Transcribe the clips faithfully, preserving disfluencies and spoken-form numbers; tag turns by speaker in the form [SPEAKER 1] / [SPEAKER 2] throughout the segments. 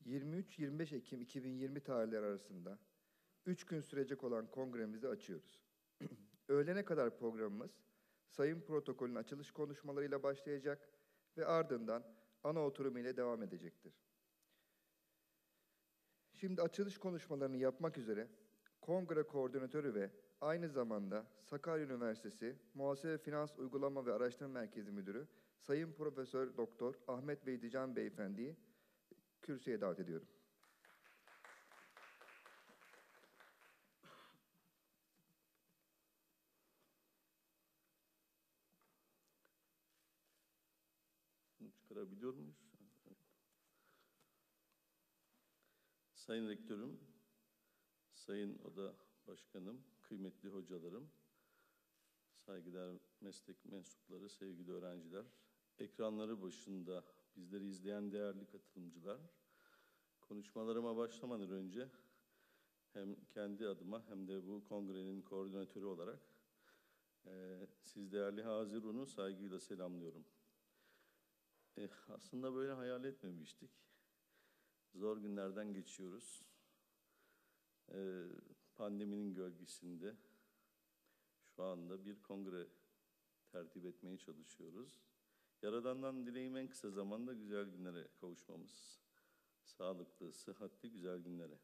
[SPEAKER 1] yirmi üç yirmi beş Ekim iki bin yirmi tarihleri arasında üç gün sürecek olan kongremizi açıyoruz. Öğlene kadar programımız sayım protokolün açılış konuşmalarıyla başlayacak ve ardından ana oturumu ile devam edecektir. Şimdi açılış konuşmalarını yapmak üzere kongre koordinatörü ve aynı zamanda Sakarya Üniversitesi Muhasebe Finans Uygulama ve Araştırma Merkezi Müdürü Sayın Profesör Doktor Ahmet Beydican Beyefendi'yi kürsüye davet ediyorum.
[SPEAKER 2] Çıkarabiliyor muyuz? Sayın Rektörüm, Sayın Oda Başkanım, kıymetli hocalarım, saygıdeğer meslek mensupları, sevgili öğrenciler, ekranları başında bizleri izleyen değerli katılımcılar, konuşmalarıma başlamadan önce hem kendi adıma hem de bu kongrenin koordinatörü olarak e, siz değerli Hazirun'u saygıyla selamlıyorum. E, aslında böyle hayal etmemiştik. Zor günlerden geçiyoruz. E, pandeminin gölgesinde şu anda bir kongre tertip etmeye çalışıyoruz. Yaradan'dan dileğim en kısa zamanda güzel günlere kavuşmamız. Sağlıklı, sıhhatli güzel günlere.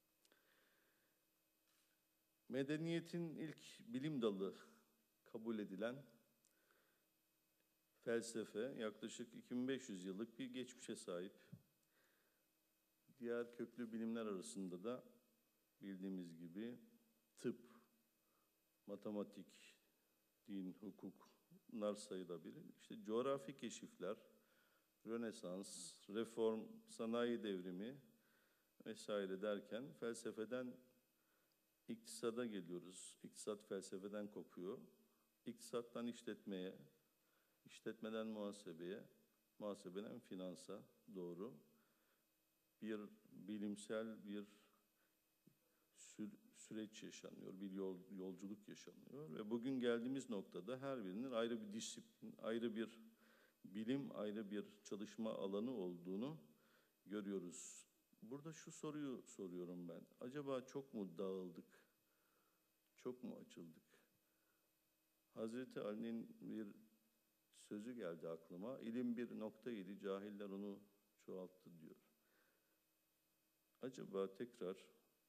[SPEAKER 2] Medeniyetin ilk bilim dalı kabul edilen felsefe yaklaşık iki bin beş yüz yıllık bir geçmişe sahip. Diğer köklü bilimler arasında da bildiğimiz gibi tıp, matematik, din, hukuk bunlar sayılabilir. İşte coğrafi keşifler, Rönesans, reform, sanayi devrimi vesaire derken felsefeden iktisada geliyoruz. İktisat felsefeden kopuyor. İktisattan işletmeye, işletmeden muhasebeye, muhasebeden finansa doğru bir bilimsel bir sü süreç yaşanıyor, bir yol yolculuk yaşanıyor ve bugün geldiğimiz noktada her birinin ayrı bir disiplin, ayrı bir bilim, ayrı bir çalışma alanı olduğunu görüyoruz. Burada şu soruyu soruyorum ben. Acaba çok mu dağıldık? Çok mu açıldık? Hazreti Ali'nin bir sözü geldi aklıma. İlim bir noktaydı, cahiller onu çoğalttı diyor. Acaba tekrar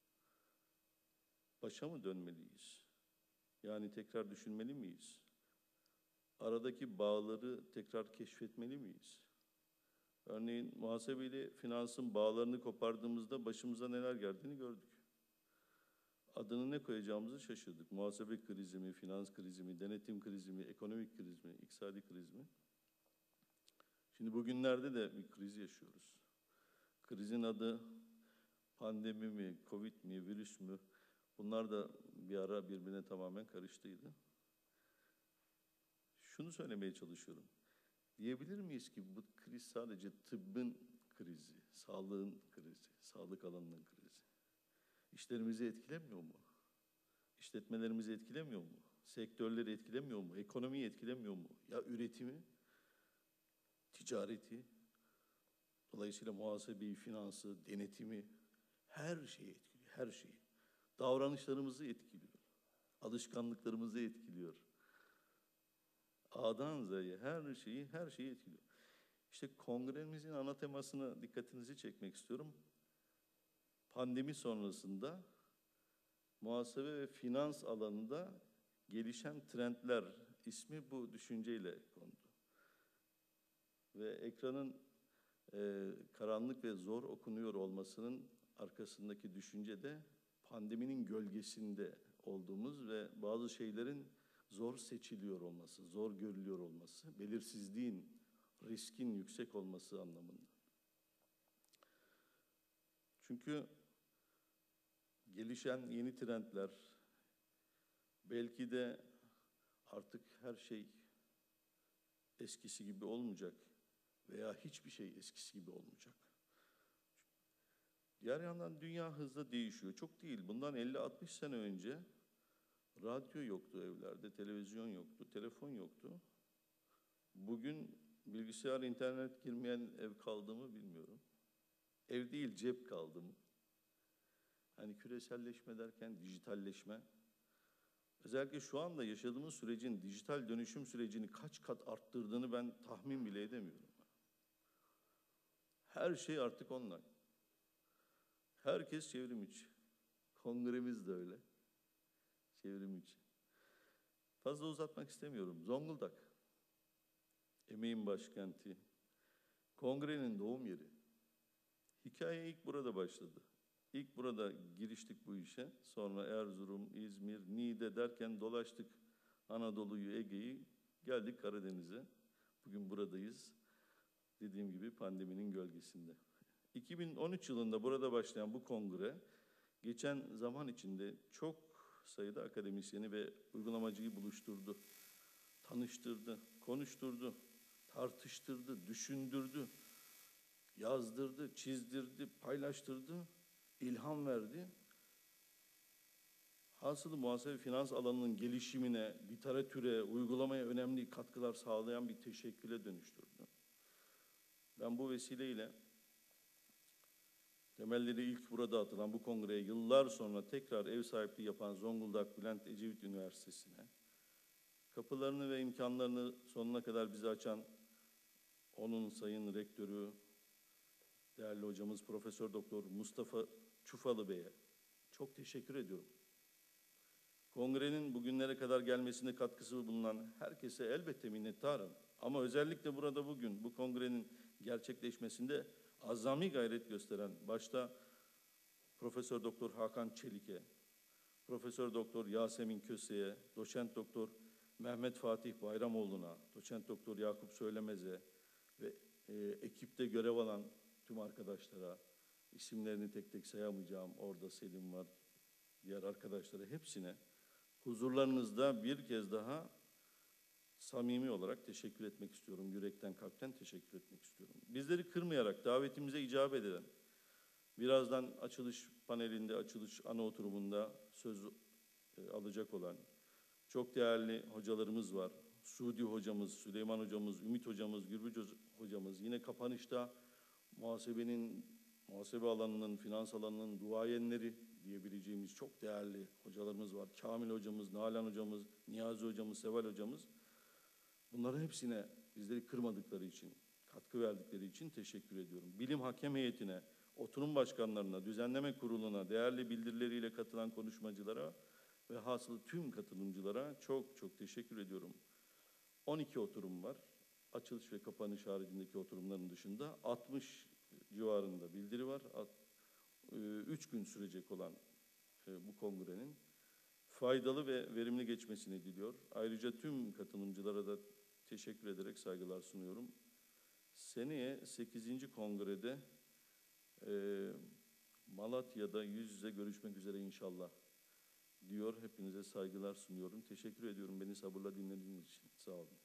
[SPEAKER 2] başa mı dönmeliyiz? Yani tekrar düşünmeli miyiz? Aradaki bağları tekrar keşfetmeli miyiz? Örneğin muhasebeyle finansın bağlarını kopardığımızda başımıza neler geldiğini gördük. Adını ne koyacağımızı şaşırdık. Muhasebe krizi mi, finans krizi mi, denetim krizi mi, ekonomik kriz mi, iktisadi kriz mi? Şimdi bugünlerde de bir kriz yaşıyoruz. Krizin adı pandemi mi, Covid mi, virüs mü? Bunlar da bir ara birbirine tamamen karıştıydı. Şunu söylemeye çalışıyorum. Diyebilir miyiz ki bu kriz sadece tıbbın krizi, sağlığın krizi, sağlık alanının krizi? İşlerimizi etkilemiyor mu? İşletmelerimizi etkilemiyor mu? Sektörleri etkilemiyor mu? Ekonomiyi etkilemiyor mu? Ya üretimi, ticareti, dolayısıyla muhasebeyi, finansı, denetimi, her şeyi etkiliyor, her şeyi. Davranışlarımızı etkiliyor, alışkanlıklarımızı etkiliyor. A'dan Z'ye her şeyi, her şeyi etkiliyor. İşte kongremizin ana temasına dikkatinizi çekmek istiyorum. Pandemi sonrasında muhasebe ve finans alanında gelişen trendler ismi bu düşünceyle kondu. Ve ekranın e, karanlık ve zor okunuyor olmasının arkasındaki düşünce de pandeminin gölgesinde olduğumuz ve bazı şeylerin zor seçiliyor olması, zor görülüyor olması, belirsizliğin, riskin yüksek olması anlamında. Çünkü gelişen yeni trendler, belki de artık her şey eskisi gibi olmayacak veya hiçbir şey eskisi gibi olmayacak. Diğer yandan dünya hızla değişiyor. Çok değil, bundan elli altmış sene önce radyo yoktu evlerde, televizyon yoktu, telefon yoktu. Bugün bilgisayar, internet girmeyen ev kaldı mı bilmiyorum. Ev değil cep kaldım. Hani küreselleşme derken dijitalleşme. Özellikle şu anda yaşadığımız sürecin dijital dönüşüm sürecini kaç kat arttırdığını ben tahmin bile edemiyorum. Her şey artık online. Herkes çevrim içi. Kongremiz de öyle. Çevrim içi. Fazla uzatmak istemiyorum. Zonguldak. Emeğin başkenti. Kongrenin doğum yeri. Hikaye ilk burada başladı. İlk burada giriştik bu işe. Sonra Erzurum, İzmir, Niğde derken dolaştık Anadolu'yu, Ege'yi. Geldik Karadeniz'e. Bugün buradayız. Dediğim gibi pandeminin gölgesinde. iki bin on üç yılında burada başlayan bu kongre, geçen zaman içinde çok sayıda akademisyeni ve uygulamacıyı buluşturdu, tanıştırdı, konuşturdu, tartıştırdı, düşündürdü, yazdırdı, çizdirdi, paylaştırdı, ilham verdi. Hasılı muhasebe finans alanının gelişimine, literatüre, uygulamaya önemli katkılar sağlayan bir teşekküle dönüştürdü. Ben bu vesileyle temelleri ilk burada atılan bu kongreye yıllar sonra tekrar ev sahipliği yapan Zonguldak Bülent Ecevit Üniversitesi'ne, kapılarını ve imkanlarını sonuna kadar bize açan onun sayın rektörü, değerli hocamız Profesör Doktor Mustafa Çufalı Bey'e çok teşekkür ediyorum. Kongrenin bugünlere kadar gelmesine katkısı bulunan herkese elbette minnettarım. Ama özellikle burada bugün bu kongrenin gerçekleşmesinde azami gayret gösteren başta Profesör Doktor Hakan Çelik'e, Profesör Doktor Yasemin Köse'ye, Doçent Doktor Mehmet Fatih Bayramoğlu'na, Doçent Doktor Yakup Söylemez'e ve e, ekipte görev alan tüm arkadaşlara, isimlerini tek tek sayamayacağım, orada Selim var, diğer arkadaşlara hepsine huzurlarınızda bir kez daha samimi olarak teşekkür etmek istiyorum. Yürekten, kalpten teşekkür etmek istiyorum. Bizleri kırmayarak davetimize icabet eden, birazdan açılış panelinde, açılış ana oturumunda söz e, alacak olan çok değerli hocalarımız var. Suudi hocamız, Süleyman hocamız, Ümit hocamız, Gürbüz hocamız. Yine kapanışta muhasebenin, muhasebe alanının, finans alanının duayenleri diyebileceğimiz çok değerli hocalarımız var. Kamil hocamız, Nalan hocamız, Niyazi hocamız, Seval hocamız. Bunların hepsine bizleri kırmadıkları için, katkı verdikleri için teşekkür ediyorum. Bilim hakem heyetine, oturum başkanlarına, düzenleme kuruluna, değerli bildirileriyle katılan konuşmacılara ve hasılı tüm katılımcılara çok çok teşekkür ediyorum. on iki oturum var. Açılış ve kapanış haricindeki oturumların dışında altmış civarında bildiri var. üç gün sürecek olan bu kongrenin faydalı ve verimli geçmesini diliyor. Ayrıca tüm katılımcılara da teşekkür ederek saygılar sunuyorum. Seneye sekizinci kongrede e, Malatya'da yüz yüze görüşmek üzere inşallah diyor. Hepinize saygılar sunuyorum. Teşekkür ediyorum beni sabırla dinlediğiniz için. Sağ olun.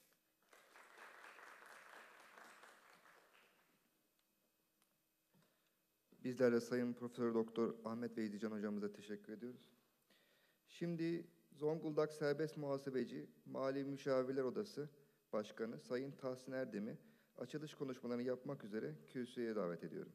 [SPEAKER 1] Bizler de Sayın Profesör Doktor Ahmet Veydican hocamıza teşekkür ediyoruz. Şimdi Zonguldak Serbest Muhasebeci Mali Müşavirler Odası Başkanı Sayın Tahsin Erdem'i açılış konuşmalarını yapmak üzere kürsüye davet ediyorum.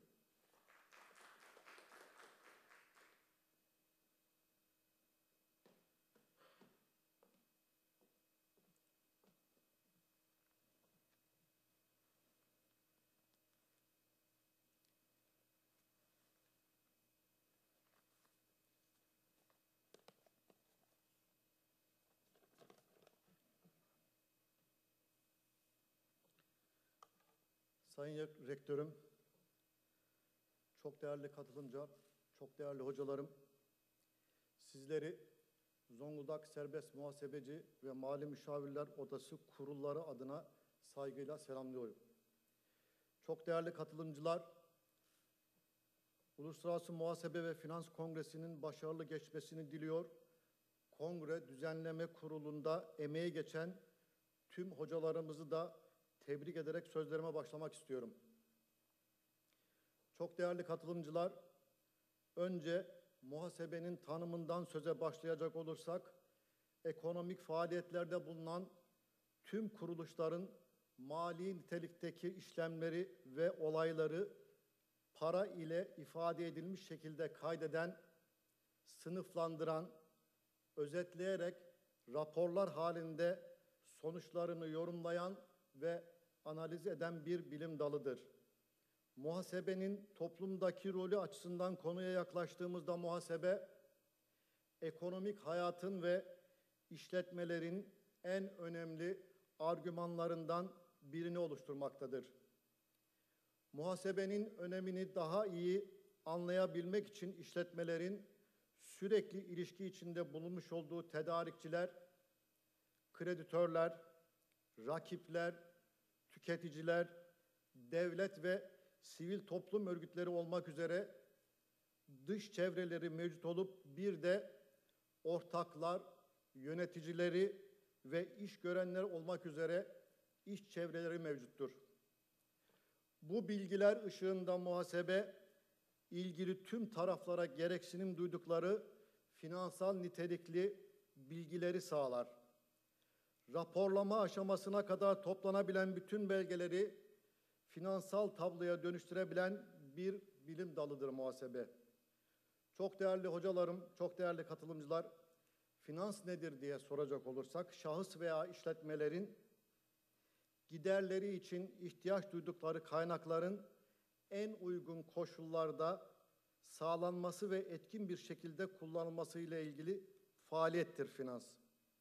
[SPEAKER 3] Sayın Rektörüm, çok değerli katılımcılar, çok değerli hocalarım, sizleri Zonguldak Serbest Muhasebeci ve Mali Müşavirler Odası kurulları adına saygıyla selamlıyorum. Çok değerli katılımcılar, Uluslararası Muhasebe ve Finans Kongresi'nin başarılı geçmesini diliyor. Kongre Düzenleme Kurulu'nda emeği geçen tüm hocalarımızı da tebrik ederek sözlerime başlamak istiyorum. Çok değerli katılımcılar, önce muhasebenin tanımından söze başlayacak olursak, ekonomik faaliyetlerde bulunan tüm kuruluşların mali nitelikteki işlemleri ve olayları para ile ifade edilmiş şekilde kaydeden, sınıflandıran, özetleyerek raporlar halinde sonuçlarını yorumlayan ve analiz eden bir bilim dalıdır. Muhasebenin toplumdaki rolü açısından konuya yaklaştığımızda muhasebe, ekonomik hayatın ve işletmelerin en önemli argümanlarından birini oluşturmaktadır. Muhasebenin önemini daha iyi anlayabilmek için işletmelerin sürekli ilişki içinde bulunmuş olduğu tedarikçiler, kreditörler, rakipler, tüketiciler, devlet ve sivil toplum örgütleri olmak üzere dış çevreleri mevcut olup bir de ortaklar, yöneticileri ve iş görenler olmak üzere iş çevreleri mevcuttur. Bu bilgiler ışığında muhasebe, ilgili tüm taraflara gereksinim duydukları finansal nitelikli bilgileri sağlar. Raporlama aşamasına kadar toplanabilen bütün belgeleri finansal tabloya dönüştürebilen bir bilim dalıdır muhasebe. Çok değerli hocalarım, çok değerli katılımcılar, finans nedir diye soracak olursak, şahıs veya işletmelerin giderleri için ihtiyaç duydukları kaynakların en uygun koşullarda sağlanması ve etkin bir şekilde kullanılması ile ilgili faaliyettir finans.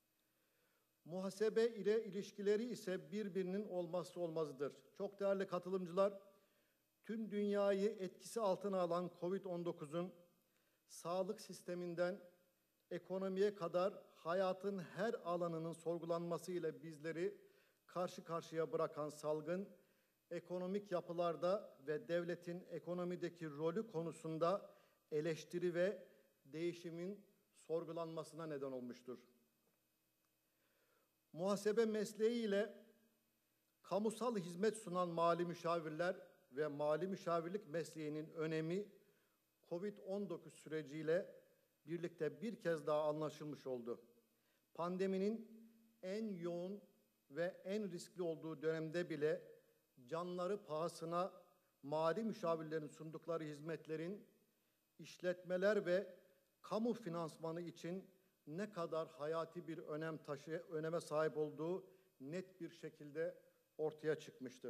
[SPEAKER 3] Muhasebe ile ilişkileri ise birbirinin olmazsa olmazıdır. Çok değerli katılımcılar, tüm dünyayı etkisi altına alan kovid on dokuzun sağlık sisteminden ekonomiye kadar hayatın her alanının sorgulanması ile bizleri karşı karşıya bırakan salgın, ekonomik yapılarda ve devletin ekonomideki rolü konusunda eleştiri ve değişimin sorgulanmasına neden olmuştur. Muhasebe mesleğiyle kamusal hizmet sunan mali müşavirler ve mali müşavirlik mesleğinin önemi kovid on dokuz süreciyle birlikte bir kez daha anlaşılmış oldu. Pandeminin en yoğun ve en riskli olduğu dönemde bile canları pahasına mali müşavirlerin sundukları hizmetlerin işletmeler ve kamu finansmanı için ne kadar hayati bir önem taşı, öneme sahip olduğu net bir şekilde ortaya çıkmıştır.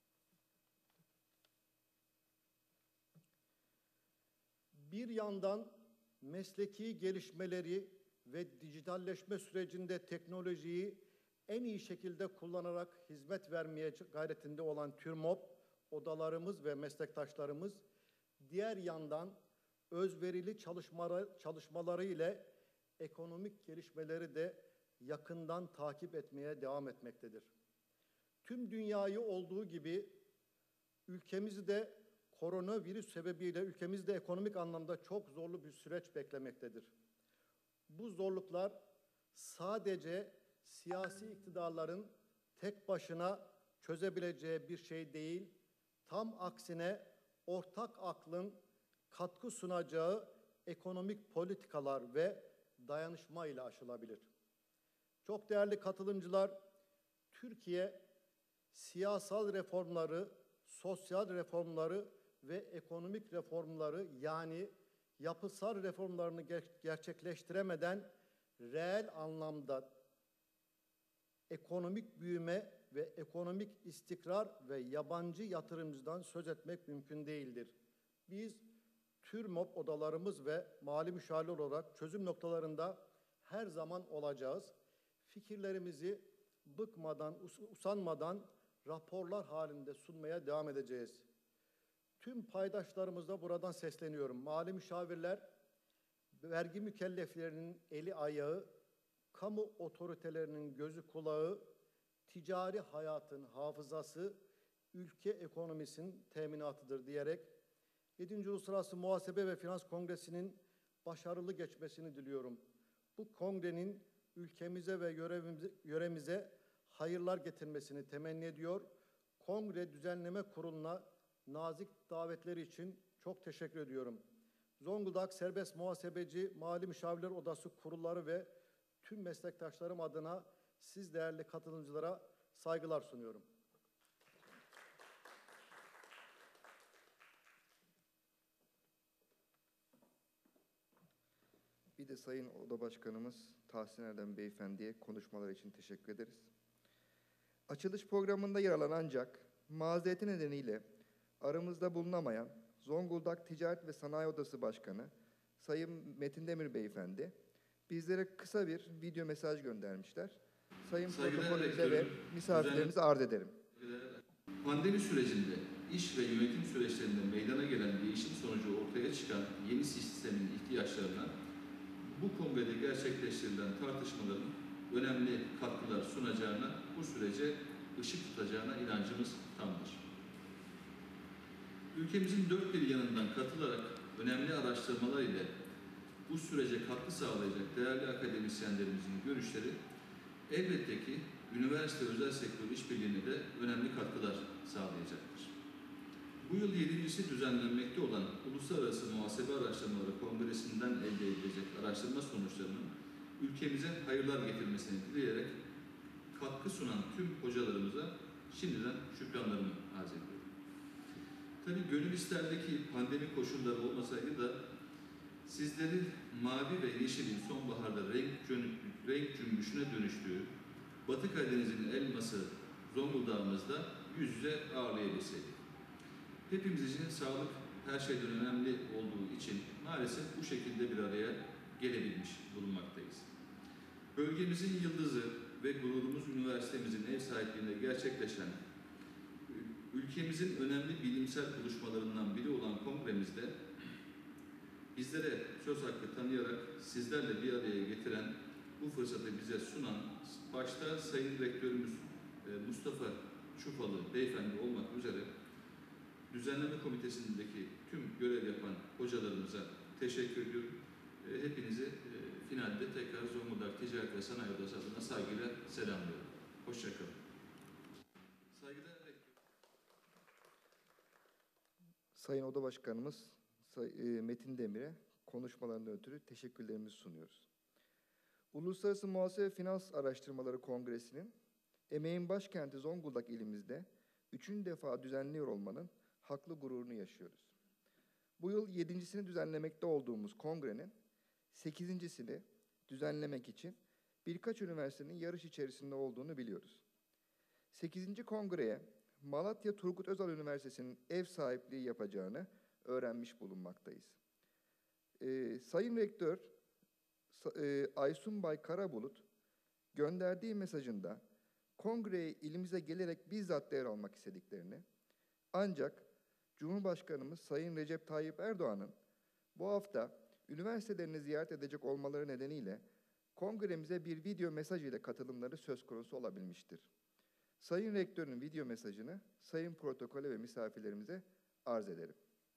[SPEAKER 3] Bir yandan mesleki gelişmeleri ve dijitalleşme sürecinde teknolojiyi en iyi şekilde kullanarak hizmet vermeye gayretinde olan TÜRMOP odalarımız ve meslektaşlarımız, diğer yandan özverili çalışmaları, çalışmaları ile ekonomik gelişmeleri de yakından takip etmeye devam etmektedir. Tüm dünyayı olduğu gibi ülkemizi de koronavirüs sebebiyle ülkemizde ekonomik anlamda çok zorlu bir süreç beklemektedir. Bu zorluklar sadece siyasi iktidarların tek başına çözebileceği bir şey değil, tam aksine ortak aklın katkı sunacağı ekonomik politikalar ve dayanışma ile aşılabilir. Çok değerli katılımcılar, Türkiye siyasal reformları, sosyal reformları ve ekonomik reformları yani yapısal reformlarını ger- gerçekleştiremeden reel anlamda ekonomik büyüme ve ekonomik istikrar ve yabancı yatırımcıdan söz etmek mümkün değildir. Biz TÜRMOP odalarımız ve mali müşavirler olarak çözüm noktalarında her zaman olacağız. Fikirlerimizi bıkmadan, usanmadan raporlar halinde sunmaya devam edeceğiz. Tüm paydaşlarımıza buradan sesleniyorum. Mali müşavirler, vergi mükelleflerinin eli ayağı, kamu otoritelerinin gözü kulağı, ticari hayatın hafızası, ülke ekonomisinin teminatıdır diyerek yedinci Uluslararası Muhasebe ve Finans Kongresi'nin başarılı geçmesini diliyorum. Bu kongrenin ülkemize ve yöremize, yöremize hayırlar getirmesini temenni ediyor. Kongre Düzenleme Kurulu'na nazik davetleri için çok teşekkür ediyorum. Zonguldak Serbest Muhasebeci Mali Müşavirler Odası kurulları ve tüm meslektaşlarım adına siz değerli katılımcılara saygılar sunuyorum.
[SPEAKER 1] de Sayın Oda Başkanımız Tahsin Erdem Beyefendi'ye konuşmalar için teşekkür ederiz. Açılış programında yer alan ancak mazereti nedeniyle aramızda bulunamayan Zonguldak Ticaret ve Sanayi Odası Başkanı Sayın Metin Demir Beyefendi bizlere kısa bir video mesaj göndermişler. Sayın protokolümüze ve misafirlerimize arz ederim.
[SPEAKER 4] Pandemi sürecinde iş ve yönetim süreçlerinde meydana gelen değişim sonucu ortaya çıkan yeni sistemin ihtiyaçlarına bu kongrede gerçekleştirilen tartışmaların önemli katkılar sunacağına, bu sürece ışık tutacağına inancımız tamdır. Ülkemizin dört bir yanından katılarak önemli araştırmalar ile bu sürece katkı sağlayacak değerli akademisyenlerimizin görüşleri elbette ki üniversite özel sektör işbirliğine de önemli katkılar sağlayacaktır. Bu yıl yedincisi düzenlenmekte olan Uluslararası Muhasebe Araştırmaları Kongresi'nden elde edilecek araştırma sonuçlarının ülkemize hayırlar getirmesini dileyerek katkı sunan tüm hocalarımıza şimdiden şükranlarımı arz ediyorum. Tabii gönül isterdi ki pandemi koşulları olmasaydı da sizleri mavi ve yeşilin sonbaharda renk, renk cümbüşüne dönüştüğü Batı Karadeniz'in elması Zonguldak'ımızda yüz yüze ağırlayabilseydik. Hepimiz için sağlık her şeyden önemli olduğu için maalesef bu şekilde bir araya gelebilmiş bulunmaktayız. Bölgemizin yıldızı ve gururumuz üniversitemizin ev sahipliğinde gerçekleşen, ülkemizin önemli bilimsel buluşmalarından biri olan kongremizde bizlere söz hakkı tanıyarak sizlerle bir araya getiren, bu fırsatı bize sunan, başta Sayın Rektörümüz Mustafa Çufalı Beyefendi olmak üzere düzenleme komitesindeki tüm görev yapan hocalarımıza teşekkür ediyorum. Hepinizi finalde tekrar Zonguldak Ticaret ve Sanayi Odası adına saygıyla selamlıyorum. Hoşça kalın. Saygıdeğer Rektör.
[SPEAKER 1] Sayın Oda Başkanımız Metin Demir'e konuşmalarından ötürü teşekkürlerimizi sunuyoruz. Uluslararası Muhasebe Finans Araştırmaları Kongresi'nin emeğin başkenti Zonguldak ilimizde üçüncü defa düzenliyor olmanın haklı gururunu yaşıyoruz. Bu yıl yedincisini düzenlemekte olduğumuz kongrenin sekizincisini düzenlemek için birkaç üniversitenin yarış içerisinde olduğunu biliyoruz. sekizinci kongreye Malatya Turgut Özal Üniversitesi'nin ev sahipliği yapacağını öğrenmiş bulunmaktayız. Ee, Sayın Rektör e, Aysun Bay Karabulut gönderdiği mesajında kongreye ilimize gelerek bizzat yer almak istediklerini, ancak Cumhurbaşkanımız Sayın Recep Tayyip Erdoğan'ın bu hafta üniversitelerini ziyaret edecek olmaları nedeniyle kongremize bir video mesaj ile katılımları söz konusu olabilmiştir. Sayın Rektörün video mesajını Sayın Protokole ve misafirlerimize arz ederim.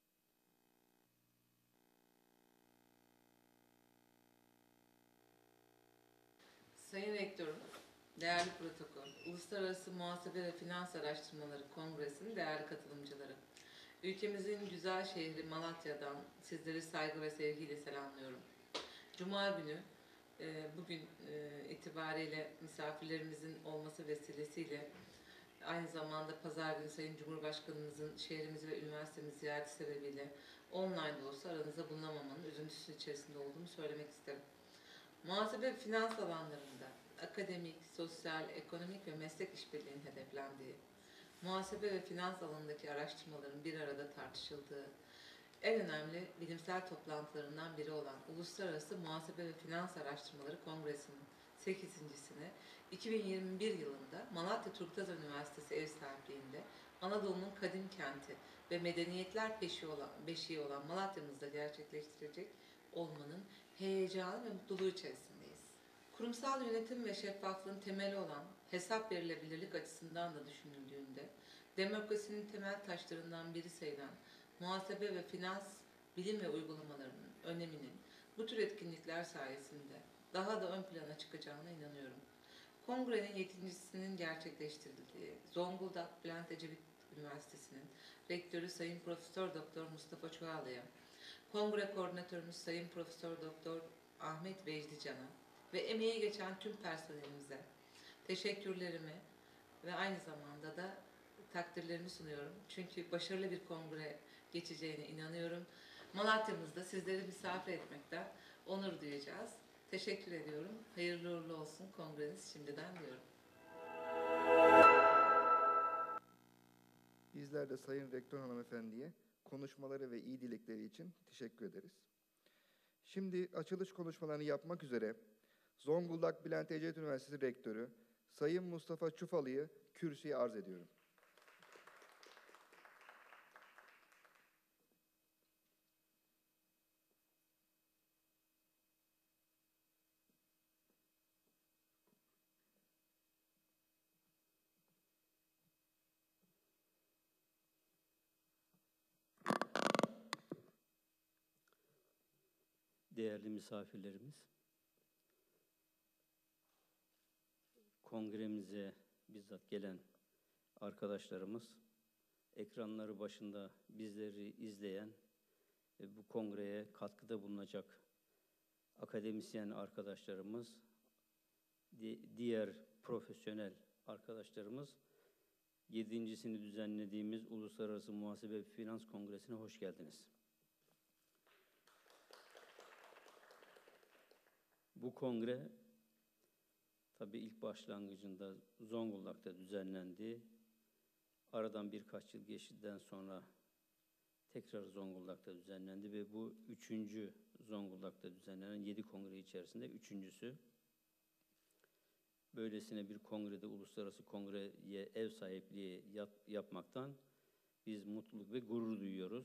[SPEAKER 5] Sayın Rektörüm, değerli protokol, Uluslararası Muhasebe ve Finans Araştırmaları Kongresi'nin değerli katılımcıları, ülkemizin güzel şehri Malatya'dan sizleri saygı ve sevgiyle selamlıyorum. Cuma günü, e, bugün e, itibariyle misafirlerimizin olması vesilesiyle, aynı zamanda pazar günü Sayın Cumhurbaşkanımızın şehrimizi ve üniversitemizi ziyareti sebebiyle online de olsa aranızda bulunamamanın üzüntüsü içerisinde olduğumu söylemek isterim. Muhasebe ve finans alanlarında akademik, sosyal, ekonomik ve meslek işbirliğinin hedeflendiği, muhasebe ve finans alanındaki araştırmaların bir arada tartışıldığı, en önemli bilimsel toplantılarından biri olan Uluslararası Muhasebe ve Finans Araştırmaları Kongresi'nin sekizincisini iki bin yirmi bir yılında Malatya Turgut Özal Üniversitesi ev sahipliğinde Anadolu'nun kadim kenti ve medeniyetler beşiği olan, beşiği olan Malatya'mızda gerçekleştirecek olmanın heyecanı ve mutluluğu içerisindeyiz. Kurumsal yönetim ve şeffaflığın temeli olan hesap verilebilirlik açısından da düşünüldüğünde, demokrasinin temel taşlarından biri sayılan muhasebe ve finans bilim ve uygulamalarının öneminin bu tür etkinlikler sayesinde daha da ön plana çıkacağına inanıyorum. Kongrenin yedincisinin gerçekleştirildiği Zonguldak Bülent Ecevit Üniversitesi'nin rektörü Sayın Profesör Doktor Mustafa Çuhalı'ya, Kongre Koordinatörümüz Sayın Profesör Doktor Ahmet Vecdi Can'a ve emeği geçen tüm personelimize teşekkürlerimi ve aynı zamanda da takdirlerimi sunuyorum. Çünkü başarılı bir kongre geçeceğine inanıyorum. Malatya'mızda sizleri misafir etmekten onur duyacağız. Teşekkür ediyorum. Hayırlı uğurlu olsun kongreniz şimdiden diyorum.
[SPEAKER 1] Bizler de Sayın Rektör Hanımefendi'ye konuşmaları ve iyi dilekleri için teşekkür ederiz. Şimdi açılış konuşmalarını yapmak üzere Zonguldak Bülent Ecevit Üniversitesi Rektörü Sayın Mustafa Çufalı'yı kürsüye arz ediyorum.
[SPEAKER 6] Değerli misafirlerimiz, kongremize bizzat gelen arkadaşlarımız, ekranları başında bizleri izleyen ve bu kongreye katkıda bulunacak akademisyen arkadaşlarımız, diğer profesyonel arkadaşlarımız, yedincisini düzenlediğimiz Uluslararası Muhasebe ve Finans Kongresi'ne hoş geldiniz. Bu kongre, tabii ilk başlangıcında Zonguldak'ta düzenlendi. Aradan birkaç yıl geçtikten sonra tekrar Zonguldak'ta düzenlendi ve bu üçüncü Zonguldak'ta düzenlenen yedi kongre içerisinde üçüncüsü. Böylesine bir kongrede, uluslararası kongreye ev sahipliği yap, yapmaktan biz mutluluk ve gurur duyuyoruz.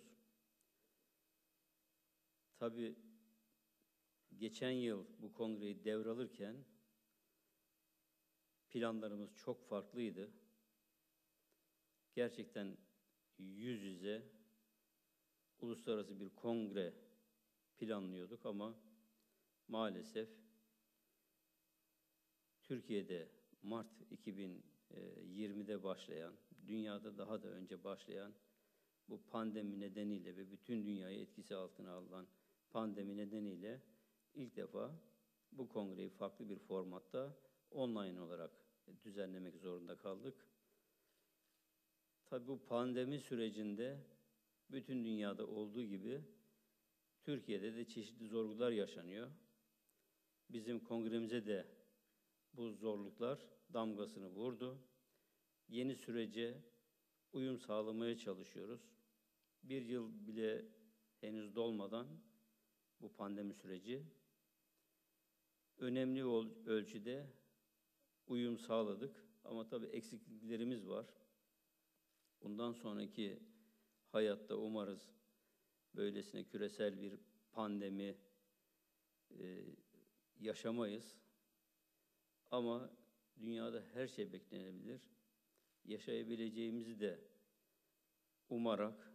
[SPEAKER 6] Tabii geçen yıl bu kongreyi devralırken planlarımız çok farklıydı. Gerçekten yüz yüze uluslararası bir kongre planlıyorduk ama maalesef Türkiye'de Mart iki bin yirmide başlayan, dünyada daha da önce başlayan bu pandemi nedeniyle ve bütün dünyayı etkisi altına alan pandemi nedeniyle İlk defa bu kongreyi farklı bir formatta online olarak düzenlemek zorunda kaldık. Tabii bu pandemi sürecinde bütün dünyada olduğu gibi Türkiye'de de çeşitli zorluklar yaşanıyor. Bizim kongremize de bu zorluklar damgasını vurdu. Yeni sürece uyum sağlamaya çalışıyoruz. Bir yıl bile henüz dolmadan bu pandemi süreci önemli ölçüde uyum sağladık. Ama tabii eksikliklerimiz var. Bundan sonraki hayatta umarız böylesine küresel bir pandemi e, yaşamayız. Ama dünyada her şey beklenebilir. Yaşayabileceğimizi de umarak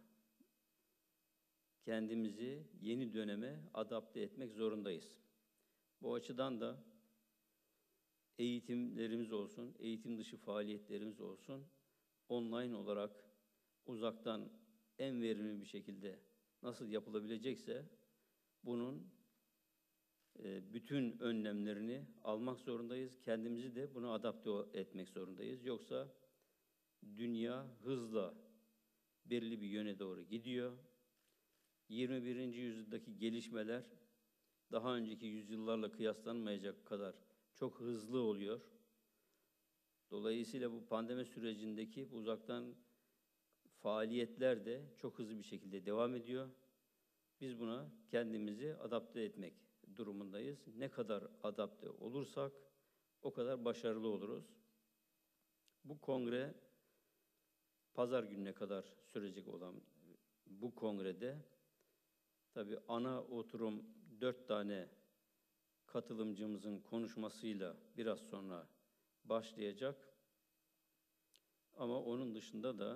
[SPEAKER 6] kendimizi yeni döneme adapte etmek zorundayız. Bu açıdan da eğitimlerimiz olsun, eğitim dışı faaliyetlerimiz olsun, online olarak uzaktan en verimli bir şekilde nasıl yapılabilecekse bunun e, bütün önlemlerini almak zorundayız. Kendimizi de buna adapte etmek zorundayız. Yoksa dünya hızla belirli bir yöne doğru gidiyor. yirmi birinci yüzyıldaki gelişmeler daha önceki yüzyıllarla kıyaslanmayacak kadar çok hızlı oluyor. Dolayısıyla bu pandemi sürecindeki bu uzaktan faaliyetler de çok hızlı bir şekilde devam ediyor. Biz buna kendimizi adapte etmek durumundayız. Ne kadar adapte olursak o kadar başarılı oluruz. Bu kongre pazar gününe kadar sürecek olan bu kongrede tabii ana oturum dört tane katılımcımızın konuşmasıyla biraz sonra başlayacak. Ama onun dışında da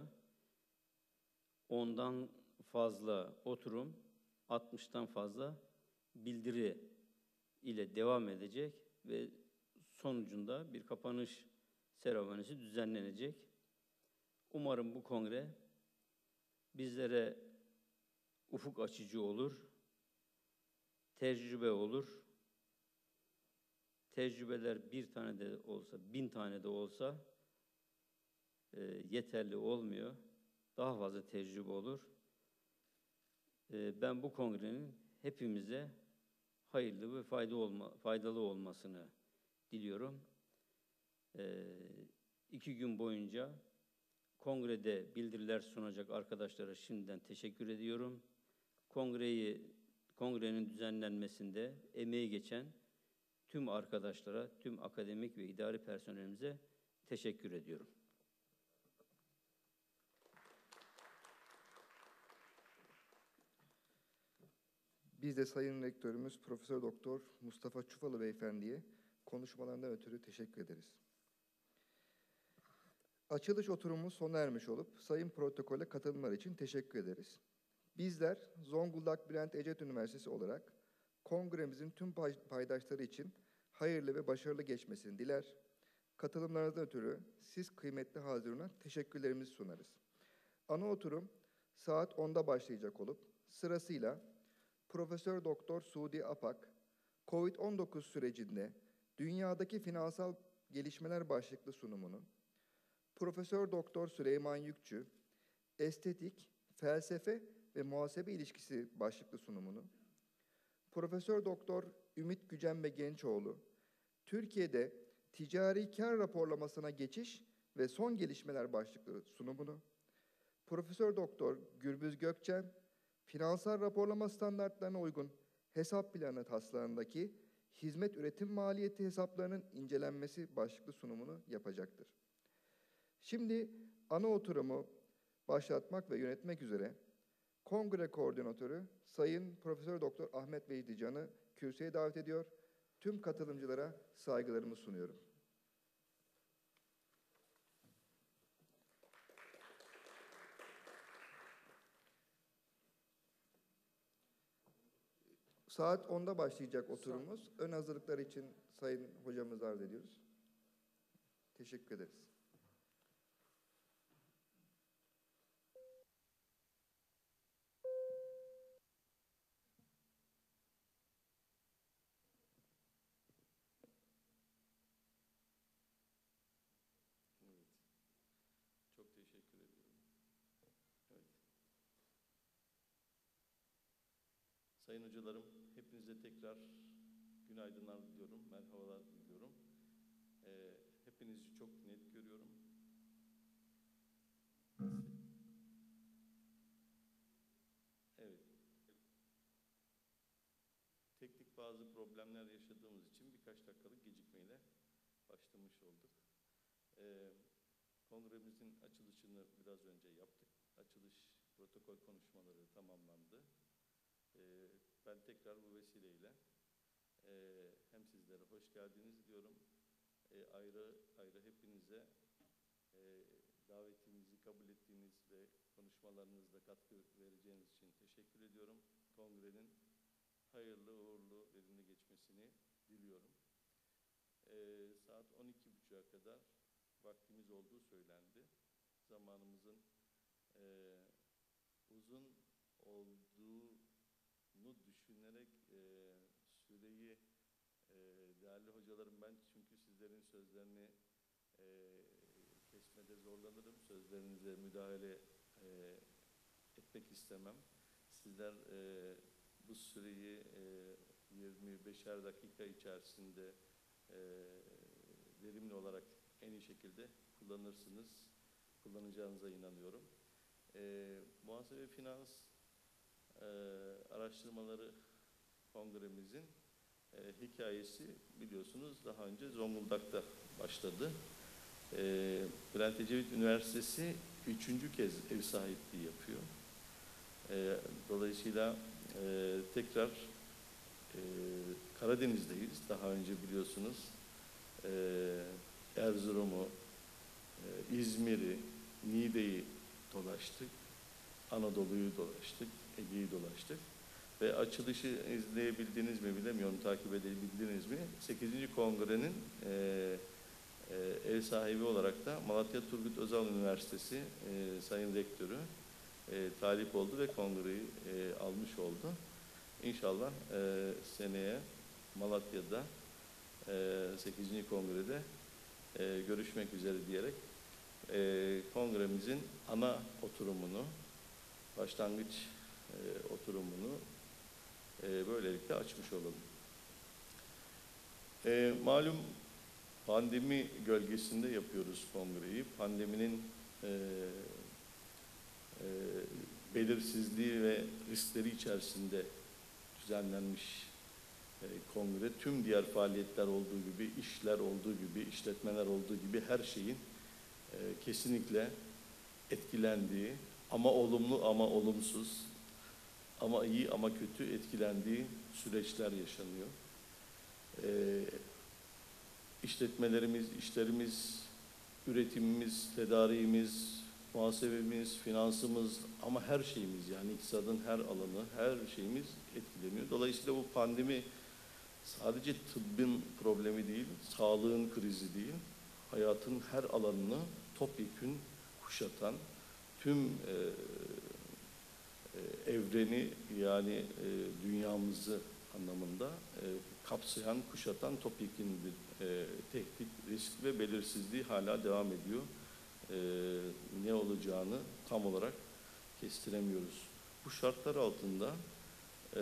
[SPEAKER 6] ondan fazla oturum, altmıştan fazla bildiri ile devam edecek ve sonucunda bir kapanış seremonisi düzenlenecek. Umarım bu kongre bizlere ufuk açıcı olur, tecrübe olur. Tecrübeler bir tane de olsa, bin tane de olsa e, yeterli olmuyor. Daha fazla tecrübe olur. e, ben bu kongrenin hepimize hayırlı ve fayda olma, faydalı olmasını diliyorum. E, iki gün boyunca kongrede bildiriler sunacak arkadaşlara şimdiden teşekkür ediyorum. Kongreyi, kongrenin düzenlenmesinde emeği geçen tüm arkadaşlara, tüm akademik ve idari personelimize teşekkür ediyorum.
[SPEAKER 1] Biz de Sayın Rektörümüz Profesör Doktor Mustafa Çufalı Beyefendi'ye konuşmalarından ötürü teşekkür ederiz. Açılış oturumumuz sona ermiş olup Sayın Protokol'e katılımlar için teşekkür ederiz. Bizler Zonguldak Bülent Ecevit Üniversitesi olarak kongremizin tüm paydaşları için hayırlı ve başarılı geçmesini diler. Katılımlarınızdan ötürü siz kıymetli haziruna teşekkürlerimizi sunarız. Ana oturum saat onda başlayacak olup sırasıyla Profesör Doktor Suudi Apak, kovid on dokuz sürecinde dünyadaki finansal gelişmeler başlıklı sunumunu, Profesör Doktor Süleyman Yükçü, estetik, felsefe ve muhasebe ilişkisi başlıklı sunumunu, Profesör Doktor Ümit Gücenme Gençoğlu, Türkiye'de ticari kar raporlamasına geçiş ve son gelişmeler başlıklı sunumunu, Profesör Doktor Gürbüz Gökçen, finansal raporlama standartlarına uygun hesap planı taslağındaki hizmet üretim maliyeti hesaplarının incelenmesi başlıklı sunumunu yapacaktır. Şimdi ana oturumu başlatmak ve yönetmek üzere Kongre Koordinatörü Sayın Profesör Doktor Ahmet Vecdi Can'ı kürsüye davet ediyor. Tüm katılımcılara saygılarımı sunuyorum. Saat onda başlayacak oturumumuz. Ön hazırlıklar için Sayın Hocamızı arz ediyoruz. Teşekkür ederiz.
[SPEAKER 2] Çok teşekkür ediyorum. Evet. Sayın hocalarım, hepinize tekrar günaydınlar diliyorum, merhabalar diliyorum. Ee, hepinizi çok net görüyorum. Evet. Teknik bazı problemler yaşadığımız için birkaç dakikalık gecikmeyle başlamış olduk. Ee, Kongremizin açılışını biraz önce yaptık. Açılış protokol konuşmaları tamamlandı. Ee, ben tekrar bu vesileyle e, hem sizlere hoş geldiniz diyorum. E, ayrı ayrı hepinize e, davetimizi kabul ettiğiniz ve konuşmalarınızda katkı vereceğiniz için teşekkür ediyorum. Kongrenin hayırlı, uğurlu, verimli geçmesini diliyorum. E, saat on iki buçuğa kadar vaktimiz olduğu söylendi. Zamanımızın e, uzun olduğunu düşünerek e, süreyi e, değerli hocalarım, ben çünkü sizlerin sözlerini e, kesmede zorlanırım. Sözlerinize müdahale e, etmek istemem. Sizler e, bu süreyi e, yirmi beşer dakika içerisinde e, verimli olarak en iyi şekilde kullanırsınız, kullanacağınıza inanıyorum. E, Muhasebe Finans e, Araştırmaları Kongremizin e, hikayesi biliyorsunuz daha önce Zonguldak'ta başladı. E, Bülent Ecevit Üniversitesi üçüncü kez ev sahipliği yapıyor. E, dolayısıyla e, tekrar e, Karadeniz'deyiz. Daha önce biliyorsunuz e, Erzurum'u, e, İzmir'i, Niğde'yi dolaştık. Anadolu'yu dolaştık, Ege'yi dolaştık. Ve açılışı izleyebildiniz mi bilemiyorum, takip edebildiniz mi? sekizinci Kongre'nin e, e, ev sahibi olarak da Malatya Turgut Özal Üniversitesi e, Sayın Rektörü e, talip oldu ve kongreyi e, almış oldu. İnşallah e, seneye Malatya'da e, sekizinci Kongre'de e, görüşmek üzere diyerek e, kongremizin ana oturumunu, başlangıç e, oturumunu e, böylelikle açmış olalım. E, malum pandemi gölgesinde yapıyoruz kongreyi. Pandeminin e, e, belirsizliği ve riskleri içerisinde düzenlenmiş e, kongre, tüm diğer faaliyetler olduğu gibi, işler olduğu gibi, işletmeler olduğu gibi her şeyin e, kesinlikle etkilendiği, ama olumlu ama olumsuz, ama iyi ama kötü etkilendiği süreçler yaşanıyor. E, işletmelerimiz, işlerimiz, üretimimiz, tedariğimiz, muhasebemiz, finansımız, ama her şeyimiz, yani iktisadın her alanı, her şeyimiz etkileniyor. Dolayısıyla bu pandemi sadece tıbbın problemi değil, sağlığın krizi değil, hayatın her alanını topyekün kuşatan, tüm e, e, evreni, yani e, dünyamızı anlamında e, kapsayan, kuşatan topyekün bir e, tehdit, risk ve belirsizliği hala devam ediyor. E, ne olacağını tam olarak kestiremiyoruz. Bu şartlar altında e,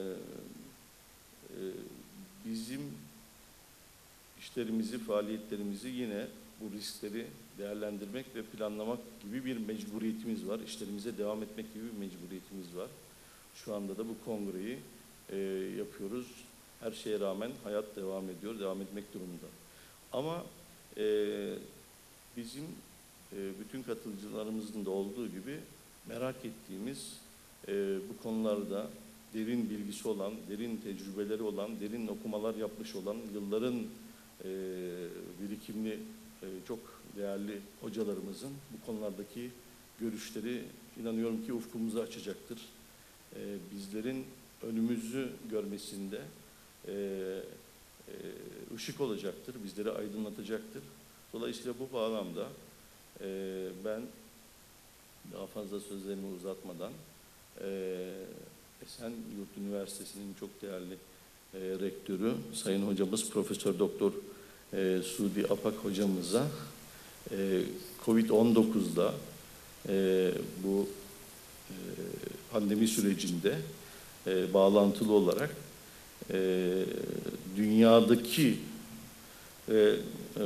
[SPEAKER 2] e, bizim işlerimizi, faaliyetlerimizi yine bu riskleri değerlendirmek ve planlamak gibi bir mecburiyetimiz var. İşlerimize devam etmek gibi bir mecburiyetimiz var. Şu anda da bu kongreyi e, yapıyoruz. Her şeye rağmen hayat devam ediyor, devam etmek durumunda. Ama e, bizim e, bütün katılımcılarımızın da olduğu gibi merak ettiğimiz e, bu konularda derin bilgisi olan, derin tecrübeleri olan, derin okumalar yapmış olan, yılların e, birikimli e, çok değerli hocalarımızın bu konulardaki görüşleri inanıyorum ki ufkumuzu açacaktır. E, bizlerin önümüzü görmesinde e, e, ışık olacaktır, bizleri aydınlatacaktır. Dolayısıyla bu bağlamda e, ben daha fazla sözlerimi uzatmadan e, Esenyurt Üniversitesi'nin çok değerli e, rektörü, Sayın Hocamız Profesör Doktor e, Suudi Apak Hocamıza e, kovid on dokuz'da e, bu e, pandemi sürecinde e, bağlantılı olarak e, dünyadaki e, e,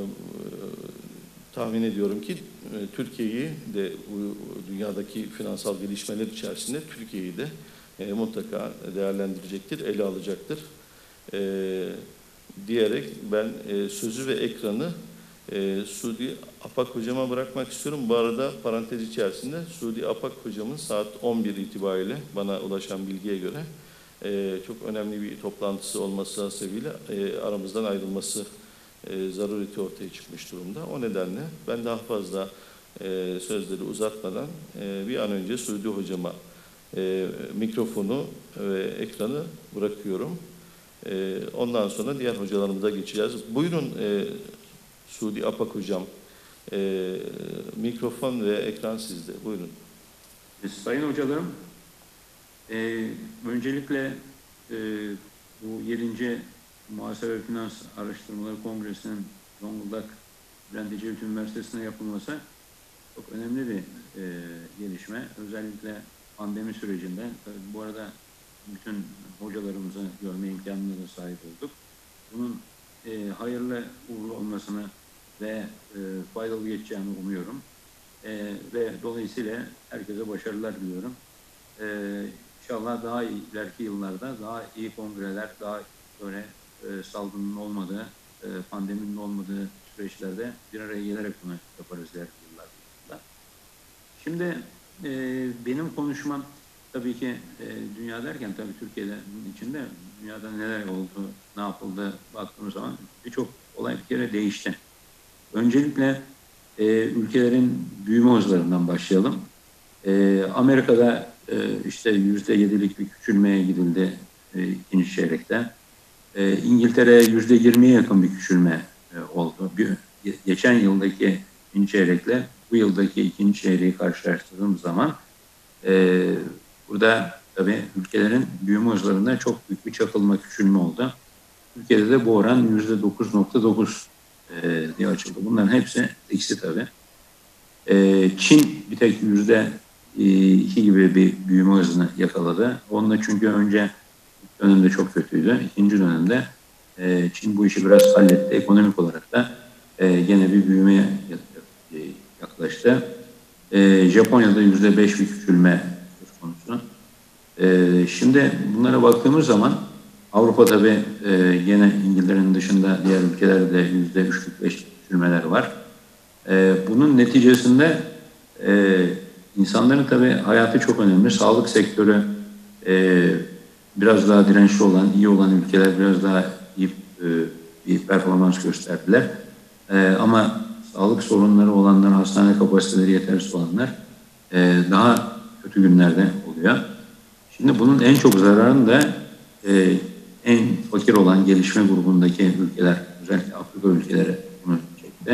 [SPEAKER 2] tahmin ediyorum ki e, Türkiye'yi de bu dünyadaki finansal gelişmeler içerisinde Türkiye'yi de e, mutlaka değerlendirecektir, ele alacaktır e, diyerek ben e, sözü ve ekranı e, Suudi Apak Hocama bırakmak istiyorum. Bu arada parantez içerisinde Suudi Apak Hocamın saat on bir itibariyle bana ulaşan bilgiye göre e, çok önemli bir toplantısı olması sebebiyle e, aramızdan ayrılması e, zarureti ortaya çıkmış durumda. O nedenle ben daha fazla e, sözleri uzatmadan e, bir an önce Suudi Hocama e, mikrofonu ve ekranı bırakıyorum. E, ondan sonra diğer hocalarımıza geçeceğiz. Buyurun e, Suudi Apak Hocam. E, mikrofon ve ekran sizde. Buyurun.
[SPEAKER 7] Sayın hocalarım, e, öncelikle e, bu yedinci Muhasebe ve Finans Araştırmaları Kongresi'nin Zonguldak Bülent Ecevit Üniversitesi'ne yapılması çok önemli bir e, gelişme. Özellikle pandemi sürecinde, tabii bu arada bütün hocalarımızı görme imkanına da sahip olduk. Bunun e, hayırlı uğurlu olmasını ve e, faydalı geçeceğini umuyorum. E, ve dolayısıyla herkese başarılar diliyorum. E, inşallah daha iyi, ileriki yıllarda daha iyi kongreler, daha böyle e, salgının olmadığı, e, pandeminin olmadığı süreçlerde bir araya gelerek bunu yaparız ileriki yıllarda. Şimdi e, benim konuşmam tabii ki e, dünya derken tabii Türkiye'nin içinde dünyada neler oldu, ne yapıldı baktığımız zaman birçok olay bir kere değişti. Öncelikle e, ülkelerin büyüme hızlarından başlayalım. E, Amerika'da e, işte yüzde yedilik bir küçülmeye gidildi e, ikinci çeyrekte. E, İngiltere yüzde yirmiye yakın bir küçülme e, oldu. Bir, geçen yıldaki ikinci çeyrekle bu yıldaki ikinci çeyreği karşılaştırdığımız zaman e, burada tabii ülkelerin büyüme hızlarında çok büyük bir çakılma, küçülme oldu. Türkiye'de de bu oran yüzde dokuz nokta dokuz e, diye açıldı. Bunların hepsi eksi tabii. E, Çin bir tek yüzde iki gibi bir büyüme hızını yakaladı. Onunla çünkü önce dönemde çok kötüydü. İkinci dönemde e, Çin bu işi biraz halletti. Ekonomik olarak da e, gene bir büyümeye yaklaştı. E, Japonya'da yüzde beş bir küçülme söz konusu. E, şimdi bunlara baktığımız zaman Avrupa tabii e, gene İngiltere'nin dışında diğer ülkelerde yüzde üçlük beşlik küçülmeler var. E, bunun neticesinde e, insanların tabii hayatı çok önemli. Sağlık sektörü e, biraz daha dirençli olan, iyi olan ülkeler biraz daha iyi e, bir performans gösterdiler. E, ama sağlık sorunları olanlar, hastane kapasiteleri yetersiz olanlar e, daha kötü günlerde oluyor. Şimdi bunun en çok zararını da e, en fakir olan gelişme grubundaki ülkeler, özellikle Afrika ülkeleri bunu çekti.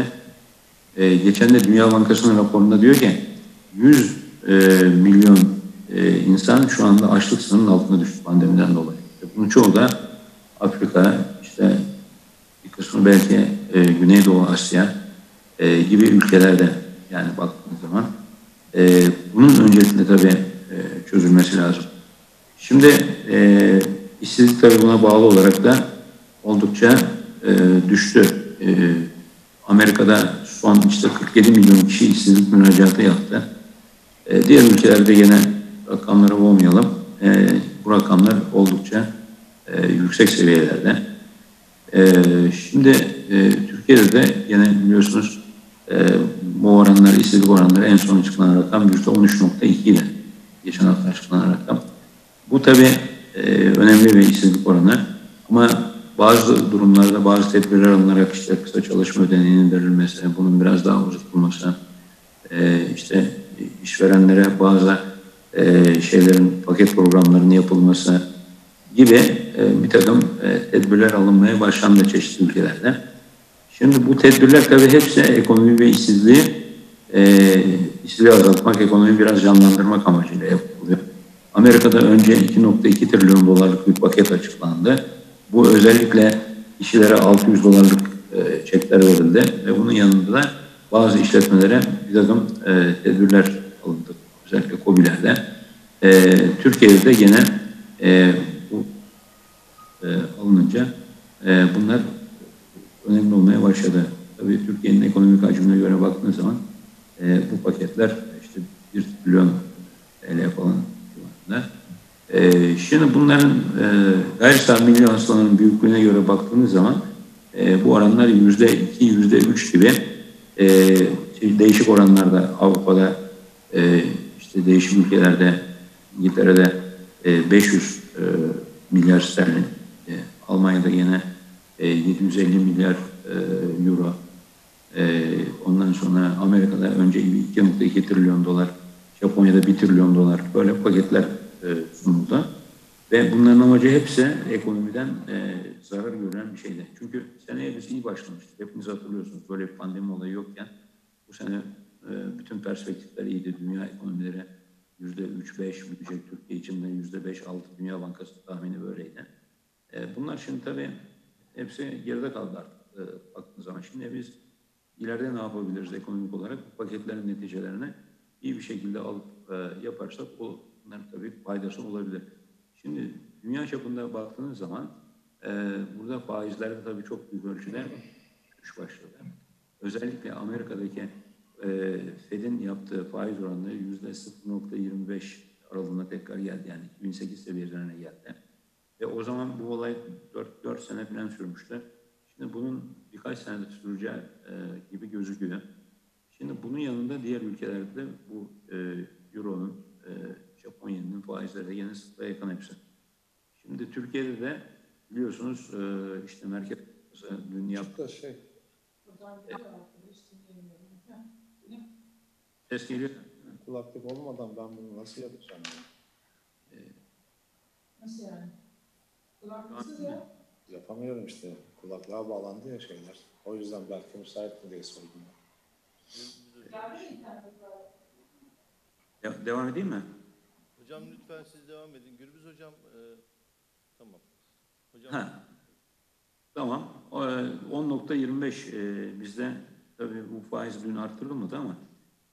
[SPEAKER 7] E, geçen de Dünya Bankası'nın raporunda diyor ki yüz e, milyon e, insan şu anda açlık sınırının altına düştü pandemiden dolayı. Bunun çoğu da Afrika, işte bir kısmı belki e, Güneydoğu Asya e, gibi ülkelerde, yani baktığınız zaman e, bunun öncelikle tabii e, çözülmesi lazım. Şimdi e, işsizlik tabii buna bağlı olarak da oldukça e, düştü. E, Amerika'da son işte kırk yedi milyon kişi işsizlik müracaatı yaptı. E, diğer ülkelerde yine rakamları olmayalım. E, bu rakamlar oldukça e, yüksek seviyelerde. E, şimdi e, Türkiye'de de yine biliyorsunuz e, bu oranlar, işsizlik oranları en son açıklanan rakam yüzde on üç nokta iki ile geçen hafta açıklanan rakam. Bu tabii e, önemli bir işsizlik oranı ama bazı durumlarda bazı tedbirler alınarak işte kısa çalışma ödeneğinin verilmesi, bunun biraz daha uzatılması, e, işte işverenlere bazı e, şeylerin paket programlarının yapılması gibi e, bir takım e, tedbirler alınmaya başlandı çeşitli ülkelerde. Şimdi bu tedbirler tabii hepsi ekonomi ve işsizliği e, işsizliği azaltmak, ekonomiyi biraz canlandırmak amacıyla yapılıyor. Amerika'da önce iki nokta iki trilyon dolarlık bir paket açıklandı. Bu özellikle işçilere altı yüz dolarlık e, çekler verildi ve bunun yanında da bazı işletmelere bir takım e, tedbirler alındı. Özellikle KOBİ'lerde. E, Türkiye'de de yine e, bu e, alınınca e, bunlar önemli olmaya başladı. Tabii Türkiye'nin ekonomik hacmine göre baktığınız zaman e, bu paketler işte bir trilyon T L falan civarında. E, şimdi bunların e, gayri safi milli hasılanın büyüklüğüne göre baktığınız zaman e, bu oranlar yüzde iki, yüzde üç gibi e, değişik oranlarda Avrupa'da e, işte değişik ülkelerde İngiltere'de e, beş yüz e, milyar sterlin, e, Almanya'da yine e, yedi yüz elli milyar e, euro, e, ondan sonra Amerika'da önce iki nokta iki trilyon dolar, Japonya'da bir trilyon dolar böyle paketler e, sunuldu. Ve bunların amacı hepsi ekonomiden e, zarar gören bir şeydi. Çünkü seneye biz iyi başlamıştık. Hepiniz hatırlıyorsunuz, böyle bir pandemi olayı yokken bu sene e, bütün perspektifler iyiydi. Dünya ekonomileri yüzde üç beş büyüyecek, Türkiye için de yüzde beş altı, Dünya Bankası tahmini böyleydi. E, bunlar şimdi tabii hepsi geride kaldı artık e, baktığınız zaman. Şimdi biz ileride ne yapabiliriz ekonomik olarak? Bu paketlerin neticelerini iyi bir şekilde alıp e, yaparsak o bunların tabii faydası olabilir. Şimdi dünya çapında baktığınız zaman e, burada faizlerde tabii çok büyük ölçüde düşüş başladı. Özellikle Amerika'daki e, Fed'in yaptığı faiz oranları yüzde sıfır nokta yirmi beş aralığına tekrar geldi. Yani iki bin sekiz seviyelerine geldi. Ve o zaman bu olay dört sene falan sürmüştü. Şimdi bunun birkaç senede süreceği e, gibi gözüküyor. Şimdi bunun yanında diğer ülkelerde bu e, Euro'nun, e, Japonya'nın faizleri de yine sıfıra yakın hepsi. Şimdi Türkiye'de de biliyorsunuz e, işte Merkez Bankası dün yaptı. Şey. E, ses geliyor.
[SPEAKER 8] Kulaklık olmadan ben bunu nasıl yapacağım?
[SPEAKER 7] E,
[SPEAKER 9] Nasıl yani? Kulaklıksız ya.
[SPEAKER 8] Yapamıyorum işte. Kulaklığa bağlandı ya şeyler. O yüzden belki müsait mi diye sordum.
[SPEAKER 7] De devam edeyim mi?
[SPEAKER 2] Hocam lütfen siz devam edin. Gürbüz hocam e, tamam. Hocam.
[SPEAKER 7] Ha. Tamam. on nokta yirmi beş e, bizde tabii bu faiz dün arttırılmadı ama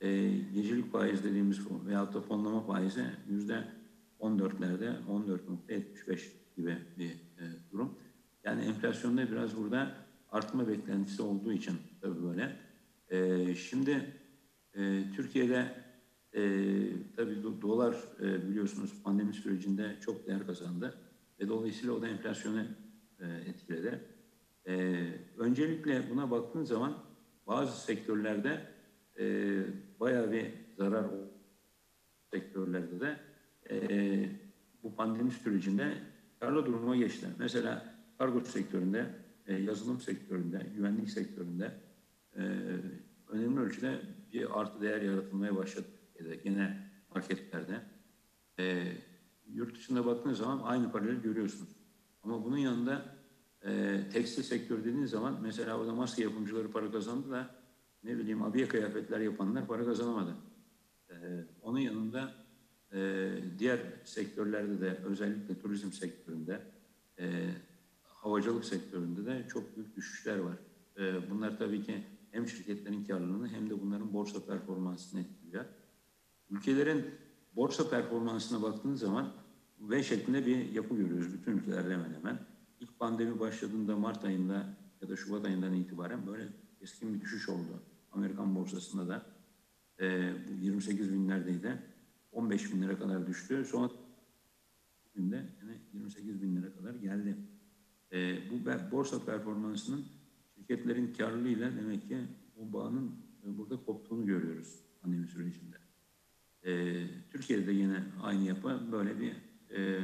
[SPEAKER 7] e, gecelik faiz dediğimiz veyahut da fonlama faizi yüzde on dörtlerde, on dört nokta yetmiş beş gibi bir e, durum. Yani enflasyonda biraz burada artma beklentisi olduğu için tabii böyle. E, şimdi e, Türkiye'de e, tabii do, dolar e, biliyorsunuz pandemi sürecinde çok değer kazandı ve dolayısıyla o da enflasyonu e, etkiledi. E, öncelikle buna baktığın zaman bazı sektörlerde e, bayağı bir zarar sektörlerde de e, bu pandemi sürecinde karlı duruma geçti. Mesela kargo sektöründe, e, yazılım sektöründe, güvenlik sektöründe e, önemli ölçüde bir artı değer yaratılmaya başladı. Gene marketlerde. E, yurt dışında baktığınız zaman aynı paralel görüyorsunuz. Ama bunun yanında e, tekstil sektörü dediğiniz zaman mesela orada maske yapımcıları para kazandı da ne bileyim abiye kıyafetler yapanlar para kazanamadı. E, onun yanında e, diğer sektörlerde de özellikle turizm sektöründe, e, havacılık sektöründe de çok büyük düşüşler var. E, bunlar tabii ki hem şirketlerin karlılığını hem de bunların borsa performansını etkiliyor. Ülkelerin borsa performansına baktığınız zaman V şeklinde bir yapı görüyoruz bütün ülkelerde hemen hemen. İlk pandemi başladığında Mart ayında ya da Şubat ayından itibaren böyle keskin bir düşüş oldu. Amerikan borsasında da e, bu yirmi sekiz binlerdeydi. on beş bin lira kadar düştü. Sonra günde yani yirmi sekiz bin lira kadar geldi. E, bu borsa performansının şirketlerin karlılığıyla demek ki o bağının e, burada koptuğunu görüyoruz pandemi sürecinde. E, Türkiye'de de yine aynı yapı böyle bir e,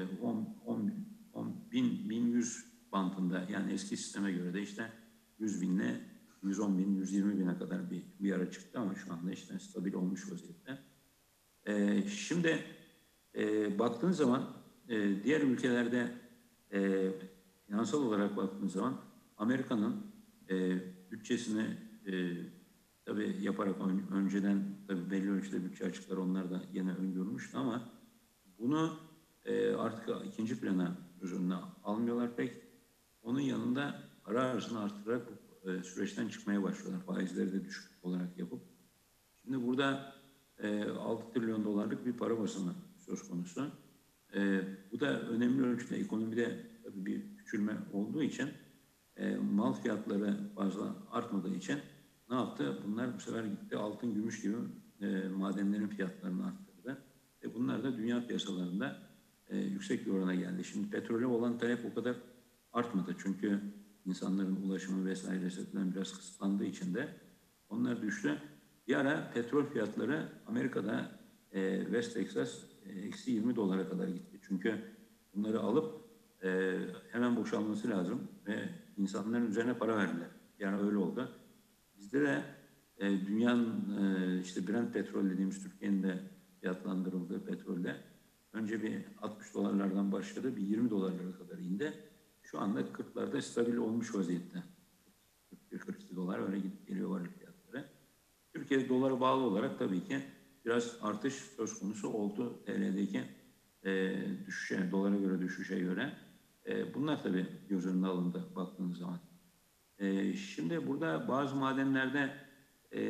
[SPEAKER 7] on bin, bin yüz bantında yani eski sisteme göre de işte yüz binle yüz on bin, yüz yirmi bine kadar bir, bir ara çıktı ama şu anda işte stabil olmuş vaziyette. E, şimdi e, baktığın zaman e, diğer ülkelerde e, finansal olarak baktığın zaman Amerika'nın e, bütçesini e, tabii yaparak ön, önceden tabii belli ölçüde bütçe açıkları onlar da yine öngörülmüştü ama bunu e, artık ikinci plana göz önüne almıyorlar pek. Onun yanında para arzını arttırarak e, süreçten çıkmaya başlıyorlar. Faizleri de düşük olarak yapıp. Şimdi burada e, altı trilyon dolarlık bir para basımı söz konusu. E, bu da önemli ölçüde ekonomide tabii bir küçülme olduğu için e, mal fiyatları fazla artmadığı için ne yaptı? Bunlar bu sefer gitti altın, gümüş gibi e, madenlerin fiyatlarını arttırdı. E, bunlar da dünya piyasalarında e, yüksek bir orana geldi. Şimdi petrole olan talep o kadar artmadı. Çünkü insanların ulaşımı vesairesi falan biraz kısıtlandığı için de onlar düştü. Bir ara petrol fiyatları Amerika'da e, West Texas eksi yirmi dolara kadar gitti. Çünkü bunları alıp e, hemen boşalması lazım ve insanların üzerine para verdiler. Yani öyle oldu. Bizde de e, dünyanın e, işte Brent petrol dediğimiz Türkiye'nin de fiyatlandırıldığı petrolde önce bir altmış dolarlardan başladı, bir yirmi dolarlara kadar indi. Şu anda kırklarda stabil olmuş vaziyette. kırk bir kırk iki dolar öyle gidip geliyor varlık fiyatları. Türkiye'de dolara bağlı olarak tabii ki biraz artış söz konusu oldu T L'deki e, düşüşe, dolara göre düşüşe göre. E, bunlar tabii göz önüne alındı baktığınız zaman. E, şimdi burada bazı madenlerde e,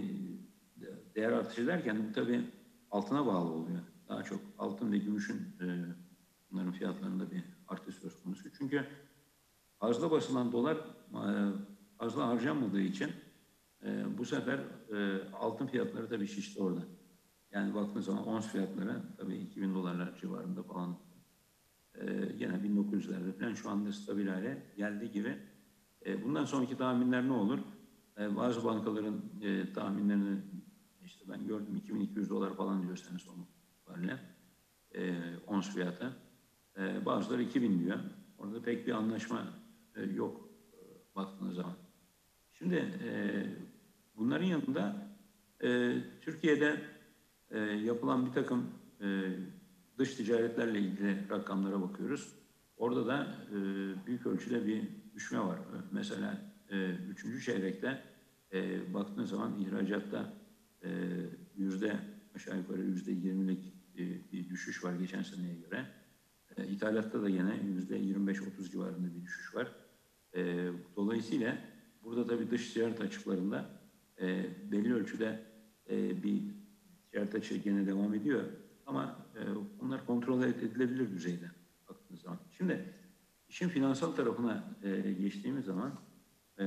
[SPEAKER 7] değer artışı derken bu tabii altına bağlı oluyor. Daha çok altın ve gümüşün e, bunların fiyatlarında bir artış söz konusu. Çünkü fazla basılan dolar e, fazla harcanmadığı için e, bu sefer e, altın fiyatları tabii şişti orada. Yani baktığınız zaman ons fiyatları tabii iki bin dolarlar civarında falan. E, yine bin dokuz yüzlerde falan şu anda stabil hale geldiği gibi. E, bundan sonraki tahminler ne olur? E, bazı bankaların e, tahminlerini işte ben gördüm iki bin iki yüz dolar falan diyor sene sonu itibariyle. E, ons fiyatı. E, bazıları iki bin diyor. Orada pek bir anlaşma e, yok e, baktığınız zaman. Şimdi e, bunların yanında e, Türkiye'de e, yapılan bir takım e, dış ticaretlerle ilgili rakamlara bakıyoruz. Orada da e, büyük ölçüde bir düşme var. Mesela e, üçüncü çeyrekte e, baktığınız zaman ihracatta e, yüzde aşağı yukarı yüzde yirmilik e, bir düşüş var geçen seneye göre. E, ithalatta da yine yüzde yirmi beş otuz civarında bir düşüş var. E, dolayısıyla burada tabii dış ticaret açıklarında e, belli ölçüde e, bir ticaret açığı gene devam ediyor. Ama e, bunlar kontrol edilebilir düzeyde baktığınız zaman. Şimdi işin finansal tarafına e, geçtiğimiz zaman e,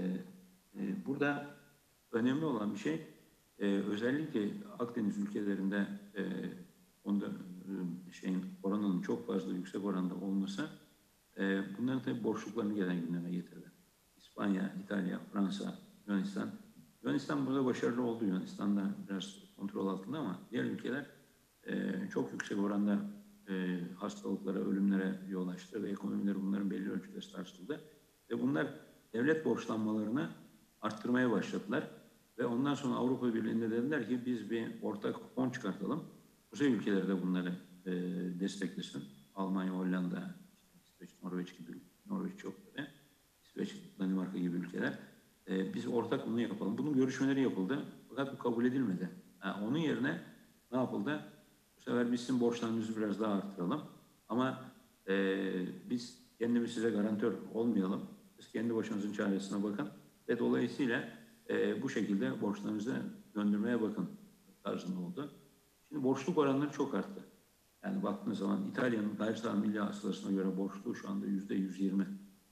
[SPEAKER 7] e, burada önemli olan bir şey e, özellikle Akdeniz ülkelerinde e, onda e, şeyin oranının çok fazla yüksek oranda olması e, bunların tabii borçluklarını gelen gündeme getirdi. İspanya, İtalya, Fransa, Yunanistan. Yunanistan burada başarılı oldu. Yunanistan'da biraz kontrol altında ama diğer ülkeler e, çok yüksek oranda e, hastalıklara, ölümlere yol açtı ve ekonomileri bunların belli ölçüde sarsıldı. Ve bunlar devlet borçlanmalarını arttırmaya başladılar. Ve ondan sonra Avrupa Birliği'nde dediler ki biz bir ortak fon çıkartalım. Kuzey ülkeleri de bunları e, desteklesin. Almanya, Hollanda, İsveç, Norveç gibi, Norveç yok tabii. İsveç, Danimarka gibi ülkeler. E, biz ortak bunu yapalım. Bunun görüşmeleri yapıldı. Fakat bu kabul edilmedi. Yani onun yerine ne yapıldı? Bu sefer biz sizin borçlarınızı biraz daha arttıralım. Ama e, biz kendimiz size garantör olmayalım. Siz kendi başınızın çaresine bakın. Ve dolayısıyla e, bu şekilde borçlarınızı döndürmeye bakın tarzında oldu. Şimdi borçluk oranları çok arttı. Yani baktığınız zaman İtalya'nın gayri saha milli hasılasına göre borçluğu şu anda yüzde yüz yirmi.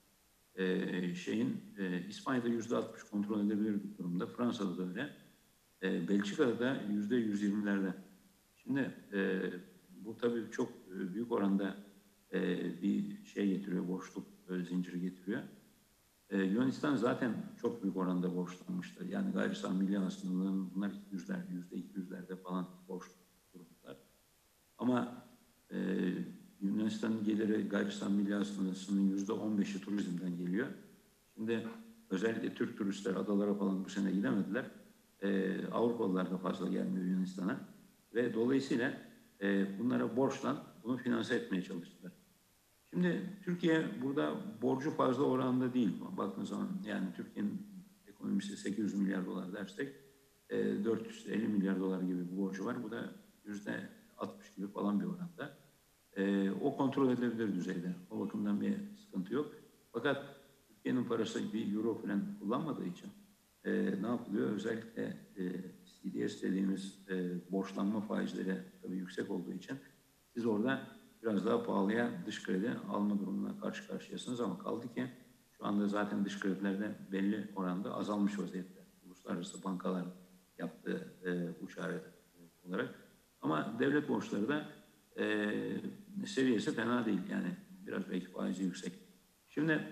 [SPEAKER 7] Ee, şeyin e, İspanya'da yüzde altmış kontrol edilebilir bir durumda. Fransa'da da öyle. E, Belçika'da da yüzde yüz yirmilerde. Şimdi e, bu tabii çok büyük oranda e, bir şey getiriyor, borçluk e, zinciri getiriyor. E, Yunanistan zaten çok büyük oranda borçlanmıştı. Yani gayri saha milli hasılanın bunlar yüzler, yüzde iki yüzlerde falan borçlu durumdalar. Ama e, Yunanistan'ın geliri gayri saha milli hasılasının yüzde on beşi turizmden geliyor. Şimdi özellikle Türk turistler adalara falan bu sene gidemediler. E, Avrupalılar da fazla gelmiyor Yunanistan'a. Ve dolayısıyla e, bunlara borçlan bunu finanse etmeye çalıştılar. Şimdi Türkiye burada borcu fazla oranda değil. Baktığınız zaman yani Türkiye'nin ekonomisi sekiz yüz milyar dolar dersek e, dört yüz elli milyar dolar gibi bir borcu var. Bu da yüzde altmış gibi falan bir oranda. E, o kontrol edilebilir düzeyde. O bakımdan bir sıkıntı yok. Fakat Türkiye'nin parası bir euro falan kullanmadığı için e, ne yapılıyor? Özellikle e, C D S dediğimiz e, borçlanma faizleri tabii yüksek olduğu için siz orada biraz daha pahalıya dış kredi alma durumuna karşı karşıyasınız ama kaldı ki şu anda zaten dış kredilerde belli oranda azalmış vaziyette. Uluslararası bankalar yaptığı e, bu çare olarak. Ama devlet borçları da e, seviyesi fena değil. Yani biraz belki faizi yüksek. Şimdi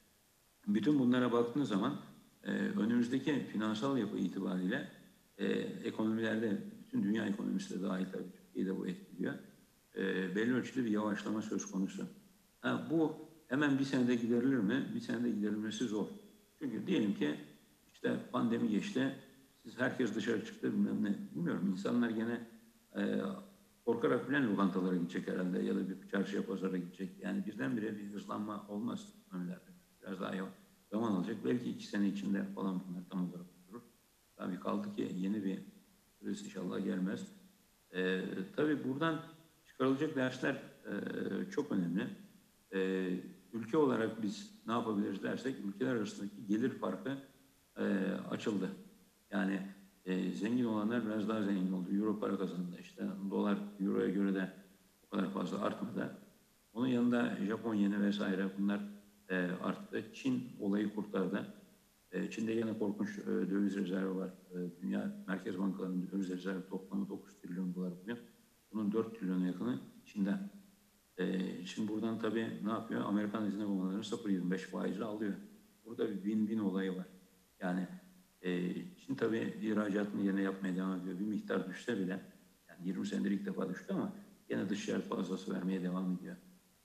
[SPEAKER 7] bütün bunlara baktığınız zaman e, önümüzdeki finansal yapı itibariyle e, ekonomilerde, bütün dünya ekonomisi de dahil tabii Türkiye'de bu etkiliyor. E, belli ölçüde bir yavaşlama söz konusu. Ha, bu hemen bir senede giderilir mi? Bir senede giderilmesi zor. Çünkü diyelim ki işte pandemi geçti, siz herkes dışarı çıktı bilmem ne. Bilmiyorum, insanlar gene e, korkarak bilen lokantalara gidecek herhalde ya da bir çarşıya pazara gidecek. Yani birdenbire bir hızlanma olmaz ekonomilerde. Biraz daha yavaş. Zaman alacak. Belki iki sene içinde falan bunlar tam olarak durur. Tabii kaldı ki yeni bir kriz inşallah gelmez. Ee, tabii buradan çıkarılacak dersler e, çok önemli. Ee, ülke olarak biz ne yapabiliriz dersek ülkeler arasındaki gelir farkı e, açıldı. Yani e, zengin olanlar biraz daha zengin oldu. Euro para kazandı. İşte dolar euroya göre de o kadar fazla artmadı. Onun yanında Japon yeni vesaire bunlar e, arttı. Çin olayı kurtardı. E, Çin'de yine korkunç e, döviz rezervi var. E, Dünya Merkez Bankaları'nın döviz rezervi toplamı dokuz trilyon dolar bugün. Bunun dört trilyona yakını Çin'den. E, şimdi buradan tabii ne yapıyor? Amerikan hazine babaları sıfır virgül yirmi beş faizle alıyor. Burada bir win-win olayı var. Yani e, Çin tabii ihracatını yerine yapmaya devam ediyor. Bir miktar düşse bile, yani yirmi senedir ilk defa düştü ama yine dış ticaret fazlası vermeye devam ediyor.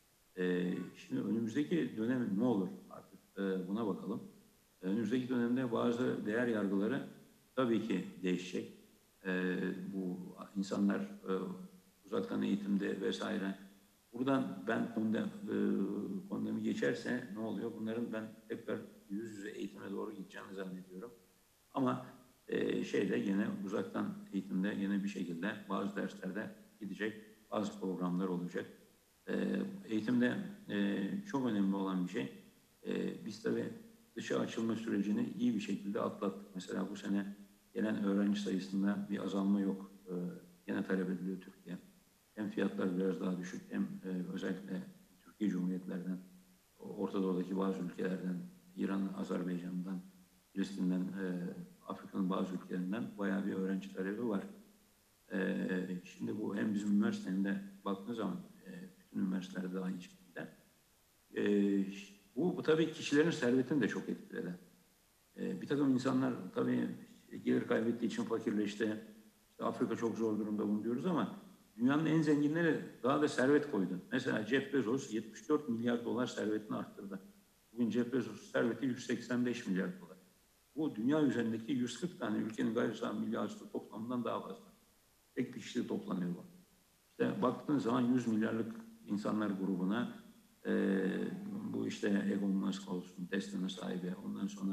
[SPEAKER 7] E, şimdi önümüzdeki dönem ne olur? Artık e, buna bakalım. Önümüzdeki dönemde bazı değer yargıları tabii ki değişecek. E, bu insanlar e, uzaktan eğitimde vesaire. Buradan ben kondem, e, kondemi geçerse ne oluyor? Bunların ben tekrar yüz yüze eğitime doğru gideceğini zannediyorum. Ama e, şeyde yine uzaktan eğitimde yine bir şekilde bazı derslerde gidecek, bazı programlar olacak. E, eğitimde e, çok önemli olan bir şey. E, biz tabii dışa açılma sürecini iyi bir şekilde atlattık. Mesela bu sene gelen öğrenci sayısında bir azalma yok. E, gene talep ediliyor Türkiye. Hem fiyatlar biraz daha düşük hem e, özellikle Türkiye Cumhuriyetlerden, Orta Doğu'daki bazı ülkelerden, İran, Azerbaycan'dan, Filistin'den, e, Afrika'nın bazı ülkelerinden bayağı bir öğrenci talebi var. E, şimdi bu hem bizim üniversitede baktığınız zaman e, bütün üniversitelerde de aynı şekilde. E, bu, bu tabii kişilerin servetini de çok etkiledi. E, bir takım insanlar tabii gelir kaybettiği için fakirleşti. İşte Afrika çok zor durumda bunu diyoruz ama dünyanın en zenginleri daha da servet koydu. Mesela Jeff Bezos yetmiş dört milyar dolar servetini arttırdı. Bugün Jeff Bezos serveti yüz seksen beş milyar dolar. Bu dünya üzerindeki yüz kırk tane ülkenin gayri safi milli hasılatı toplamından daha fazla. Tek bir kişide toplanıyor bu. İşte baktığın zaman yüz milyarlık insanlar grubuna e, bu işte Elon Musk olsun, Tesla'nın sahibi, ondan sonra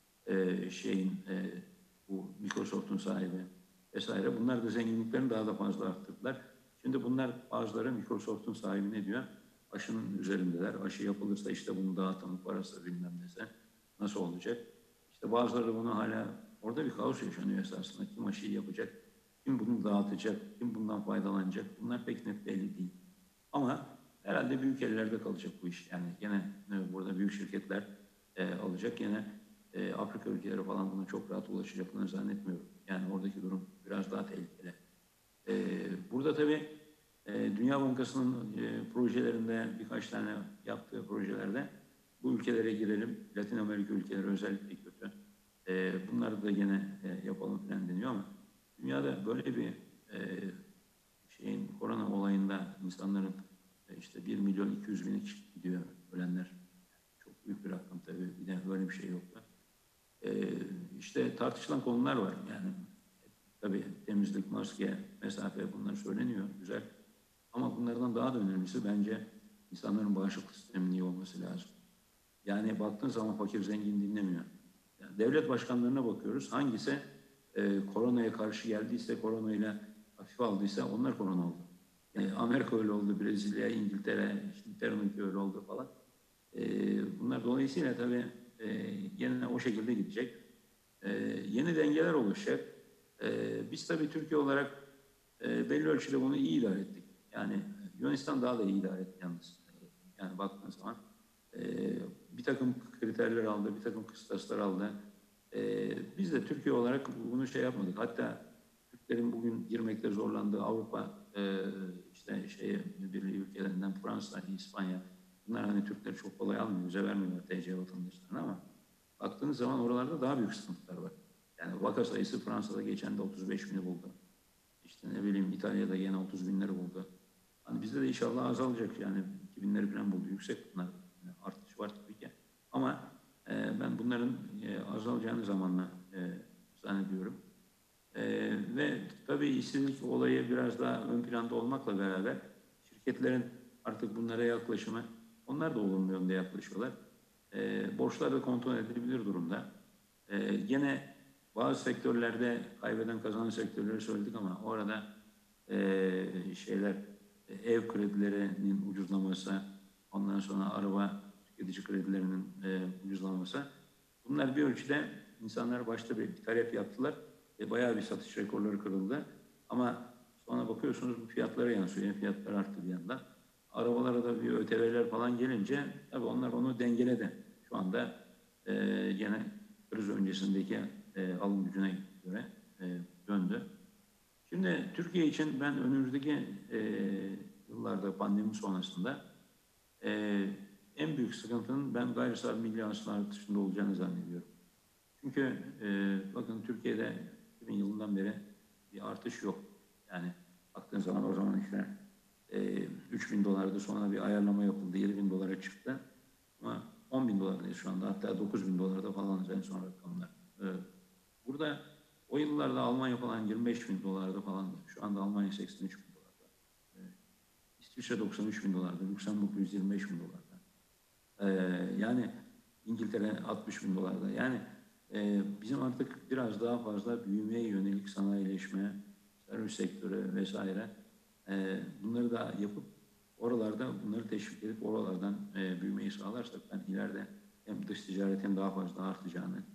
[SPEAKER 7] e, şeyin e, bu Microsoft'un sahibi vesaire. Bunlar da zenginliklerini daha da fazla arttırdılar. Şimdi bunlar bazıları Microsoft'un sahibi ne diyor? Aşının üzerindeler. Aşı yapılırsa işte bunu dağıtalım, parası bilmem neyse nasıl olacak? İşte bazıları bunu hala orada bir kaos yaşanıyor esasında. Kim aşıyı yapacak? Kim bunu dağıtacak? Kim bundan faydalanacak? Bunlar pek net belli değil. Ama herhalde büyük ellerde kalacak bu iş. Yani gene burada büyük şirketler e, alacak. Yine e, Afrika ülkeleri falan buna çok rahat ulaşacaklarını zannetmiyorum. Yani oradaki durum biraz daha tehlikeli. E, burada tabii e, Dünya Bankası'nın e, projelerinde birkaç tane yaptığı projelerde bu ülkelere girelim. Latin Amerika ülkeleri özellikle kötü. E, bunları da gene e, yapalım falan deniyor ama dünyada böyle bir e, şeyin korona olayında insanların e, işte bir milyon iki yüz bin kişi gidiyor ölenler. Çok büyük bir rakam tabii. Bir de böyle bir şey yok da. E, işte tartışılan konular var. Yani tabii temizlik, maske, mesafe bunlar söyleniyor. Güzel. Ama bunlardan daha da önemlisi bence insanların bağışıklık sisteminin iyi olması lazım. Yani baktığın zaman fakir zengin dinlemiyor. Yani devlet başkanlarına bakıyoruz. Hangisi e, koronaya karşı geldiyse, koronayla hafif aldıysa onlar korona oldu. Yani Amerika öyle oldu, Brezilya, İngiltere, İngiltere'ninki öyle oldu falan. E, bunlar dolayısıyla tabii e, yine o şekilde gidecek. E, yeni dengeler oluşacak. E, biz tabii Türkiye olarak e, belli ölçüde bunu iyi idare ettik. Yani Yunanistan daha da iyi idare etti yalnız. Yani baktığın zaman e, bir takım kriterler aldı, bir takım kıstaslar aldı. E, biz de Türkiye olarak bunu şey yapmadık. Hatta Türklerin bugün girmekte zorlandığı Avrupa e, işte şey birliği ülkelerinden Fransa, İspanya, bunlar hani Türkleri çok kolay almıyor, bize vermiyorlar T C vatandaşlarına ama baktığınız zaman oralarda daha büyük sıkıntılar var. Yani vaka sayısı Fransa'da geçen de otuz beş bini buldu. İşte ne bileyim İtalya'da yine otuz binleri buldu. Hani bizde de inşallah azalacak yani iki binleri falan buldu. Yüksek bunlar. Yani artış var tabii ki. Ama e, ben bunların e, azalacağını zamanla e, zannediyorum. E, ve tabii işsizlik olayı biraz daha ön planda olmakla beraber şirketlerin artık bunlara yaklaşımı, onlar da olumlu yönde yaklaşıyorlar. E, borçlar da kontrol edilebilir durumda. E, gene bazı sektörlerde kaybeden kazanan sektörleri söyledik ama orada e, şeyler ev kredilerinin ucuzlaması, ondan sonra araba tüketici kredilerinin e, ucuzlaması. Bunlar bir ölçüde insanlar başta bir, bir talep yaptılar ve bayağı bir satış rekorları kırıldı. Ama sonra bakıyorsunuz bu fiyatlara yansıyor. Fiyatlar arttı bir yandan. Arabalara da bir ÖTV'ler falan gelince tabii onlar onu dengeledi. Şu anda e, yine kriz öncesindeki e, alım gücüne göre e, döndü. Şimdi Türkiye için ben önümüzdeki e, yıllarda pandemi sonrasında e, en büyük sıkıntının ben gayri safi milli hasıla artışında olacağını zannediyorum. Çünkü e, bakın Türkiye'de iki bin yılından beri bir artış yok. Yani baktığın zaman o zaman işte e, üç bin dolardı, sonra bir ayarlama yapıldı, yedi bin dolara çıktı. Ama on bin dolardayız şu anda, hatta dokuz bin dolarda falan en son rakamlar. E, burada o yıllarda Almanya falan yirmi beş bin dolarda falan. Şu anda Almanya seksen üç bin dolarda. Ee, İsviçre doksan üç bin dolarda. Lüksemburg yüz yirmi beş bin dolarda. Ee, yani İngiltere altmış bin dolarda. Yani e, bizim artık biraz daha fazla büyümeye yönelik sanayileşme, servis sektörü vesaire e, bunları da yapıp oralarda bunları teşvik edip oralardan e, büyümeyi sağlarsak ben ileride hem dış ticaretin daha fazla artacağını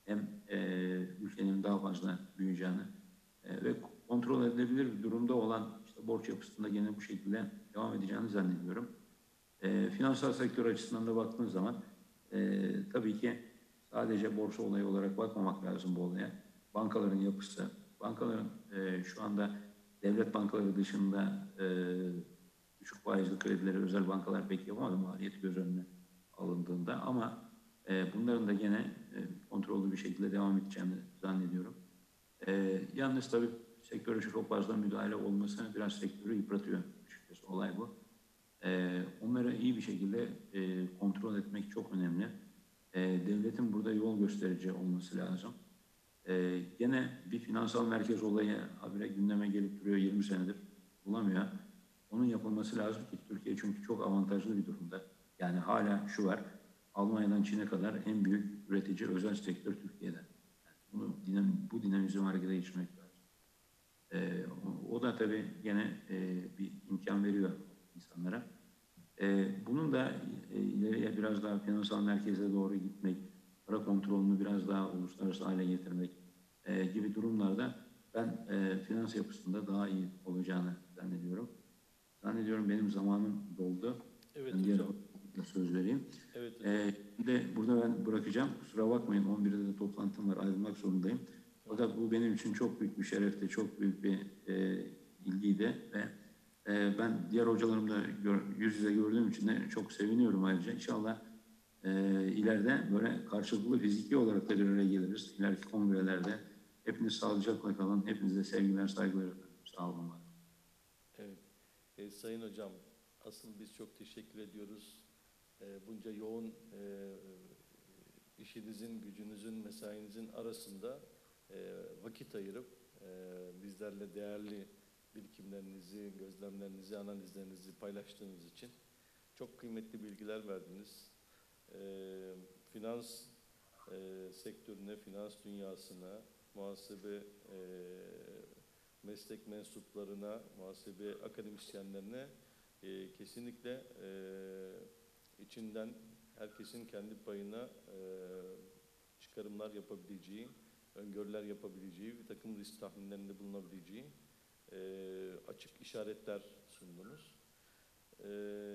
[SPEAKER 7] hem e, ülkenin daha fazla büyüyeceğini e, ve kontrol edilebilir bir durumda olan işte borç yapısında gene bu şekilde devam edeceğini zannediyorum. E, finansal sektör açısından da baktığınız zaman e, tabii ki sadece borsa olayı olarak bakmamak lazım bu olaya. Bankaların yapısı, bankaların e, şu anda devlet bankaları dışında e, düşük faizli kredileri özel bankalar pek yapamadı maliyeti göz önüne alındığında, ama e, bunların da gene e, kontrollü bir şekilde devam edeceğini zannediyorum. E, yalnız tabii sektöre çok fazla müdahale olması biraz sektörü yıpratıyor. Açıkçası olay bu. E, onları iyi bir şekilde e, kontrol etmek çok önemli. E, devletin burada yol gösterici olması lazım. E, gene bir finansal merkez olayı habire gündeme gelip duruyor, yirmi senedir bulamıyor. Onun yapılması lazım ki Türkiye çünkü çok avantajlı bir durumda. Yani hala şu var, Almanya'dan Çin'e kadar en büyük üretici özel sektör Türkiye'de. Yani bunu dinam, bu dinamizmi harekete geçirmek lazım. E, o, o da tabii gene e, bir imkan veriyor insanlara. E, bunun da e, ileriye biraz daha finansal merkeze doğru gitmek, para kontrolünü biraz daha uluslararası hale getirmek e, gibi durumlarda ben e, finans yapısında daha iyi olacağını zannediyorum. Zannediyorum benim zamanım doldu.
[SPEAKER 2] Evet
[SPEAKER 7] ben
[SPEAKER 2] hocam.
[SPEAKER 7] Söz vereyim.
[SPEAKER 2] Evet hocam.
[SPEAKER 7] E, bir de burada ben bırakacağım. Kusura bakmayın, on birde de toplantım var, ayrılmak zorundayım. O da bu benim için çok büyük bir şerefti, çok büyük bir e, ilgiydi ve e, ben diğer hocalarımla gör, yüz yüze gördüğüm için de çok seviniyorum ayrıca. İnşallah e, ileride böyle karşılıklı fiziki olarak da bir araya geliriz. İleriki kongrelerde. Hepiniz sağlıcakla kalın. Hepinize sevgiler, saygılar efendim. Sağ olun.
[SPEAKER 2] Evet. E, Sayın Hocam, asıl biz çok teşekkür ediyoruz. E, bunca yoğun e, işinizin, gücünüzün, mesainizin arasında e, vakit ayırıp e, bizlerle değerli birikimlerinizi, gözlemlerinizi, analizlerinizi paylaştığınız için çok kıymetli bilgiler verdiniz. E, finans e, sektörüne, finans dünyasına, muhasebe e, meslek mensuplarına, muhasebe akademisyenlerine e, kesinlikle e, içinden herkesin kendi payına e, çıkarımlar yapabileceği, öngörüler yapabileceği, bir takım risk tahminlerinde bulunabileceği e, açık işaretler sundunuz. E,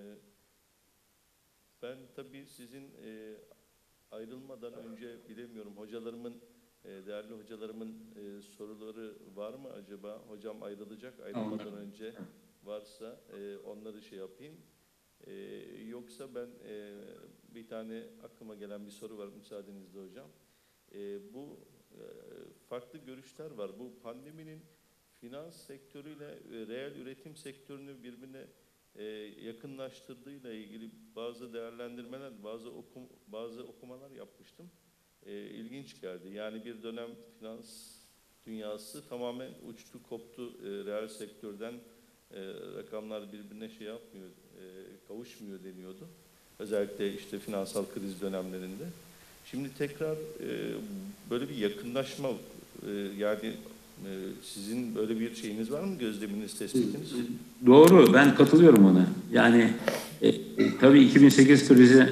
[SPEAKER 2] ben tabii sizin e, ayrılmadan önce bilemiyorum, hocalarımın, e, değerli hocalarımın e, soruları var mı acaba? Hocam ayrılacak, ayrılmadan önce varsa e, onları şey yapayım. E, yoksa ben e, bir tane aklıma gelen bir soru var müsaadenizle hocam. E, bu e, farklı görüşler var. Bu pandeminin finans sektörüyle e, reel üretim sektörünü birbirine e, yakınlaştırdığıyla ilgili bazı değerlendirmeler, bazı okum, bazı okumalar yapmıştım. E, ilginç geldi. Yani bir dönem finans dünyası tamamen uçtu, koptu e, reel sektörden. E, rakamlar birbirine şey yapmıyor, e, kavuşmuyor deniyordu. Özellikle işte finansal kriz dönemlerinde. Şimdi tekrar e, böyle bir yakınlaşma, e, yani e, sizin böyle bir şeyiniz var mı, gözleminiz, tespitiniz?
[SPEAKER 7] Doğru, ben katılıyorum ona. Yani e, e, tabii iki bin sekiz krizi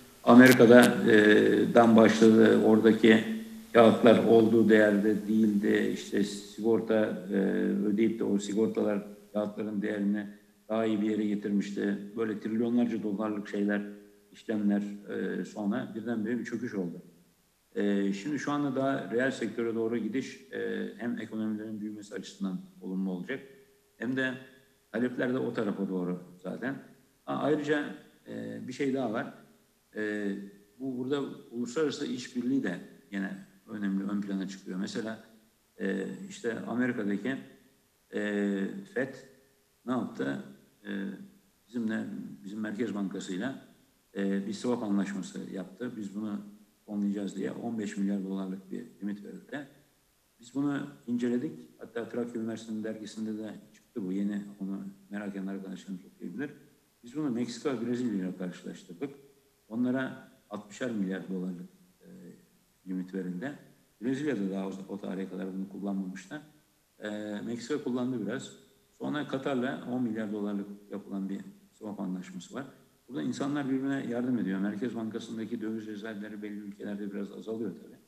[SPEAKER 7] Amerika'dan e, başladı. Oradaki kağıtlar olduğu değerde değildi. İşte sigorta e, ödeyip de o sigortalar kağıtların değerini daha iyi bir yere getirmişti. Böyle trilyonlarca dolarlık şeyler, işlemler e, sonra birdenbire bir çöküş oldu. E, şimdi şu anda daha reel sektöre doğru gidiş e, hem ekonomilerin büyümesi açısından olumlu olacak, hem de talepler de o tarafa doğru zaten. Ha, ayrıca e, bir şey daha var. E, bu burada uluslararası işbirliği de yine önemli, ön plana çıkıyor. Mesela e, işte Amerika'daki e, Fed ne yaptı? E, bizimle, bizim Merkez Bankası'yla e, bir swap anlaşması yaptı. Biz bunu fonlayacağız diye on beş milyar dolarlık bir limit verildi. Biz bunu inceledik. Hatta Trakya Üniversitesi'nin dergisinde de çıktı bu yeni. Onu merak eden arkadaşlarımız okuyabilir. Biz bunu Meksika, Brezilya ile karşılaştırdık. Onlara altmışar milyar dolarlık e, limit verildi. Brezilya'da daha o, o tarihe kadar bunu kullanmamışlar. E, Meksika kullandı biraz. Sonra Katar'la on milyar dolarlık yapılan bir swap anlaşması var. Burada insanlar birbirine yardım ediyor. Merkez Bankası'ndaki döviz rezervleri belli ülkelerde biraz azalıyor tabii.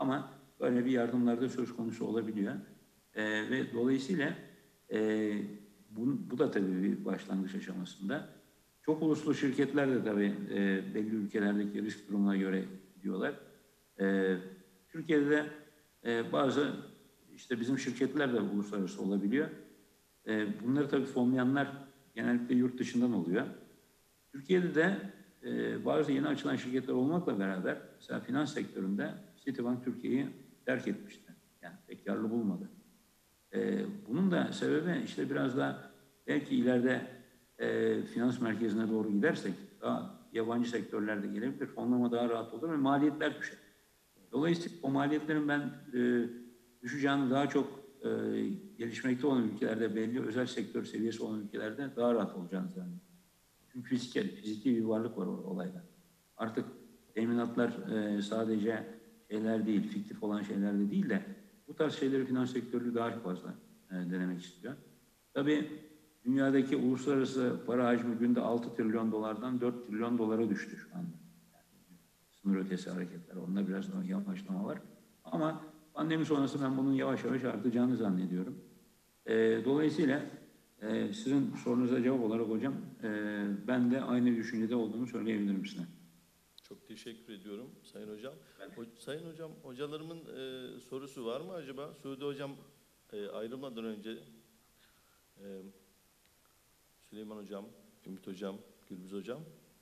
[SPEAKER 7] Ama böyle bir yardımlar da söz konusu olabiliyor. E, ve dolayısıyla e, bu, bu da tabii bir başlangıç aşamasında. Çok uluslu şirketler de tabii e, belli ülkelerdeki risk durumuna göre gidiyorlar. E, Türkiye'de de e, bazı işte bizim şirketler de uluslararası olabiliyor. E, bunları tabii fonlayanlar genellikle yurt dışından oluyor. Türkiye'de de e, bazı yeni açılan şirketler olmakla beraber mesela finans sektöründe Citibank Türkiye'yi terk etmişti. Yani pek yararlı bulmadı. E, bunun da sebebi işte biraz da belki ileride e, finans merkezine doğru gidersek daha yabancı sektörlerde gelebilir. Fonlama daha rahat olur ve maliyetler düşer. Dolayısıyla o maliyetlerin ben e, düşeceğini daha çok e, gelişmekte olan ülkelerde belli özel sektör seviyesi olan ülkelerde daha rahat olacağını zannediyorum. Çünkü fiziksel, fiziki bir varlık var olayda. Artık teminatlar e, sadece şeyler değil, fiktif olan şeyler de değil de bu tarz şeyleri finans sektörü daha fazla e, denemek istiyor. Tabii dünyadaki uluslararası para hacmi günde altı trilyon dolardan dört trilyon dolara düştü şu anda. Yani sınır ötesi hareketler, onda biraz yavaşlama var. Ama pandemi sonrası ben bunun yavaş yavaş artacağını zannediyorum. E, dolayısıyla e, sizin sorunuza cevap olarak hocam, e, ben de aynı düşüncede olduğumu söyleyebilirim size.
[SPEAKER 2] Çok teşekkür ediyorum Sayın Hocam. Ho Sayın Hocam, hocalarımın e, sorusu var mı acaba? Suudi Hocam e, ayrılmadan önce e, Süleyman Hocam, Ümit Hocam, Gürbüz Hocam.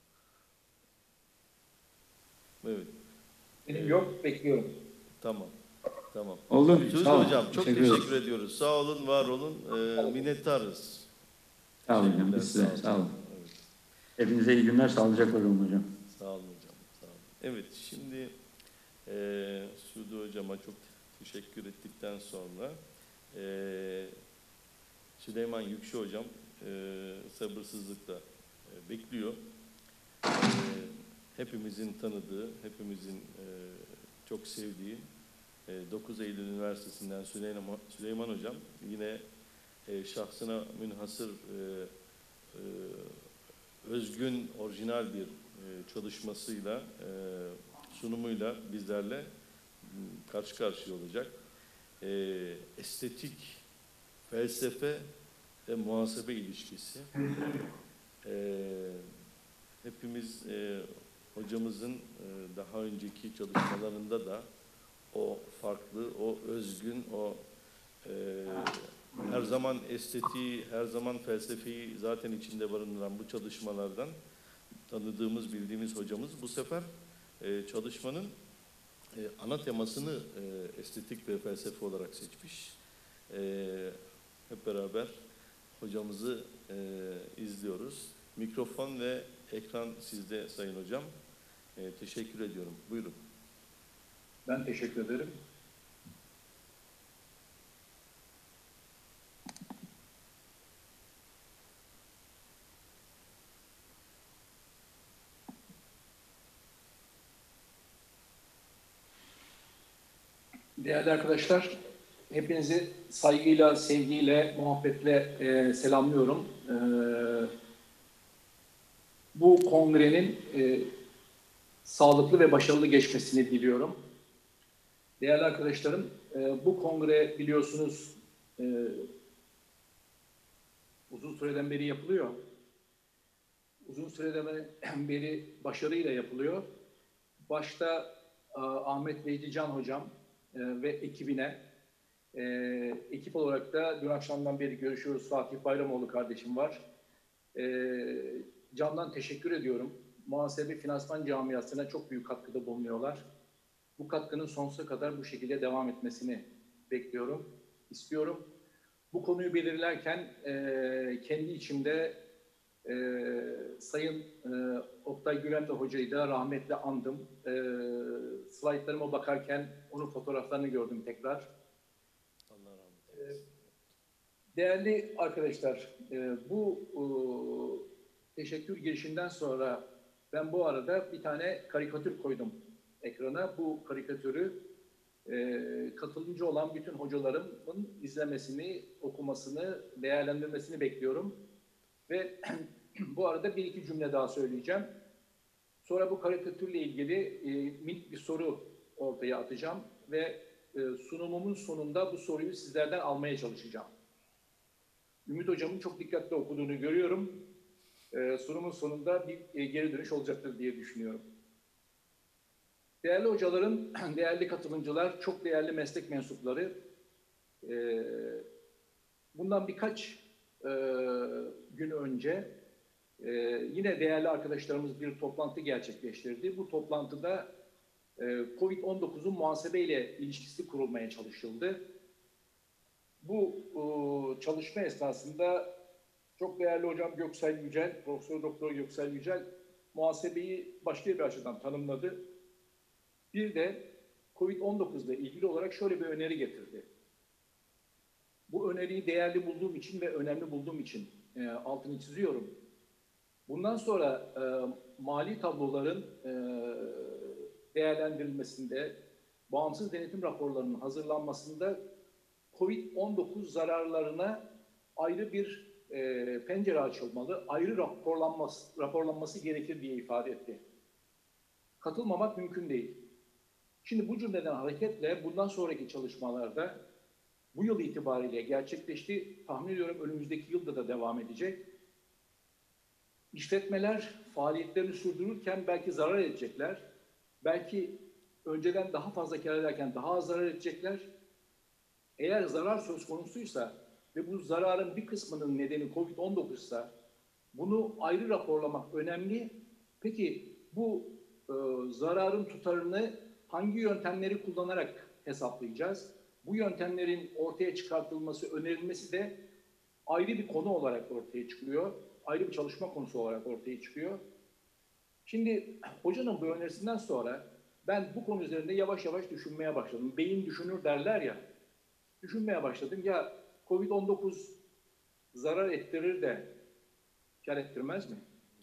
[SPEAKER 2] Evet.
[SPEAKER 10] Benim yok, bekliyorum.
[SPEAKER 2] Tamam. Tamam.
[SPEAKER 7] Oldu.
[SPEAKER 2] Suudi Hocam çok teşekkür, teşekkür ediyoruz. Sağ olun, var olun. E, minnettarız.
[SPEAKER 7] Sağ olun hocam. Biz size sağ olun. Evet. Hepinize iyi günler, sağlıcakla olun hocam.
[SPEAKER 2] Sağ olun hocam. Sağ olun. Evet, şimdi e, Suudi Hocam'a çok teşekkür ettikten sonra e, Süleyman Yükşi Hocam e, sabırsızlıkla e, bekliyor. E, hepimizin tanıdığı, hepimizin e, çok sevdiği e, dokuz Eylül Üniversitesi'nden Süleyman, Süleyman Hocam yine e, şahsına münhasır e, e, özgün, orijinal bir e, çalışmasıyla, e, sunumuyla bizlerle karşı karşıya olacak. E, estetik, felsefe ve muhasebe ilişkisi. E, hepimiz e, hocamızın e, daha önceki çalışmalarında da o farklı, o özgün, o e, her zaman estetiği, her zaman felsefeyi zaten içinde barındıran bu çalışmalardan tanıdığımız, bildiğimiz hocamız bu sefer e, çalışmanın e, ana temasını e, estetik ve felsefe olarak seçmiş. E, hep beraber hocamızı e, izliyoruz. Mikrofon ve ekran sizde Sayın Hocam. E, teşekkür ediyorum. Buyurun.
[SPEAKER 10] Ben teşekkür ederim. Değerli arkadaşlar, hepinizi saygıyla, sevgiyle, muhabbetle e, selamlıyorum. E, bu kongrenin e, sağlıklı ve başarılı geçmesini diliyorum. Değerli arkadaşlarım, e, bu kongre biliyorsunuz e, uzun süreden beri yapılıyor. Uzun süreden beri başarıyla yapılıyor. Başta e, Ahmet Veydican Hocam e, ve ekibine, e, ekip olarak da dün akşamdan beri görüşüyoruz. Fatih Bayramoğlu kardeşim var. E, candan teşekkür ediyorum. Muhasebe finansman camiasına çok büyük katkıda bulunuyorlar. Bu katkının sonsuza kadar bu şekilde devam etmesini bekliyorum, istiyorum. Bu konuyu belirlerken e, kendi içimde e, Sayın e, Oktay Güvenli Hoca'yı da rahmetle andım. E, slaytlarıma bakarken onun fotoğraflarını gördüm tekrar.
[SPEAKER 2] Allah rahmet eylesin.
[SPEAKER 10] E, değerli arkadaşlar, e, bu e, teşekkür girişinden sonra ben bu arada bir tane karikatür koydum ekrana. Bu karikatürü e, katılımcı olan bütün hocalarımın izlemesini, okumasını, değerlendirmesini bekliyorum. Ve bu arada bir iki cümle daha söyleyeceğim. Sonra bu karikatürle ilgili e, minik bir soru ortaya atacağım. ve e, sunumumun sonunda bu soruyu sizlerden almaya çalışacağım. Ümit Hocam'ın çok dikkatli okuduğunu görüyorum. E, sunumun sonunda bir e, geri dönüş olacaktır diye düşünüyorum. Değerli hocalarım, değerli katılımcılar, çok değerli meslek mensupları, e, bundan birkaç e, gün önce e, yine değerli arkadaşlarımız bir toplantı gerçekleştirdi. Bu toplantıda e, kovid on dokuzun muhasebeyle ilişkisi kurulmaya çalışıldı. Bu e, çalışma esnasında çok değerli hocam Göksel Yücel, Profesör Doktor Göksel Yücel muhasebeyi başka bir açıdan tanımladı. Bir de kovid on dokuz ile ilgili olarak şöyle bir öneri getirdi. Bu öneriyi değerli bulduğum için ve önemli bulduğum için e, altını çiziyorum. Bundan sonra e, mali tabloların e, değerlendirilmesinde, bağımsız denetim raporlarının hazırlanmasında kovid on dokuz zararlarına ayrı bir e, pencere açılmalı, ayrı raporlanması, raporlanması gerekir diye ifade etti. Katılmamak mümkün değil. Şimdi bu cümleden hareketle bundan sonraki çalışmalarda bu yıl itibariyle gerçekleşti. Tahmin ediyorum önümüzdeki yılda da devam edecek. İşletmeler faaliyetlerini sürdürürken belki zarar edecekler. Belki önceden daha fazla kar ederken daha az zarar edecekler. Eğer zarar söz konusuysa ve bu zararın bir kısmının nedeni kovid on dokuz ise bunu ayrı raporlamak önemli. Peki bu e, zararın tutarını hangi yöntemleri kullanarak hesaplayacağız? Bu yöntemlerin ortaya çıkartılması, önerilmesi de ayrı bir konu olarak ortaya çıkıyor. Ayrı bir çalışma konusu olarak ortaya çıkıyor. Şimdi hocanın bu önerisinden sonra ben bu konu üzerinde yavaş yavaş düşünmeye başladım. Beyin düşünür derler ya. Düşünmeye başladım. Ya kovid on dokuz zarar ettirir de kar ettirmez mi?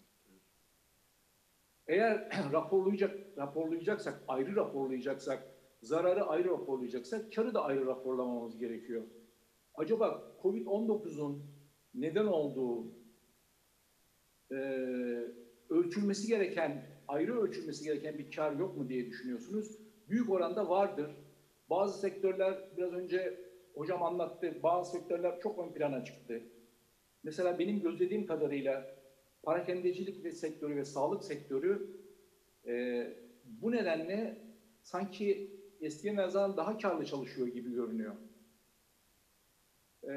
[SPEAKER 10] Eğer raporlayacak, raporlayacaksak, ayrı raporlayacaksak, zararı ayrı raporlayacaksak, karı da ayrı raporlamamız gerekiyor. Acaba kovid on dokuzun neden olduğu e, ölçülmesi gereken, ayrı ölçülmesi gereken bir kar yok mu diye düşünüyorsunuz? Büyük oranda vardır. Bazı sektörler, biraz önce hocam anlattı, bazı sektörler çok ön plana çıktı. Mesela benim gözlediğim kadarıyla parakendecilik ve sektörü ve sağlık sektörü e, bu nedenle sanki eskiye nazaran daha karlı çalışıyor gibi görünüyor. E,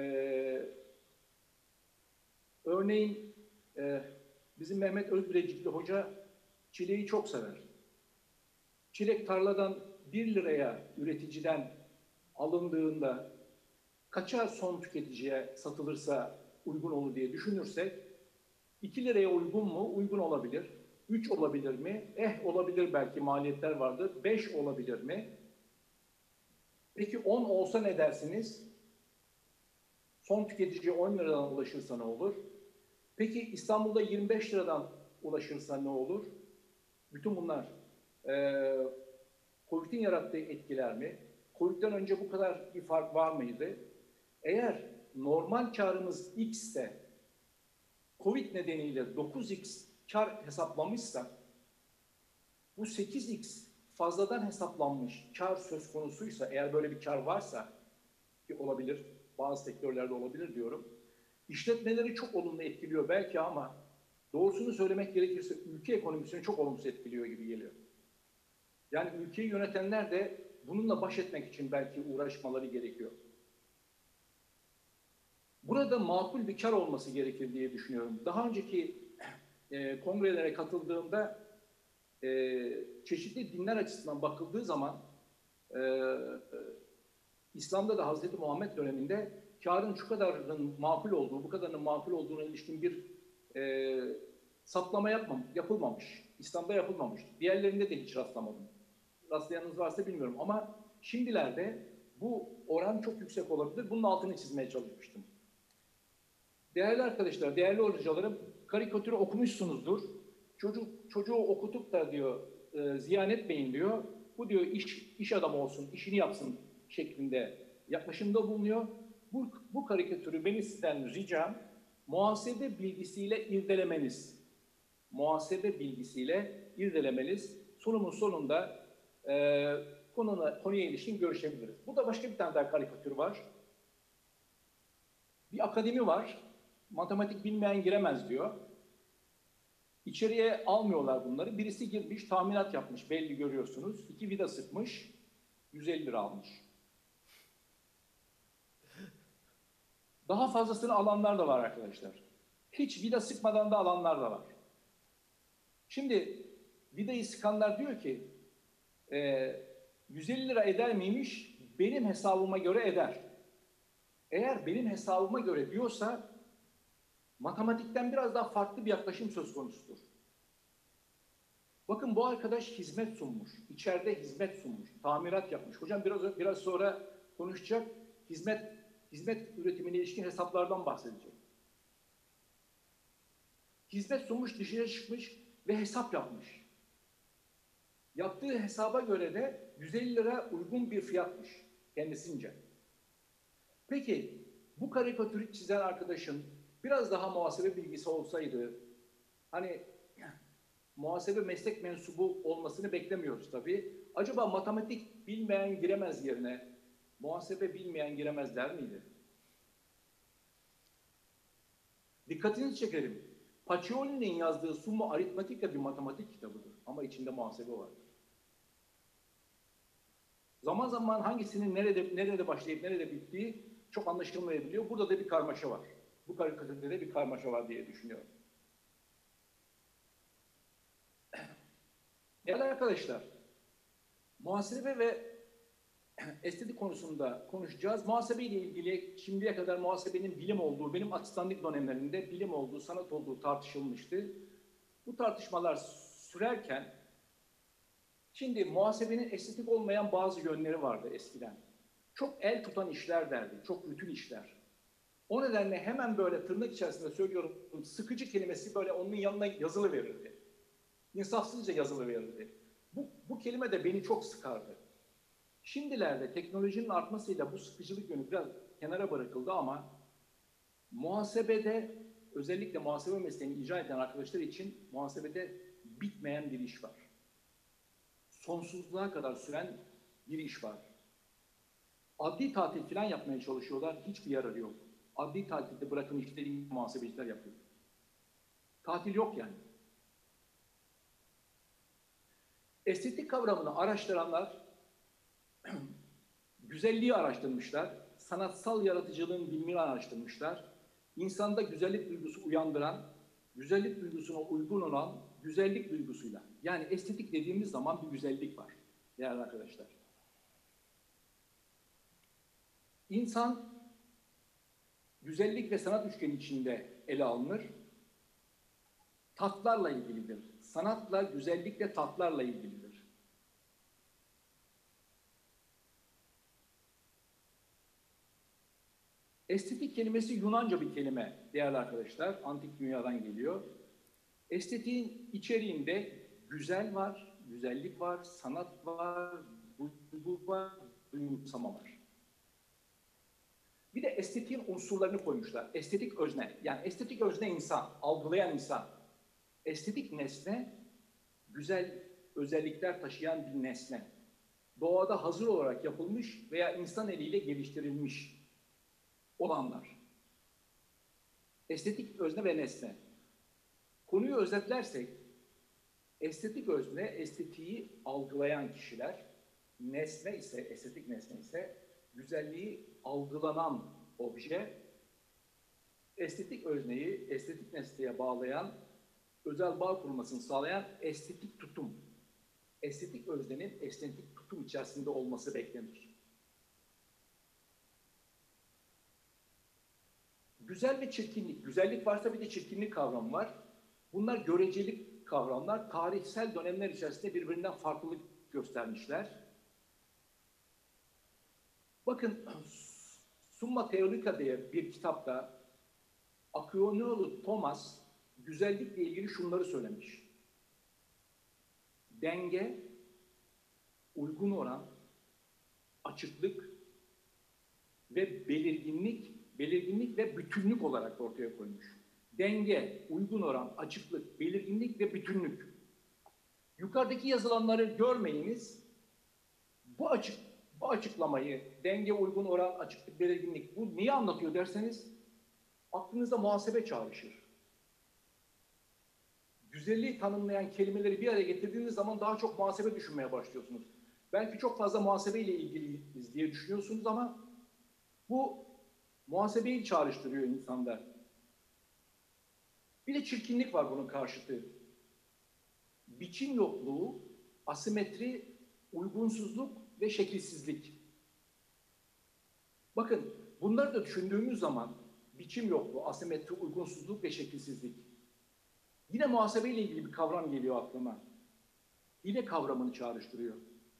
[SPEAKER 10] örneğin e, bizim Mehmet Özbilecikli Hoca çileği çok sever. Çilek tarladan bir liraya üreticiden alındığında kaça son tüketiciye satılırsa uygun olur diye düşünürsek iki liraya uygun mu? Uygun olabilir. üç olabilir mi? Eh olabilir, belki maliyetler vardır. beş olabilir mi? Peki on olsa ne dersiniz? Son tüketiciye on liradan ulaşırsa ne olur? Peki İstanbul'da yirmi beş liradan ulaşırsa ne olur? Bütün bunlar e, Covid'in yarattığı etkiler mi? Covid'den önce bu kadar bir fark var mıydı? Eğer normal karımız X ise Covid nedeniyle dokuz x kar hesaplamışsak bu sekiz x fazladan hesaplanmış kar söz konusuysa, eğer böyle bir kar varsa, ki olabilir, bazı sektörlerde olabilir diyorum, işletmeleri çok olumlu etkiliyor belki ama doğrusunu söylemek gerekirse ülke ekonomisini çok olumsuz etkiliyor gibi geliyor. Yani ülkeyi yönetenler de bununla baş etmek için belki uğraşmaları gerekiyor. Burada makul bir kar olması gerekir diye düşünüyorum. Daha önceki e, kongrelere katıldığımda e, çeşitli dinler açısından bakıldığı zaman e, e, İslam'da da Hazreti Muhammed döneminde karın şu kadarının makul olduğu, bu kadarının makul olduğuna ilişkin bir e, saptama yapmam, yapılmamış. İslam'da yapılmamış. Diğerlerinde de hiç rastlamadım. Rastlayanınız varsa bilmiyorum ama şimdilerde bu oran çok yüksek olabilir. Bunun altını çizmeye çalışmıştım. Değerli arkadaşlar, değerli hocalarım, karikatürü okumuşsunuzdur. Çocuk, çocuğu okutup da diyor, e, ziyan etmeyin diyor. Bu diyor iş, iş adamı olsun, işini yapsın şeklinde yaklaşımda bulunuyor. Bu, bu karikatürü benim sizden ricam, muhasebe bilgisiyle irdelemeniz. Muhasebe bilgisiyle irdelemeniz. Sunumun sonunda e, konuna, konuya ilişkin görüşebiliriz. Burada başka bir tane daha karikatür var. Bir akademi var. Matematik bilmeyen giremez diyor. İçeriye almıyorlar bunları. Birisi girmiş, tahminat yapmış. Belli görüyorsunuz. İki vida sıkmış. yüz elli lira almış. Daha fazlasını alanlar da var arkadaşlar. Hiç vida sıkmadan da alanlar da var. Şimdi vidayı sıkanlar diyor ki e, yüz elli lira eder miymiş? Benim hesabıma göre eder. Eğer benim hesabıma göre diyorsa matematikten biraz daha farklı bir yaklaşım söz konusudur. Bakın bu arkadaş hizmet sunmuş. İçeride hizmet sunmuş. Tamirat yapmış. Hocam biraz biraz sonra konuşacak. Hizmet hizmet üretimine ilişkin hesaplardan bahsedecek. Hizmet sunmuş, dışarı çıkmış ve hesap yapmış. Yaptığı hesaba göre de yüz elli lira uygun bir fiyatmış kendisince. Peki bu karikatürü çizen arkadaşın biraz daha muhasebe bilgisi olsaydı, hani muhasebe meslek mensubu olmasını beklemiyoruz tabii. Acaba matematik bilmeyen giremez yerine muhasebe bilmeyen giremez der miydi? Dikkatinizi çekerim. Pacioli'nin yazdığı Summa Arithmetica bir matematik kitabıdır. Ama içinde muhasebe vardır. Zaman zaman hangisinin nerede, nerede başlayıp nerede bittiği çok anlaşılmayabiliyor. Burada da bir karmaşa var. Bu karikatürde de bir karmaşa var diye düşünüyorum. Değerli arkadaşlar, muhasebe ve estetik konusunda konuşacağız. Muhasebe ile ilgili şimdiye kadar muhasebenin bilim olduğu, benim asistanlık dönemlerinde bilim olduğu, sanat olduğu tartışılmıştı. Bu tartışmalar sürerken, şimdi muhasebenin estetik olmayan bazı yönleri vardı eskiden. Çok el tutan işler derdi, çok rutin işler. O nedenle hemen böyle tırnak içerisinde söylüyorum, sıkıcı kelimesi böyle onun yanına yazılı verirdi. İnsafsızca yazılı verirdi. Bu, bu kelime de beni çok sıkardı. Şimdilerde teknolojinin artmasıyla bu sıkıcılık yönü biraz kenara bırakıldı ama muhasebede, özellikle muhasebe mesleğini icra eden arkadaşlar için muhasebede bitmeyen bir iş var. Sonsuzluğa kadar süren bir iş var. Adli tatil falan yapmaya çalışıyorlar, hiçbir yararı yok. Adli tatilde bırakın işleri muhasebeciler yapıyor. Tatil yok yani. Estetik kavramını araştıranlar güzelliği araştırmışlar, sanatsal yaratıcılığın bilimini araştırmışlar, insanda güzellik duygusu uyandıran, güzellik duygusuna uygun olan güzellik duygusuyla. Yani estetik dediğimiz zaman bir güzellik var değerli arkadaşlar. İnsan güzellik ve sanat üçgeni içinde ele alınır. Tatlarla ilgilidir. Sanatla, güzellikle tatlarla ilgilidir. Estetik kelimesi Yunanca bir kelime değerli arkadaşlar. Antik dünyadan geliyor. Estetiğin içeriğinde güzel var, güzellik var, sanat var, duygu var, duyumsama var. Bir de estetiğin unsurlarını koymuşlar. Estetik özne. Yani estetik özne insan, algılayan insan. Estetik nesne, güzel özellikler taşıyan bir nesne. Doğada hazır olarak yapılmış veya insan eliyle geliştirilmiş olanlar. Estetik özne ve nesne. Konuyu özetlersek, estetik özne, estetiği algılayan kişiler, nesne ise, estetik nesne ise, güzelliği algılanan obje, estetik özneyi, estetik nesneye bağlayan, özel bağ kurulmasını sağlayan estetik tutum. Estetik öznenin estetik tutum içerisinde olması beklenir. Güzel ve çirkinlik. Güzellik varsa bir de çirkinlik kavramı var. Bunlar görecelik kavramlar. Tarihsel dönemler içerisinde birbirinden farklılık göstermişler. Bakın Summa Theologica diye bir kitapta Aquilinalı Thomas güzellikle ilgili şunları söylemiş. Denge, uygun oran, açıklık ve belirginlik, belirginlik ve bütünlük olarak ortaya koymuş. Denge, uygun oran, açıklık, belirginlik ve bütünlük. Yukarıdaki yazılanları görmeyiniz. Bu açık bu açıklamayı, denge, uygun oran, açıklık, belirginlik, bu niye anlatıyor derseniz aklınıza muhasebe çağrışır. Güzelliği tanımlayan kelimeleri bir araya getirdiğiniz zaman daha çok muhasebe düşünmeye başlıyorsunuz. Belki çok fazla muhasebeyle ilgiliyiz diye düşünüyorsunuz ama bu muhasebeyi çağrıştırıyor insanda. Bir de çirkinlik var bunun karşıtı. Biçim yokluğu, asimetri, uygunsuzluk ve şekilsizlik. Bakın bunları da düşündüğümüz zaman biçim yokluğu, asimetri, uygunsuzluk ve şekilsizlik. Yine muhasebeyle ilgili bir kavram geliyor aklıma. Yine kavramını çağrıştırıyor.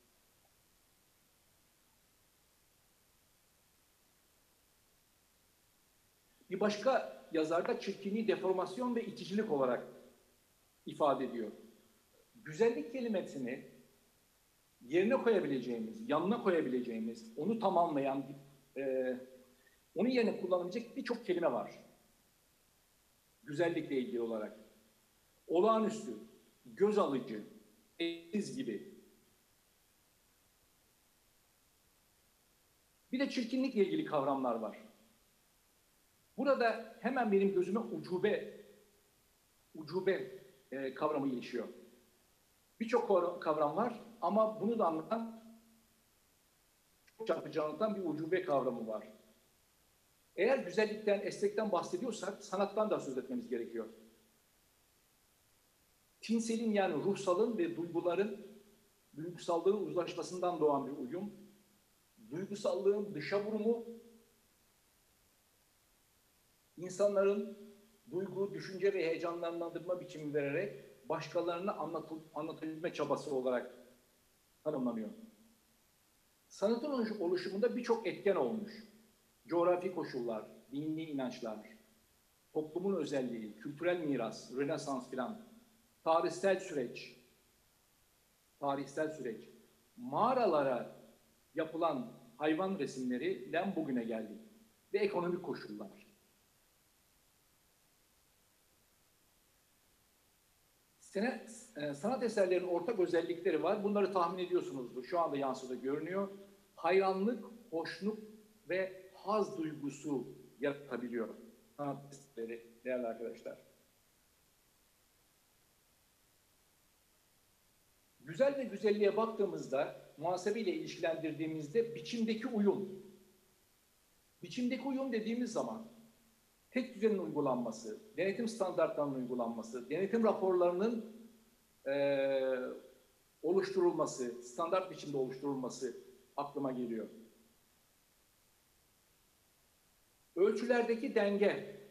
[SPEAKER 10] Bir başka yazarda çirkinliği deformasyon ve iticilik olarak ifade ediyor. Güzellik kelimesini yerine koyabileceğimiz, yanına koyabileceğimiz, onu tamamlayan, e, onun yerine kullanılacak birçok kelime var. Güzellikle ilgili olarak. Olağanüstü, göz alıcı, eşsiz gibi. Bir de çirkinlikle ilgili kavramlar var. Burada hemen benim gözüme ucube, ucube e, kavramı ilişiyor. Birçok kavram var ama bunu da anlatan, çok çarpıcı anlatan bir ucube kavramı var. Eğer güzellikten, estetikten bahsediyorsak sanattan da söz etmemiz gerekiyor. Tinselin yani ruhsalın ve duyguların, duygusallığın uzlaşmasından doğan bir uyum, duygusallığın dışa vurumu, insanların duygu, düşünce ve heyecanlandırma biçimi vererek başkalarına anlatabilme çabası olarak tanımlanıyor. Sanatın oluşumunda birçok etken olmuş. Coğrafi koşullar, dini inançlar, toplumun özelliği, kültürel miras, Rönesans filan, tarihsel süreç, tarihsel süreç, mağaralara yapılan hayvan resimlerinden bugüne geldik ve ekonomik koşullar. Sanat eserlerinin ortak özellikleri var. Bunları tahmin ediyorsunuzdur. Şu anda yansıda görünüyor. Hayranlık, hoşnut ve haz duygusu yaratabiliyor sanat eserleri değerli arkadaşlar. Güzel ve güzelliğe baktığımızda, muhasebeyle ilişkilendirdiğimizde biçimdeki uyum. Biçimdeki uyum dediğimiz zaman tek düzenin uygulanması, denetim standartlarının uygulanması, denetim raporlarının e, oluşturulması, standart biçimde oluşturulması aklıma geliyor. Ölçülerdeki denge.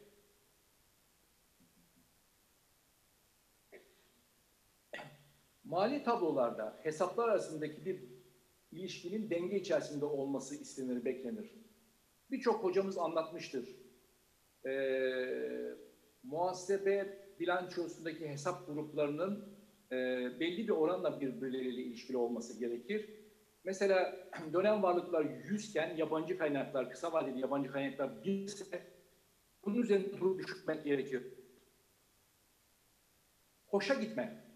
[SPEAKER 10] Mali tablolarda hesaplar arasındaki bir ilişkinin denge içerisinde olması istenir, beklenir. Birçok hocamız anlatmıştır. Ee, muhasebe bilançosundaki hesap gruplarının e, belli bir oranla birbirleriyle ilişkili olması gerekir. Mesela dönem varlıklar yüz iken yabancı kaynaklar, kısa vadeli yabancı kaynaklar bir ise bunun üzerinde durup düşürmek gerekir. Hoşa gitme.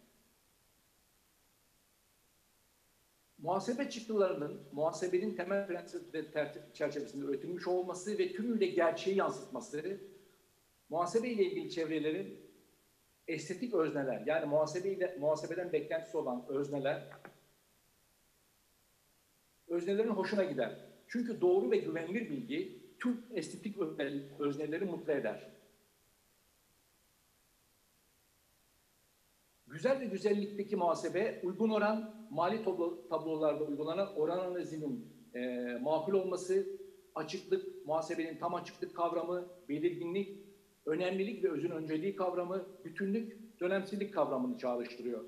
[SPEAKER 10] Muhasebe çıktılarının, muhasebenin temel prensip ve tertip çerçevesinde üretilmiş olması ve tümüyle gerçeği yansıtması, muhasebe ile ilgili çevrelerin estetik özneler, yani muhasebeyle, muhasebeden beklentisi olan özneler, öznelerin hoşuna gider. Çünkü doğru ve güvenilir bilgi tüm estetik özneleri mutlu eder. Güzel ve güzellikteki muhasebe, uygun oran, mali tablo, tablolarda uygulanan oran analizinin e, makul olması, açıklık, muhasebenin tam açıklık kavramı, belirginlik, önemlilik ve özün önceliği kavramı, bütünlük, dönemsizlik kavramını çağrıştırıyor.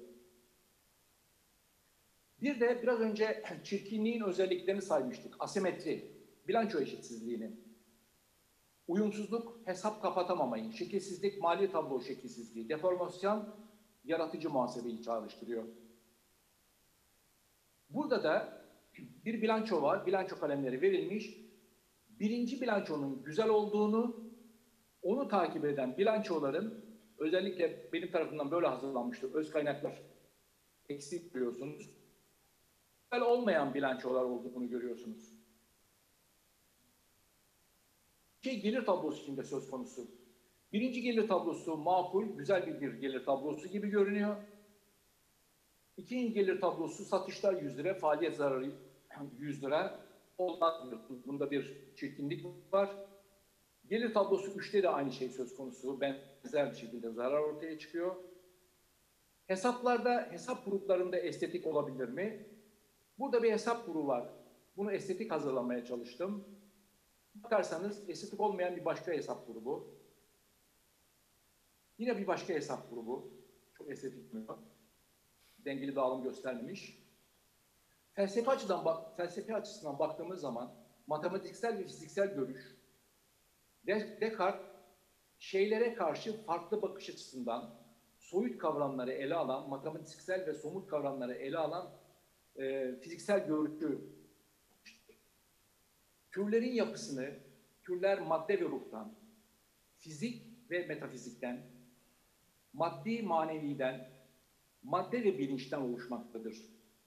[SPEAKER 10] Bir de biraz önce çirkinliğin özelliklerini saymıştık. Asimetri, bilanço eşitsizliğini, uyumsuzluk, hesap kapatamamayı, şekilsizlik, mali tablo şekilsizliği, deformasyon, yaratıcı muhasebeyi çağrıştırıyor. Burada da bir bilanço var, bilanço kalemleri verilmiş. Birinci bilançonun güzel olduğunu, onu takip eden bilançoların, özellikle benim tarafından böyle hazırlanmıştır, öz kaynaklar eksik biliyorsunuz. olmayan bilançolar olduğunu görüyorsunuz. İki gelir tablosu içinde söz konusu. Birinci gelir tablosu makul, güzel bir, bir gelir tablosu gibi görünüyor. İkinci gelir tablosu satışlar yüz lira, faaliyet zararı yüz lira. Olmaz. Bunda bir çirkinlik var. Gelir tablosu üçte de aynı şey söz konusu. Benzer bir şekilde zarar ortaya çıkıyor. Hesaplarda, hesap gruplarında estetik olabilir mi? Burada bir hesap grubu var. Bunu estetik hazırlamaya çalıştım. Bakarsanız estetik olmayan bir başka hesap grubu. Yine bir başka hesap grubu. Çok estetik mi? Dengeli dağılım göstermemiş. Felsefe açıdan bak, felsefe açısından baktığımız zaman matematiksel ve fiziksel görüş, Descartes şeylere karşı farklı bakış açısından soyut kavramları ele alan, matematiksel ve somut kavramları ele alan e, fiziksel görüşü, türlerin yapısını, türler madde ve ruhtan, fizik ve metafizikten, maddi maneviden, madde ve bilinçten oluşmaktadır.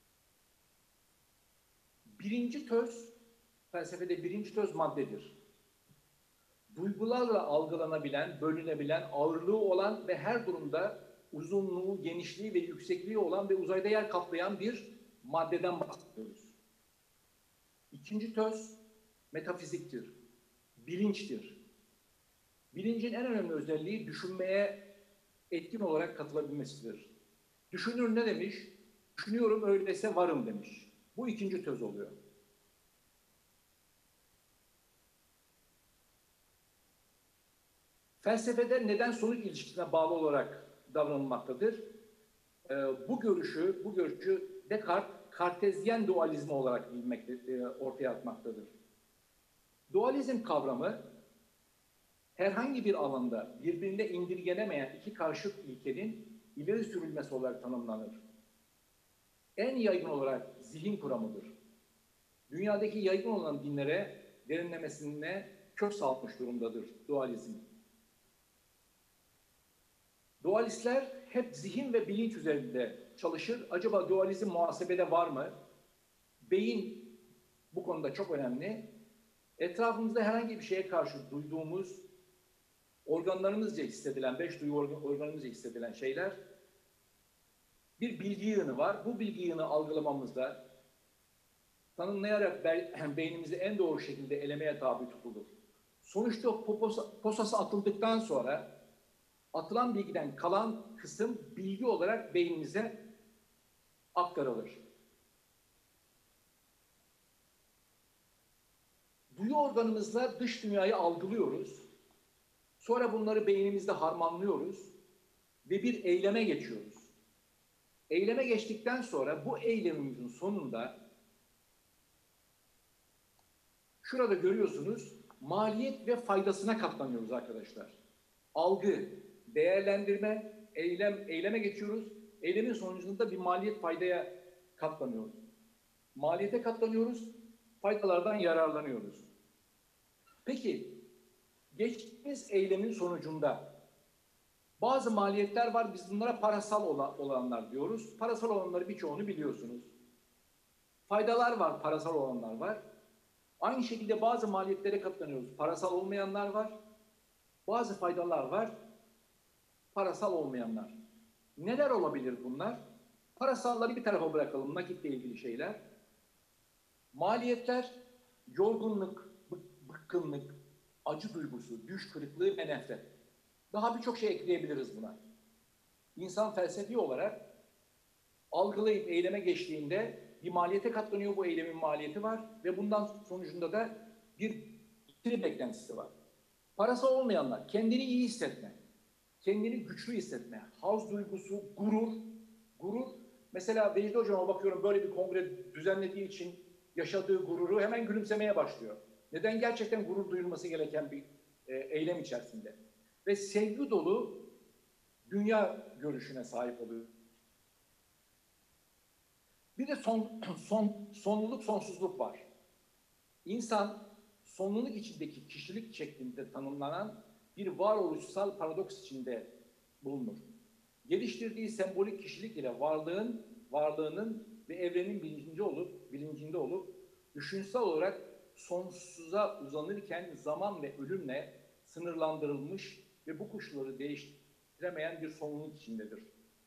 [SPEAKER 10] Birinci töz, felsefede birinci töz maddedir. Duygularla algılanabilen, bölünebilen, ağırlığı olan ve her durumda uzunluğu, genişliği ve yüksekliği olan ve uzayda yer kaplayan bir maddeden bahsediyoruz. İkinci töz metafiziktir, bilinçtir. Bilincin en önemli özelliği düşünmeye etkin olarak katılabilmesidir. Düşünür ne demiş? Düşünüyorum öyleyse varım demiş. Bu ikinci töz oluyor. Felsefede neden-sonuç ilişkisine bağlı olarak davranılmaktadır. Ee, bu görüşü, bu görüşü Descartes, Kartezyen dualizmi olarak bilmekte, e, ortaya atmaktadır. Dualizm kavramı, herhangi bir alanda birbirine indirgenemeyen iki karşıt ilkenin ileri sürülmesi olarak tanımlanır. En yaygın olarak zihin kuramıdır. Dünyadaki yaygın olan dinlere derinlemesine kök salmış durumdadır dualizm. Dualistler hep zihin ve bilinç üzerinde çalışır. Acaba dualizm muhasebede var mı? Beyin bu konuda çok önemli. Etrafımızda herhangi bir şeye karşı duyduğumuz, organlarımızca hissedilen, beş duyu organımızca hissedilen şeyler, bir bilgi yığını var. Bu bilgi yığını algılamamızda tanımlayarak beynimizi en doğru şekilde elemeye tabi tutulur. Sonuçta posası atıldıktan sonra atılan bilgiden kalan kısım bilgi olarak beynimize aktarılır. Duyu organımızla dış dünyayı algılıyoruz. Sonra bunları beynimizde harmanlıyoruz ve bir eyleme geçiyoruz. Eyleme geçtikten sonra bu eylemimizin sonunda şurada görüyorsunuz maliyet ve faydasına katlanıyoruz arkadaşlar. Algı, değerlendirme, eylem, eyleme geçiyoruz. Eylemin sonucunda bir maliyet faydaya katlanıyoruz. Maliyete katlanıyoruz, faydalardan yararlanıyoruz. Peki, geçtiğimiz eylemin sonucunda bazı maliyetler var, biz bunlara parasal olanlar diyoruz. Parasal olanları birçoğunu biliyorsunuz. Faydalar var, parasal olanlar var. Aynı şekilde bazı maliyetlere katlanıyoruz. Parasal olmayanlar var. Bazı faydalar var, parasal olmayanlar. Neler olabilir bunlar? Parasalları bir tarafa bırakalım, nakitle ilgili şeyler. Maliyetler, yorgunluk, bıkkınlık, acı duygusu, düş kırıklığı ve nefret. Daha birçok şey ekleyebiliriz buna. İnsan felsefi olarak algılayıp eyleme geçtiğinde bir maliyete katlanıyor, bu eylemin maliyeti var ve bundan sonucunda da bir getiri beklentisi var. Parası olmayanlar, kendini iyi hissetme, kendini güçlü hissetme, haz duygusu, gurur, gurur. Mesela Vecdi Hocam'a bakıyorum böyle bir kongre düzenlediği için yaşadığı gururu hemen gülümsemeye başlıyor. Neden? Gerçekten gurur duyulması gereken bir e, eylem içerisinde. Ve sevgi dolu dünya görüşüne sahip oluyor. Bir de son, son, sonluluk, sonsuzluk var. İnsan sonluluk içindeki kişilik şeklinde tanımlanan bir varoluşsal paradoks içinde bulunur. Geliştirdiği sembolik kişilik ile varlığın varlığının ve evrenin bilincinde olup, bilincinde olup düşünsel olarak sonsuza uzanırken zaman ve ölümle sınırlandırılmış ve bu koşulları değiştiremeyen bir sonluluk içindedir.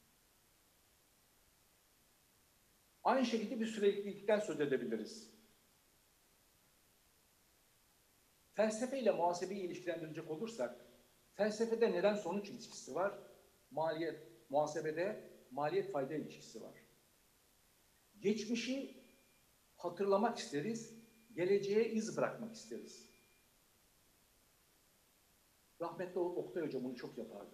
[SPEAKER 10] Aynı şekilde bir süreklilikten söz edebiliriz. Felsefe ile muhasebeyi ilişkilendirecek olursak, felsefede neden sonuç ilişkisi var? Maliyet, muhasebede maliyet fayda ilişkisi var. Geçmişi hatırlamak isteriz, geleceğe iz bırakmak isteriz. Rahmetli Oktay Hoca bunu çok yapardı.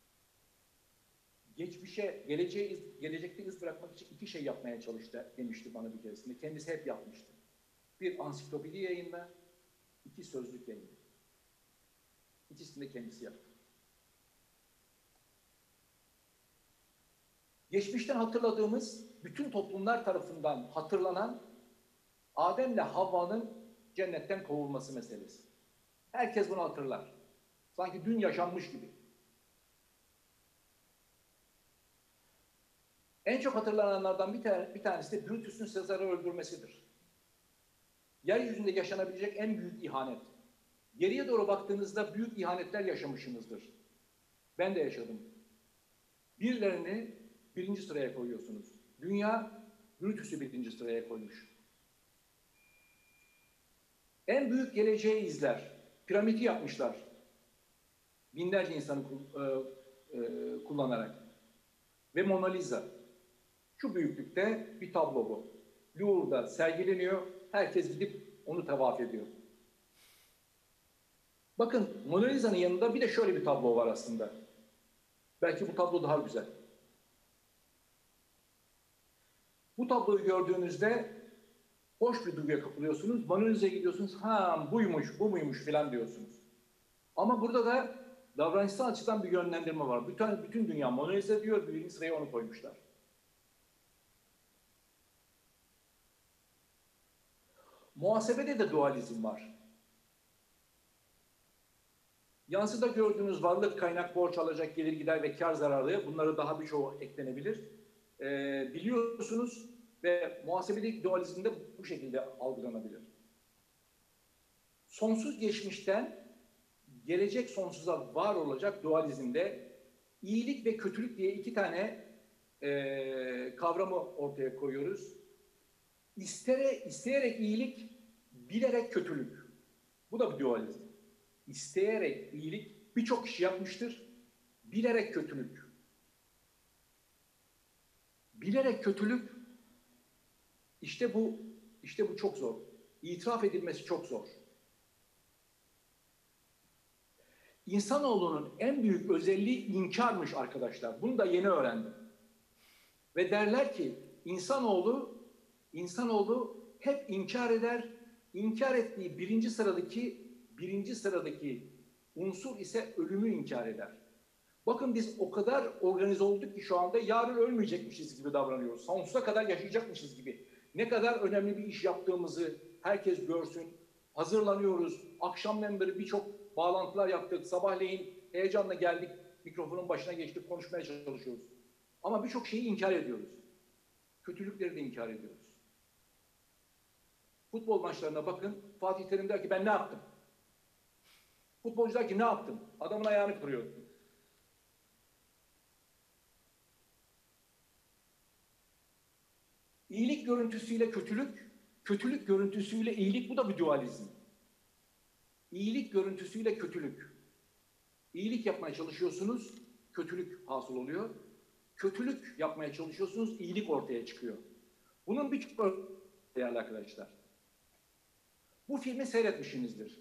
[SPEAKER 10] Geçmişe, geleceğe iz, gelecekte iz bırakmak için iki şey yapmaya çalıştı demişti bana bir keresinde. Kendisi hep yapmıştı. Bir ansiklopedi yayınla, iki sözlük yayınla. İkisini de kendisi yaptı. Geçmişten hatırladığımız, bütün toplumlar tarafından hatırlanan Adem'le Havva'nın cennetten kovulması meselesi. Herkes bunu hatırlar. Sanki dün yaşanmış gibi. En çok hatırlananlardan bir, tane, bir tanesi de Brutus'un Sezar'ı öldürmesidir. Yeryüzünde yaşanabilecek en büyük ihanet. Geriye doğru baktığınızda büyük ihanetler yaşamışsınızdır. Ben de yaşadım. Birilerini birinci sıraya koyuyorsunuz. Dünya Brutus'u birinci sıraya koymuş. En büyük geleceği izler. Piramidi yapmışlar. Binlerce insanı kullanarak. Ve Mona Lisa. Şu büyüklükte bir tablo bu. Louvre'da sergileniyor. Herkes gidip onu tavaf ediyor. Bakın Mona Lisa'nın yanında bir de şöyle bir tablo var aslında. Belki bu tablo daha güzel. Bu tabloyu gördüğünüzde hoş bir duyguya kapılıyorsunuz. Mona Lisa'ya gidiyorsunuz. Ha buymuş, bu muymuş filan diyorsunuz. Ama burada da davranışsal açıdan bir yönlendirme var. Bütün, bütün dünya Mona Lisa diyor, birinci sıraya onu koymuşlar. Muhasebede de dualizm var. Yansıda gördüğünüz varlık, kaynak, borç, alacak, gelir, gider ve kar zararı, bunları daha birçoğu eklenebilir. Ee, biliyorsunuz ve muhasebedeki dualizm de bu şekilde algılanabilir. Sonsuz geçmişten gelecek sonsuza var olacak dualizmde iyilik ve kötülük diye iki tane e, kavramı ortaya koyuyoruz. İstere, isteyerek iyilik, bilerek kötülük. Bu da bir dualizm. İsteyerek iyilik birçok kişi yapmıştır. Bilerek kötülük. Bilerek kötülük işte bu işte bu çok zor. İtiraf edilmesi çok zor. İnsanoğlunun en büyük özelliği inkarmış arkadaşlar. Bunu da yeni öğrendim. Ve derler ki insanoğlu insanoğlu hep inkar eder. İnkar ettiği birinci sıradaki birinci sıradaki unsur ise ölümü inkar eder. Bakın biz o kadar organize olduk ki şu anda yarın ölmeyecekmişiz gibi davranıyoruz. Sonsuza kadar yaşayacakmışız gibi. Ne kadar önemli bir iş yaptığımızı herkes görsün. Hazırlanıyoruz. Akşamdan beri birçok bağlantılar yaptık. Sabahleyin heyecanla geldik. Mikrofonun başına geçtik. Konuşmaya çalışıyoruz. Ama birçok şeyi inkar ediyoruz. Kötülükleri de inkar ediyoruz. Futbol maçlarına bakın. Fatih Terim der ki ben ne yaptım? Futbolcu der ki ne yaptım? Adamın ayağını kırıyor. İyilik görüntüsüyle kötülük, kötülük görüntüsüyle iyilik, bu da bir dualizm. İyilik görüntüsüyle kötülük. İyilik yapmaya çalışıyorsunuz, kötülük hasıl oluyor. Kötülük yapmaya çalışıyorsunuz, iyilik ortaya çıkıyor. Bunun birçok değerli arkadaşlar. Bu filmi seyretmişsinizdir.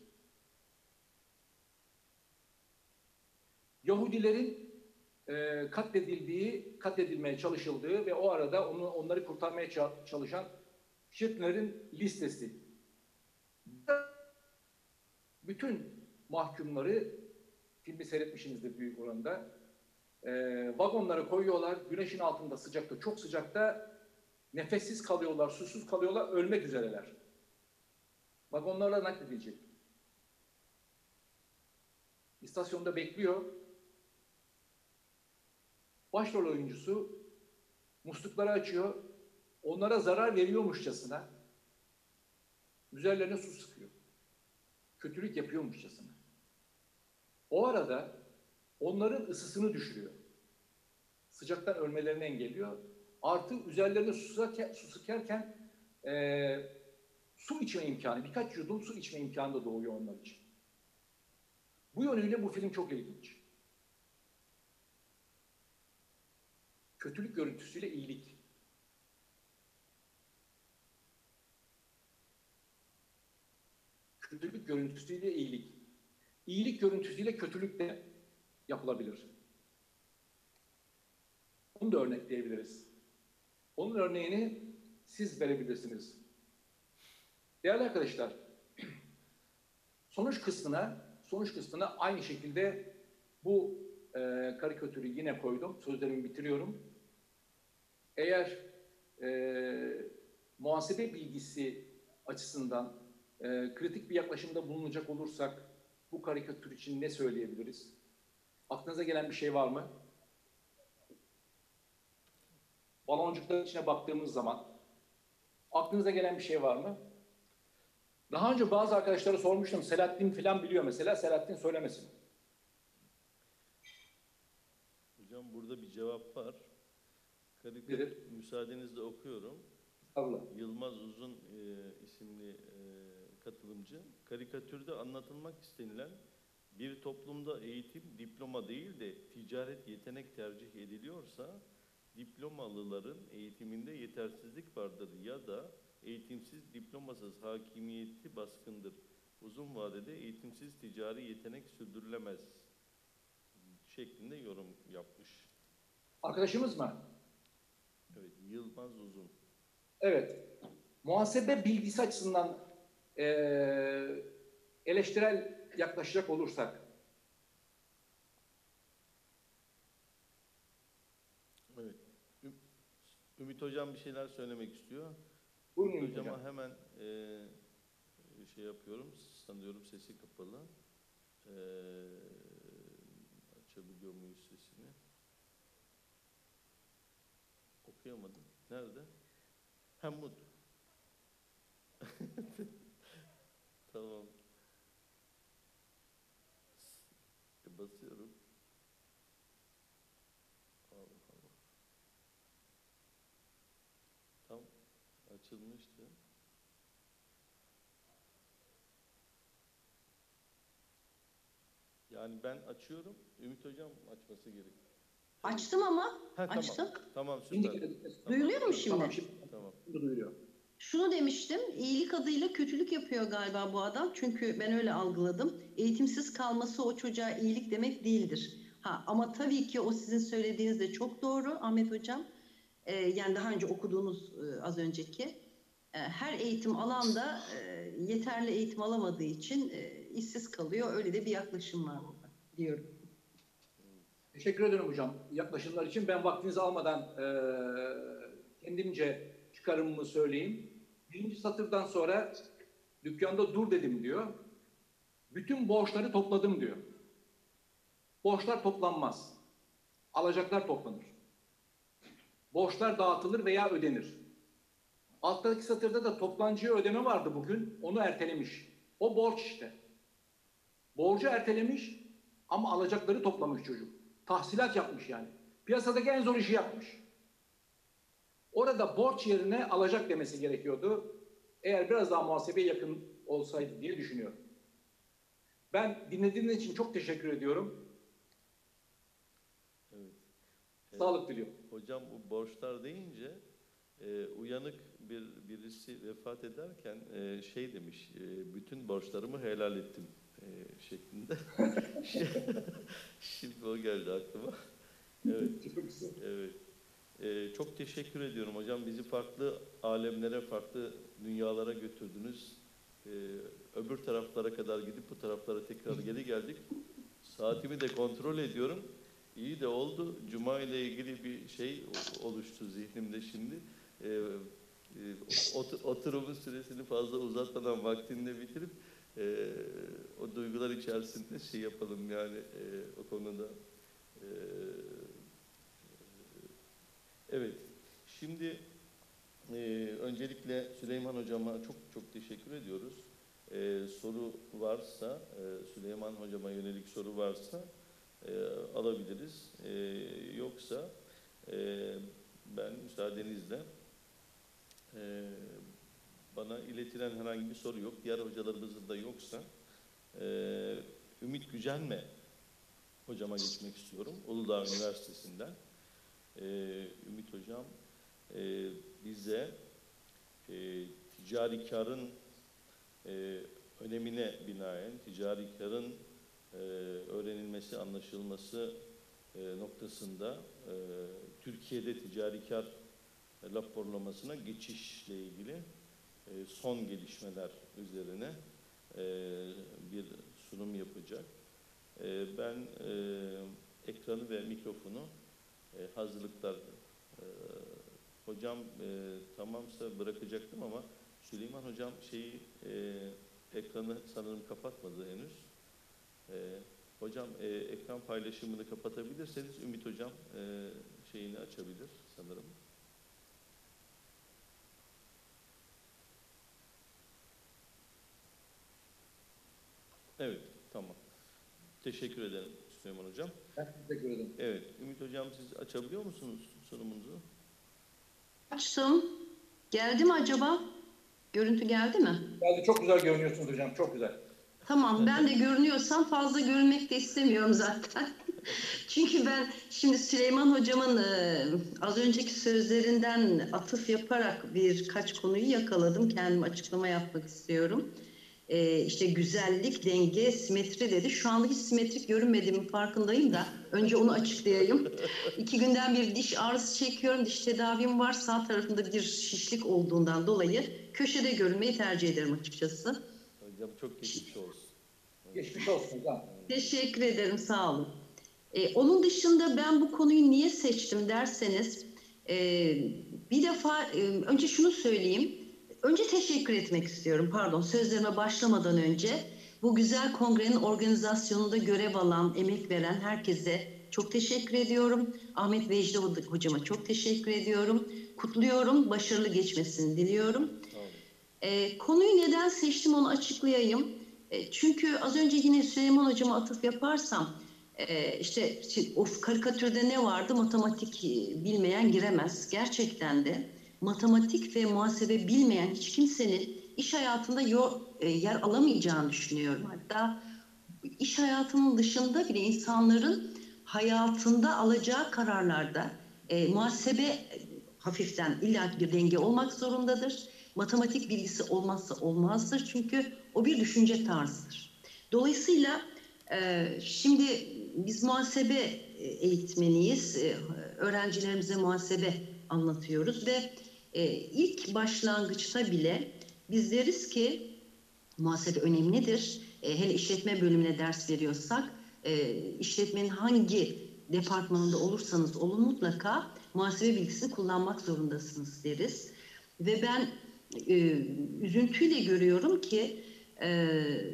[SPEAKER 10] Yahudilerin e, katledildiği, katledilmeye çalışıldığı ve o arada onu, onları kurtarmaya çalışan Hitler'in listesi. Bütün mahkumları, filmi seyretmişsinizdir büyük oranda, e, vagonlara koyuyorlar, güneşin altında sıcakta, çok sıcakta nefessiz kalıyorlar, susuz kalıyorlar, ölmek üzereler. Vagonlarla nakledilecek. İstasyonda bekliyor. Başrol oyuncusu muslukları açıyor, onlara zarar veriyormuşçasına üzerlerine su sıkıyor. Kötülük yapıyormuşçasına. O arada onların ısısını düşürüyor. Sıcaktan ölmelerini engelliyor. Artı üzerlerine su, sıkarken, su sıkarken e, su içme imkanı, birkaç yudum su içme imkanı da doğuyor onlar için. Bu yönüyle bu film çok ilginç. Kötülük görüntüsüyle iyilik. Kötülük görüntüsüyle iyilik. İyilik görüntüsüyle kötülük de yapılabilir. Onu da örnekleyebiliriz. Onun örneğini siz verebilirsiniz. Değerli arkadaşlar, sonuç kısmına, sonuç kısmına aynı şekilde bu e, karikatürü yine koydum. Sözlerimi bitiriyorum. Eğer e, muhasebe bilgisi açısından e, kritik bir yaklaşımda bulunacak olursak bu karikatür için ne söyleyebiliriz? Aklınıza gelen bir şey var mı? Baloncukların içine baktığımız zaman aklınıza gelen bir şey var mı? Daha önce bazı arkadaşlara sormuştum. Selahattin falan biliyor mesela. Selahattin söylemesin.
[SPEAKER 2] Hocam burada bir cevap var. Karikatür, müsaadenizle okuyorum.
[SPEAKER 10] Allah.
[SPEAKER 2] Yılmaz Uzun e, isimli e, katılımcı. Karikatürde anlatılmak istenilen bir toplumda eğitim diploma değil de ticaret yetenek tercih ediliyorsa diplomalıların eğitiminde yetersizlik vardır ya da eğitimsiz diplomasız hakimiyeti baskındır. Uzun vadede eğitimsiz ticari yetenek sürdürülemez şeklinde yorum yapmış.
[SPEAKER 10] Arkadaşımız mı?
[SPEAKER 2] Evet, Yılmaz Uzun.
[SPEAKER 10] Evet. Muhasebe bilgisi açısından e, eleştirel yaklaşacak olursak
[SPEAKER 2] Evet. Üm Ümit Hocam bir şeyler söylemek istiyor.
[SPEAKER 10] Buyurun
[SPEAKER 2] Ümit
[SPEAKER 10] Ümit
[SPEAKER 2] Hocama
[SPEAKER 10] Hocam.
[SPEAKER 2] hemen e, şey yapıyorum. Sanıyorum sesi kapalı. E, açabiliyor muyuz sesini? Okuyamadım. Nerede? Hamut. Tamam. E, basıyorum. Allah Allah. Tam açılmıştı. Yani ben açıyorum. Ümit Hocam açması gerek.
[SPEAKER 11] Açtım ama.
[SPEAKER 2] Ha,
[SPEAKER 11] Açtım.
[SPEAKER 2] tamam. Tamam
[SPEAKER 10] Şimdi,
[SPEAKER 2] süper.
[SPEAKER 11] Duyuluyor mu şimdi?
[SPEAKER 10] Tamam, şimdi
[SPEAKER 2] Tamam.
[SPEAKER 10] duyuluyor.
[SPEAKER 11] Şunu demiştim, iyilik adıyla kötülük yapıyor galiba bu adam. Çünkü ben öyle algıladım. Eğitimsiz kalması o çocuğa iyilik demek değildir. Ha, ama tabii ki o sizin söylediğiniz de çok doğru Ahmet Hocam. Ee, yani daha önce okuduğunuz e, az önceki. E, her eğitim alanda e, yeterli eğitim alamadığı için e, işsiz kalıyor. Öyle de bir yaklaşım var burada diyorum.
[SPEAKER 10] Teşekkür ederim hocam yaklaşımlar için. Ben vaktinizi almadan e, kendimce çıkarımımı söyleyeyim. Birinci satırdan sonra dükkanda dur dedim diyor. Bütün borçları topladım diyor. Borçlar toplanmaz. Alacaklar toplanır. Borçlar dağıtılır veya ödenir. Alttaki satırda da toptancıya ödeme vardı bugün. Onu ertelemiş. O borç işte. Borcu ertelemiş ama alacakları toplamış çocuk. Tahsilat yapmış yani. Piyasadaki en zor işi yapmış. Orada borç yerine alacak demesi gerekiyordu. Eğer biraz daha muhasebeye yakın olsaydı diye düşünüyorum. Ben dinlediğiniz için çok teşekkür ediyorum.
[SPEAKER 2] Evet.
[SPEAKER 10] Sağlık diliyorum.
[SPEAKER 2] Hocam bu borçlar deyince e, uyanık bir birisi vefat ederken e, şey demiş, e, bütün borçlarımı helal ettim e, şeklinde. Şimdi o geldi aklıma. Evet.
[SPEAKER 10] Çok güzel.
[SPEAKER 2] Evet. E, çok teşekkür ediyorum hocam. Bizi farklı alemlere, farklı dünyalara götürdünüz. E, öbür taraflara kadar gidip bu taraflara tekrar geri geldik. Saatimi de kontrol ediyorum. İyi de oldu. Cuma ile ilgili bir şey oluştu zihnimde şimdi. Ee, e, ot, oturumun süresini fazla uzatmadan vaktinde bitirip e, o duygular içerisinde şey yapalım yani e, o konuda. E, evet. Şimdi e, öncelikle Süleyman Hocama çok çok teşekkür ediyoruz. E, soru varsa, e, Süleyman Hocama yönelik soru varsa e, alabiliriz. E, yoksa e, ben müsaadenizle e, bana iletilen herhangi bir soru yok. Diğer hocalarımızın da yoksa e, Ümit Gücenme hocama geçmek istiyorum. Uludağ Üniversitesi'nden. E, Ümit Hocam e, bize e, ticari karın e, önemine binaen ticari karın e, öğrenilmesi, anlaşılması e, noktasında e, Türkiye'de ticari kar raporlamasına geçişle ilgili e, son gelişmeler üzerine e, bir sunum yapacak. E, ben e, ekranı ve mikrofonu e, hazırlıklar e, hocam e, tamamsa bırakacaktım ama Süleyman Hocam şeyi e, ekranı sanırım kapatmadı henüz. E, hocam e, ekran paylaşımını kapatabilirseniz Ümit Hocam e, şeyini açabilir sanırım. Evet, tamam. Teşekkür ederim Süleyman Hocam.
[SPEAKER 10] Ben teşekkür ederim.
[SPEAKER 2] Evet, Ümit Hocam siz açabiliyor musunuz sunumunuzu?
[SPEAKER 11] Açtım. Geldi mi acaba? Görüntü geldi mi?
[SPEAKER 10] Geldi, çok güzel görünüyorsunuz hocam, çok güzel.
[SPEAKER 11] Tamam, ben de görünüyorsam fazla görünmek de istemiyorum zaten. Çünkü ben şimdi Süleyman Hocam'ın e, az önceki sözlerinden atıf yaparak birkaç konuyu yakaladım. Kendim açıklama yapmak istiyorum. E, işte güzellik, denge, simetri dedi. Şu anda hiç simetrik görünmediğimin farkındayım da önce onu açıklayayım. İki günden bir diş ağrısı çekiyorum. Diş tedavim var. Sağ tarafında bir şişlik olduğundan dolayı köşede görünmeyi tercih ederim açıkçası.
[SPEAKER 2] Hocam çok geçmiş olsun.
[SPEAKER 10] Geçmiş olsun hocam.
[SPEAKER 11] Teşekkür ederim, sağ olun. Ee, onun dışında ben bu konuyu niye seçtim derseniz, e, bir defa e, önce şunu söyleyeyim. Önce teşekkür etmek istiyorum, pardon sözlerime başlamadan önce. Bu güzel kongrenin organizasyonunda görev alan, emek veren herkese çok teşekkür ediyorum. Ahmet Vecdi Hocama çok teşekkür ediyorum. Kutluyorum, başarılı geçmesini diliyorum. E, konuyu neden seçtim onu açıklayayım. E, çünkü az önce yine Süleyman Hocama atıf yaparsam, e, işte o karikatürde ne vardı? Matematik bilmeyen giremez. Gerçekten de matematik ve muhasebe bilmeyen hiç kimsenin iş hayatında yo, e, yer alamayacağını düşünüyorum. Hatta iş hayatının dışında bile insanların hayatında alacağı kararlarda e, muhasebe hafiften illaki bir denge olmak zorundadır. Matematik bilgisi olmazsa olmazdır çünkü o bir düşünce tarzıdır. Dolayısıyla e, şimdi biz muhasebe eğitmeniyiz, e, öğrencilerimize muhasebe anlatıyoruz ve e, ilk başlangıçta bile biz deriz ki muhasebe önemlidir. E, hele işletme bölümüne ders veriyorsak, e, işletmenin hangi departmanında olursanız olun mutlaka muhasebe bilgisini kullanmak zorundasınız deriz. Ve ben e, üzüntüyle görüyorum ki e,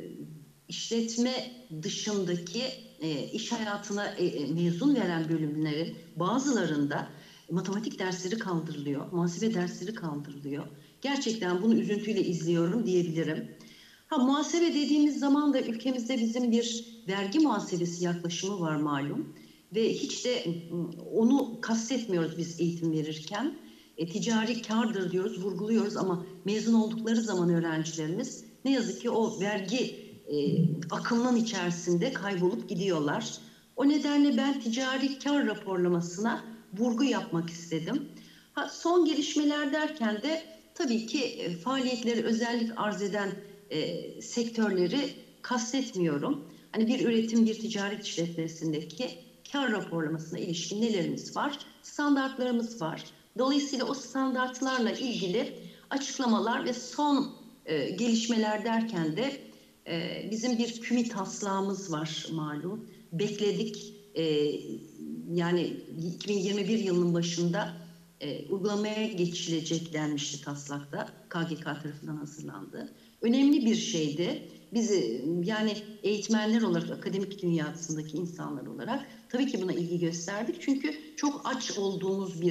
[SPEAKER 11] işletme dışındaki e, iş hayatına e, mezun veren bölümlerin bazılarında matematik dersleri kaldırılıyor, muhasebe dersleri kaldırılıyor. Gerçekten bunu üzüntüyle izliyorum diyebilirim. Ha, muhasebe dediğimiz zaman da ülkemizde bizim bir vergi muhasebesi yaklaşımı var malum. Ve hiç de onu kastetmiyoruz biz eğitim verirken. E, ticari kârdır diyoruz, vurguluyoruz ama mezun oldukları zaman öğrencilerimiz ne yazık ki o vergi e, akımının içerisinde kaybolup gidiyorlar. O nedenle ben ticari kâr raporlamasına vurgu yapmak istedim. Ha, son gelişmeler derken de tabii ki e, faaliyetleri özellik arz eden e, sektörleri kastetmiyorum. Hani bir üretim, bir ticaret işletmesindeki kâr raporlamasına ilişkin nelerimiz var? Standartlarımız var. Dolayısıyla o standartlarla ilgili açıklamalar ve son e, gelişmeler derken de e, bizim bir kümü taslağımız var malum. Bekledik. E, yani iki bin yirmi bir yılının başında e, uygulamaya geçilecek denmişti taslakta. K G K tarafından hazırlandı. Önemli bir şeydi. Biz yani eğitmenler olarak, akademik dünyasındaki insanlar olarak tabii ki buna ilgi gösterdik. Çünkü çok aç olduğumuz bir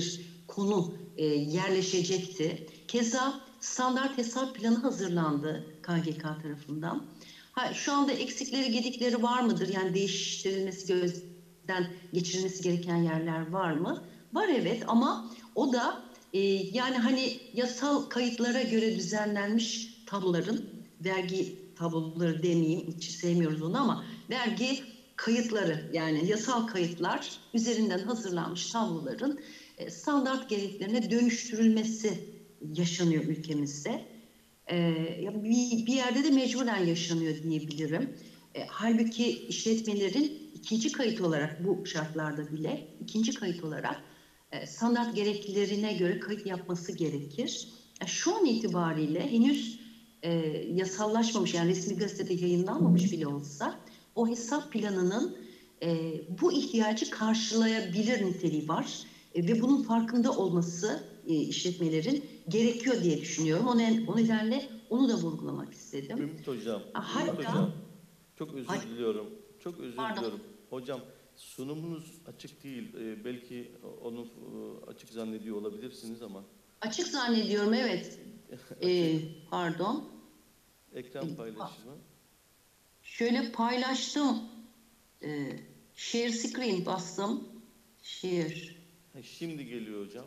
[SPEAKER 11] konu e, yerleşecekti. Keza standart hesap planı hazırlandı K G K tarafından. Ha, şu anda eksikleri gedikleri var mıdır? Yani değiştirilmesi, gözden geçirilmesi gereken yerler var mı? Var evet, ama o da e, yani hani yasal kayıtlara göre düzenlenmiş tabloların, vergi tabloları demeyeyim, hiç sevmiyoruz onu, ama vergi kayıtları, yani yasal kayıtlar üzerinden hazırlanmış tabloların e, standart gereklerine dönüştürülmesi yaşanıyor ülkemizde. Ee, bir, bir yerde de mecburen yaşanıyor diyebilirim. E, halbuki işletmelerin ikinci kayıt olarak, bu şartlarda bile ikinci kayıt olarak e, standart gereklilerine göre kayıt yapması gerekir. E, şu an itibariyle henüz e, yasallaşmamış, yani resmi gazetede yayınlanmamış bile olsa o hesap planının e, bu ihtiyacı karşılayabilir niteliği var. E, ve bunun farkında olması e, işletmelerin gerekiyor diye düşünüyorum. O, ne, o nedenle onu da vurgulamak istedim.
[SPEAKER 2] Ümit Hocam,
[SPEAKER 11] Hatta,
[SPEAKER 2] Ümit Hocam, çok özür
[SPEAKER 11] Ay,
[SPEAKER 2] diliyorum. Çok özür
[SPEAKER 11] pardon.
[SPEAKER 2] diliyorum. Hocam, sunumunuz açık değil. Ee, belki onu e, açık zannediyor olabilirsiniz ama.
[SPEAKER 11] Açık zannediyorum, evet. e, pardon.
[SPEAKER 2] Ekran paylaşımı.
[SPEAKER 11] Şöyle paylaştım. E, share screen bastım. Share.
[SPEAKER 2] Ha, şimdi geliyor hocam.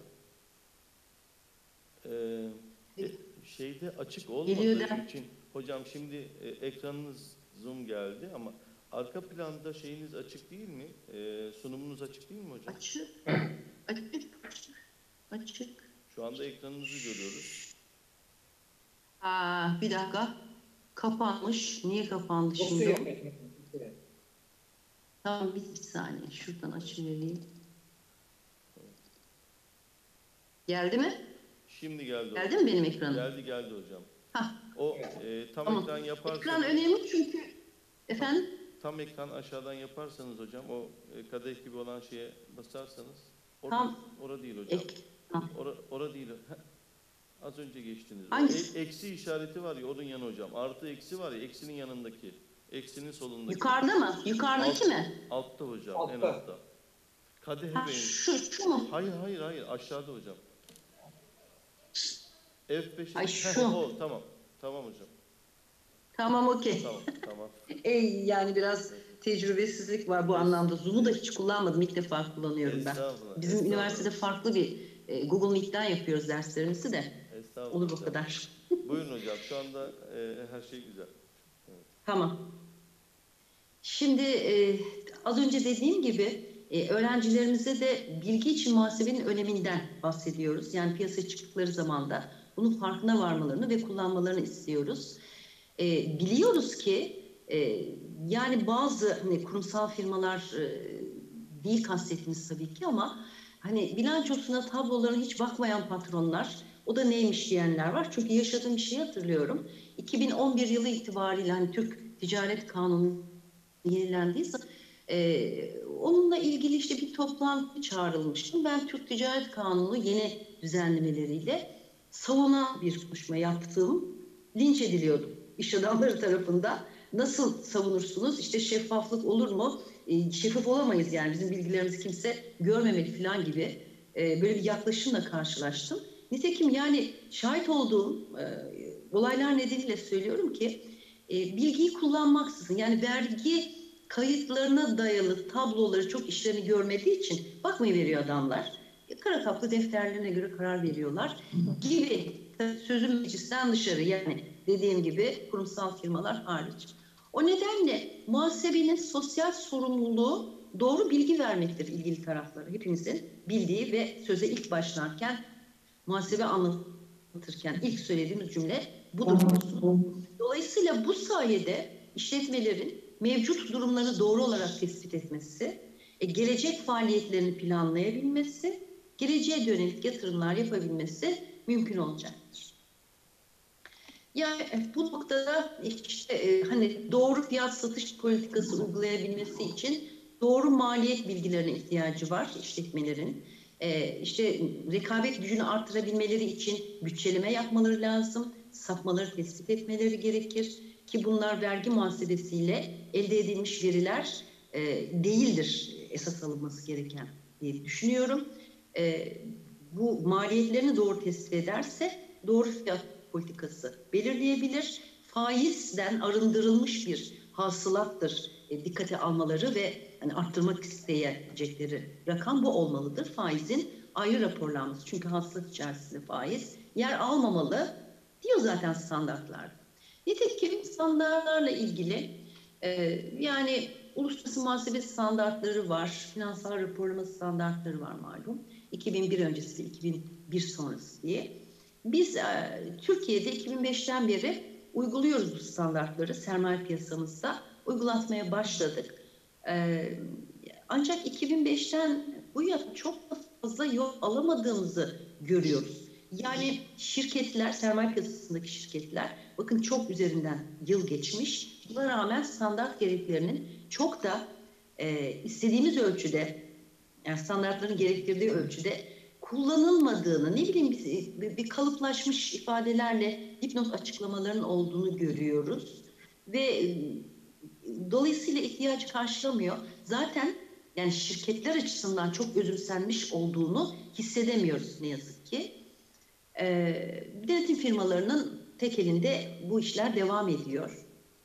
[SPEAKER 2] Ee, e, şeyde açık olmadığı için hocam şimdi e, ekranınız zoom geldi ama arka planda şeyiniz açık değil mi? E, sunumunuz açık değil mi hocam?
[SPEAKER 11] Açık. Açık. Açık.
[SPEAKER 2] Şu anda ekranınızı görüyoruz.
[SPEAKER 11] Aa, bir dakika. Kapanmış. Niye kapandı şimdi o? Tamam, bir, bir saniye. Şuradan açıvereyim. Geldi mi?
[SPEAKER 2] Şimdi geldi.
[SPEAKER 11] Geldi
[SPEAKER 2] hocam.
[SPEAKER 11] mi benim ekranım?
[SPEAKER 2] Geldi geldi hocam.
[SPEAKER 11] Hah.
[SPEAKER 2] O e, tam
[SPEAKER 11] Tamam.
[SPEAKER 2] ekran yaparsanız.
[SPEAKER 11] Ekran önemli çünkü. Efendim?
[SPEAKER 2] Tam ekran aşağıdan yaparsanız hocam, o e, kadeh gibi olan şeye basarsanız. Or
[SPEAKER 11] Tam.
[SPEAKER 2] Ora değil hocam.
[SPEAKER 11] Ek. Tamam.
[SPEAKER 2] Ora, ora değil. Heh. Az önce geçtiniz.
[SPEAKER 11] Hangisi?
[SPEAKER 2] E, eksi işareti var ya, onun yanı hocam. Artı eksi var ya, eksinin yanındaki. Eksinin solundaki.
[SPEAKER 11] Yukarıda mı? Yukarıdaki
[SPEAKER 2] Alt,
[SPEAKER 11] mi?
[SPEAKER 2] Altta hocam,
[SPEAKER 10] Altta.
[SPEAKER 2] en altta. Kadehe
[SPEAKER 11] Ha,
[SPEAKER 2] benziyor.
[SPEAKER 11] şu, şu mu?
[SPEAKER 2] Hayır hayır hayır, aşağıda hocam. F beşe.
[SPEAKER 11] Ay,
[SPEAKER 2] Heh,
[SPEAKER 11] şu.
[SPEAKER 2] o, tamam. Tamam hocam.
[SPEAKER 11] Tamam, okey.
[SPEAKER 2] Tamam tamam.
[SPEAKER 11] E, yani biraz tecrübesizlik var bu anlamda. Zoom'u da hiç kullanmadım. İlk defa kullanıyorum ben.
[SPEAKER 2] Estağfurullah,
[SPEAKER 11] Bizim
[SPEAKER 2] estağfurullah.
[SPEAKER 11] üniversitede farklı bir e, Google Meet'ten yapıyoruz derslerimizi de.
[SPEAKER 2] Estağfurullah
[SPEAKER 11] Olur o
[SPEAKER 2] hocam.
[SPEAKER 11] kadar.
[SPEAKER 2] Buyurun hocam, şu anda e, her şey güzel.
[SPEAKER 11] Tamam. Şimdi e, az önce dediğim gibi e, öğrencilerimize de bilgi için muhasebenin öneminden bahsediyoruz. Yani piyasaya çıktıkları zaman da bunun farkına varmalarını ve kullanmalarını istiyoruz. E, biliyoruz ki e, yani bazı hani kurumsal firmalar e, değil kastettiğimiz tabii ki, ama hani bilançosuna, tablolarına hiç bakmayan patronlar, o da neymiş diyenler var. Çünkü yaşadığım bir şeyi hatırlıyorum. iki bin on bir yılı itibariyle hani Türk Ticaret Kanunu yenilendiyse e, onunla ilgili işte bir toplantı çağrılmıştım. Ben Türk Ticaret Kanunu yeni düzenlemeleriyle savunan bir konuşma yaptığım, linç ediliyordum iş adamları tarafından. Nasıl savunursunuz? İşte şeffaflık olur mu? E, şeffaf olamayız yani, bizim bilgilerimizi kimse görmemeli falan gibi e, böyle bir yaklaşımla karşılaştım. Nitekim yani şahit olduğum e, olaylar nedeniyle söylüyorum ki e, bilgiyi kullanmaksızın, yani vergi kayıtlarına dayalı tabloları çok işlerini görmediği için bakmayı veriyor adamlar. E, kara kaplı defterlerine göre karar veriyorlar gibi, sözüm meclisten dışarı, yani dediğim gibi kurumsal firmalar hariç. O nedenle muhasebenin sosyal sorumluluğu doğru bilgi vermektir ilgili taraflara. Hepimizin bildiği ve söze ilk başlarken, muhasebe anlatırken ilk söylediğimiz cümle budur. Dolayısıyla bu sayede işletmelerin mevcut durumlarını doğru olarak tespit etmesi, e, gelecek faaliyetlerini planlayabilmesi, geleceğe dönelik yatırımlar yapabilmesi mümkün olacaktır. Yani bu noktada işte e, hani doğru fiyat satış politikası uygulayabilmesi için doğru maliyet bilgilerine ihtiyacı var işletmelerin. E, işte rekabet gücünü artırabilmeleri için bütçeleme yapmaları lazım, sapmaları tespit etmeleri gerekir ki bunlar vergi muhasebesiyle elde edilmiş veriler e, değildir esas alınması gereken diye düşünüyorum. E, bu maliyetlerini doğru tespit ederse doğru fiyat politikası belirleyebilir. Faizden arındırılmış bir hasılattır e, dikkate almaları ve yani arttırmak isteyecekleri rakam bu olmalıdır. Faizin ayrı raporlanması. Çünkü hasılat içerisinde faiz yer almamalı diyor zaten standartlar. Nitekim standartlarla ilgili e, yani uluslararası muhasebe standartları var, finansal raporlama standartları var malum. iki bin bir öncesi, iki bin bir sonrası diye. Biz e, Türkiye'de iki bin beşten beri uyguluyoruz bu standartları, sermaye piyasamızda uygulatmaya başladık. E, ancak iki bin beşten bu yana çok fazla yol alamadığımızı görüyoruz. Yani şirketler, sermaye piyasasındaki şirketler, bakın çok üzerinden yıl geçmiş. Buna rağmen standart gereklerinin çok da e, istediğimiz ölçüde, yani standartların gerektirdiği ölçüde kullanılmadığını, ne bileyim bir, bir kalıplaşmış ifadelerle dipnot açıklamaların olduğunu görüyoruz. Ve e, dolayısıyla ihtiyacı karşılamıyor. Zaten yani şirketler açısından çok özümsenmiş olduğunu hissedemiyoruz ne yazık ki. E, denetim firmalarının tek elinde bu işler devam ediyor.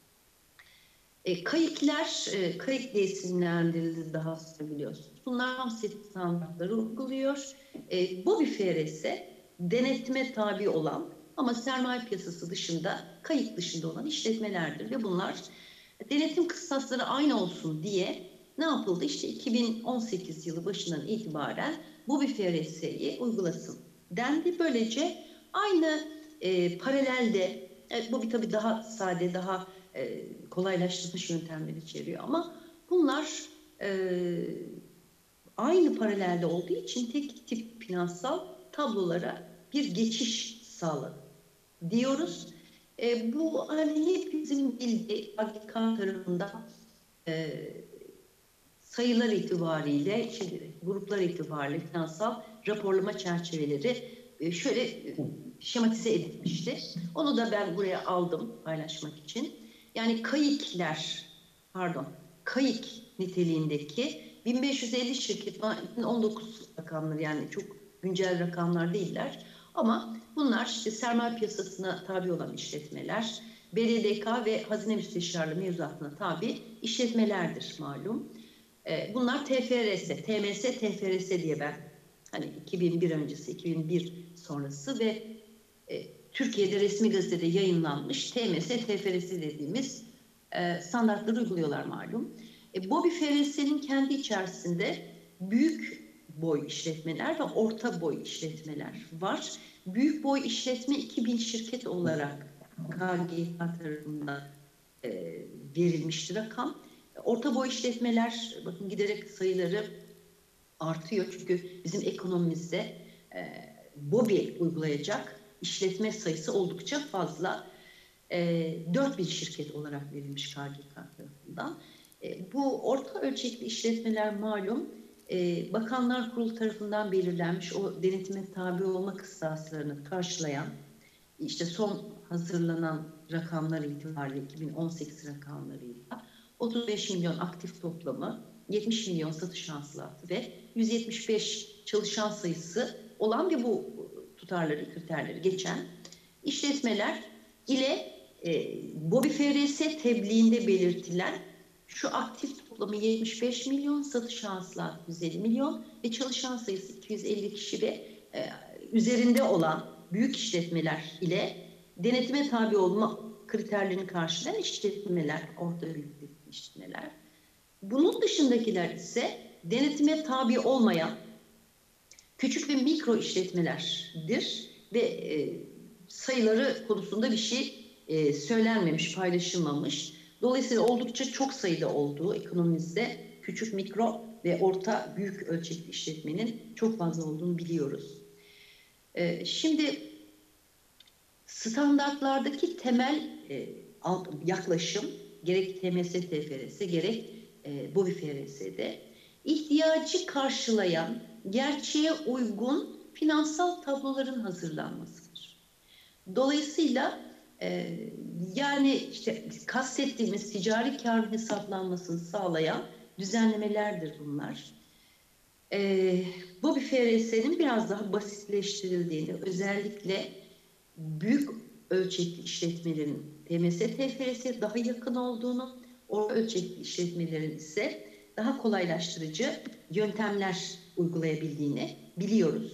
[SPEAKER 11] E, kayıklar, e, kayık diye isimlendirildi daha sonra biliyorsunuz. Bunlar ham set standartları uyguluyor. E, bu bir F R S, denetime tabi olan ama sermaye piyasası dışında, kayık dışında olan işletmelerdir. Ve bunlar denetim kıstasları aynı olsun diye ne yapıldı? İşte iki bin on sekiz yılı başından itibaren bu bir F R S'yi uygulasın dendi. Böylece aynı e, paralelde, evet, bu bir tabii daha sade, daha e, kolaylaştırmış yöntemleri içeriyor ama bunlar e, aynı paralelde olduğu için tek tip finansal tablolara bir geçiş sağladı diyoruz. E, bu hani hepimizin bildiği A G K tarafından e, sayılar itibariyle, şey, gruplar itibariyle finansal raporlama çerçeveleri e, şöyle e, şematize edilmişti. Onu da ben buraya aldım paylaşmak için. Yani kayıklar, pardon, kayık niteliğindeki bin beş yüz elli şirket, iki bin on dokuz rakamları, yani çok güncel rakamlar değiller. Ama bunlar işte sermaye piyasasına tabi olan işletmeler, B D D K ve Hazine Müsteşarlığı mevzuatına tabi işletmelerdir malum. Bunlar T F R S, T M S, T F R S diye ben hani iki bin bir öncesi, iki bin bir sonrası ve e, Türkiye'de resmi gazetede yayınlanmış T M S, T F R S dediğimiz e, standartları uyguluyorlar malum. E, bu bir F R S'nin kendi içerisinde büyük boy işletmeler ve orta boy işletmeler var. Büyük boy işletme iki bin şirket olarak K G K tarafından e, verilmiştir rakam. Orta boy işletmeler, bakın giderek sayıları artıyor çünkü bizim ekonomimizde e, BOBİ uygulayacak işletme sayısı oldukça fazla. E, dört bin şirket olarak verilmiş K G K tarafından. E, bu orta ölçekli işletmeler malum e, Bakanlar Kurulu tarafından belirlenmiş o denetime tabi olma kıstaslarını karşılayan, işte son hazırlanan rakamlar itibariyle iki bin on sekiz rakamlarıyla otuz beş milyon aktif toplamı, yetmiş milyon satış hasılatı ve yüz yetmiş beş çalışan sayısı olan ve bu tutarları, kriterleri geçen işletmeler ile e, BOBİ F R S tebliğinde belirtilen şu aktif toplamı yetmiş beş milyon, satış hasılatı yüz elli milyon ve çalışan sayısı iki yüz elli kişi ve e, üzerinde olan büyük işletmeler ile denetime tabi olma kriterlerini karşılayan işletmeler, orta büyüklük işletmeler. Bunun dışındakiler ise denetime tabi olmayan küçük ve mikro işletmelerdir ve e, sayıları konusunda bir şey e, söylenmemiş, paylaşılmamış. Dolayısıyla oldukça çok sayıda olduğu ekonomimizde küçük, mikro ve orta büyük ölçekli işletmenin çok fazla olduğunu biliyoruz. E, şimdi standartlardaki temel e, yaklaşım gerek T M S, T F R S gerek e, BOBİ F R S'de ihtiyacı karşılayan, gerçeğe uygun finansal tabloların hazırlanmasıdır. Dolayısıyla e, yani işte kastettiğimiz ticari kârın hesaplanmasını sağlayan düzenlemelerdir bunlar. Ee, bu bir F R S'nin biraz daha basitleştirildiğini, özellikle büyük ölçekli işletmelerin T M S T F R S'ye daha yakın olduğunu, orta ölçekli işletmelerin ise daha kolaylaştırıcı yöntemler uygulayabildiğini biliyoruz.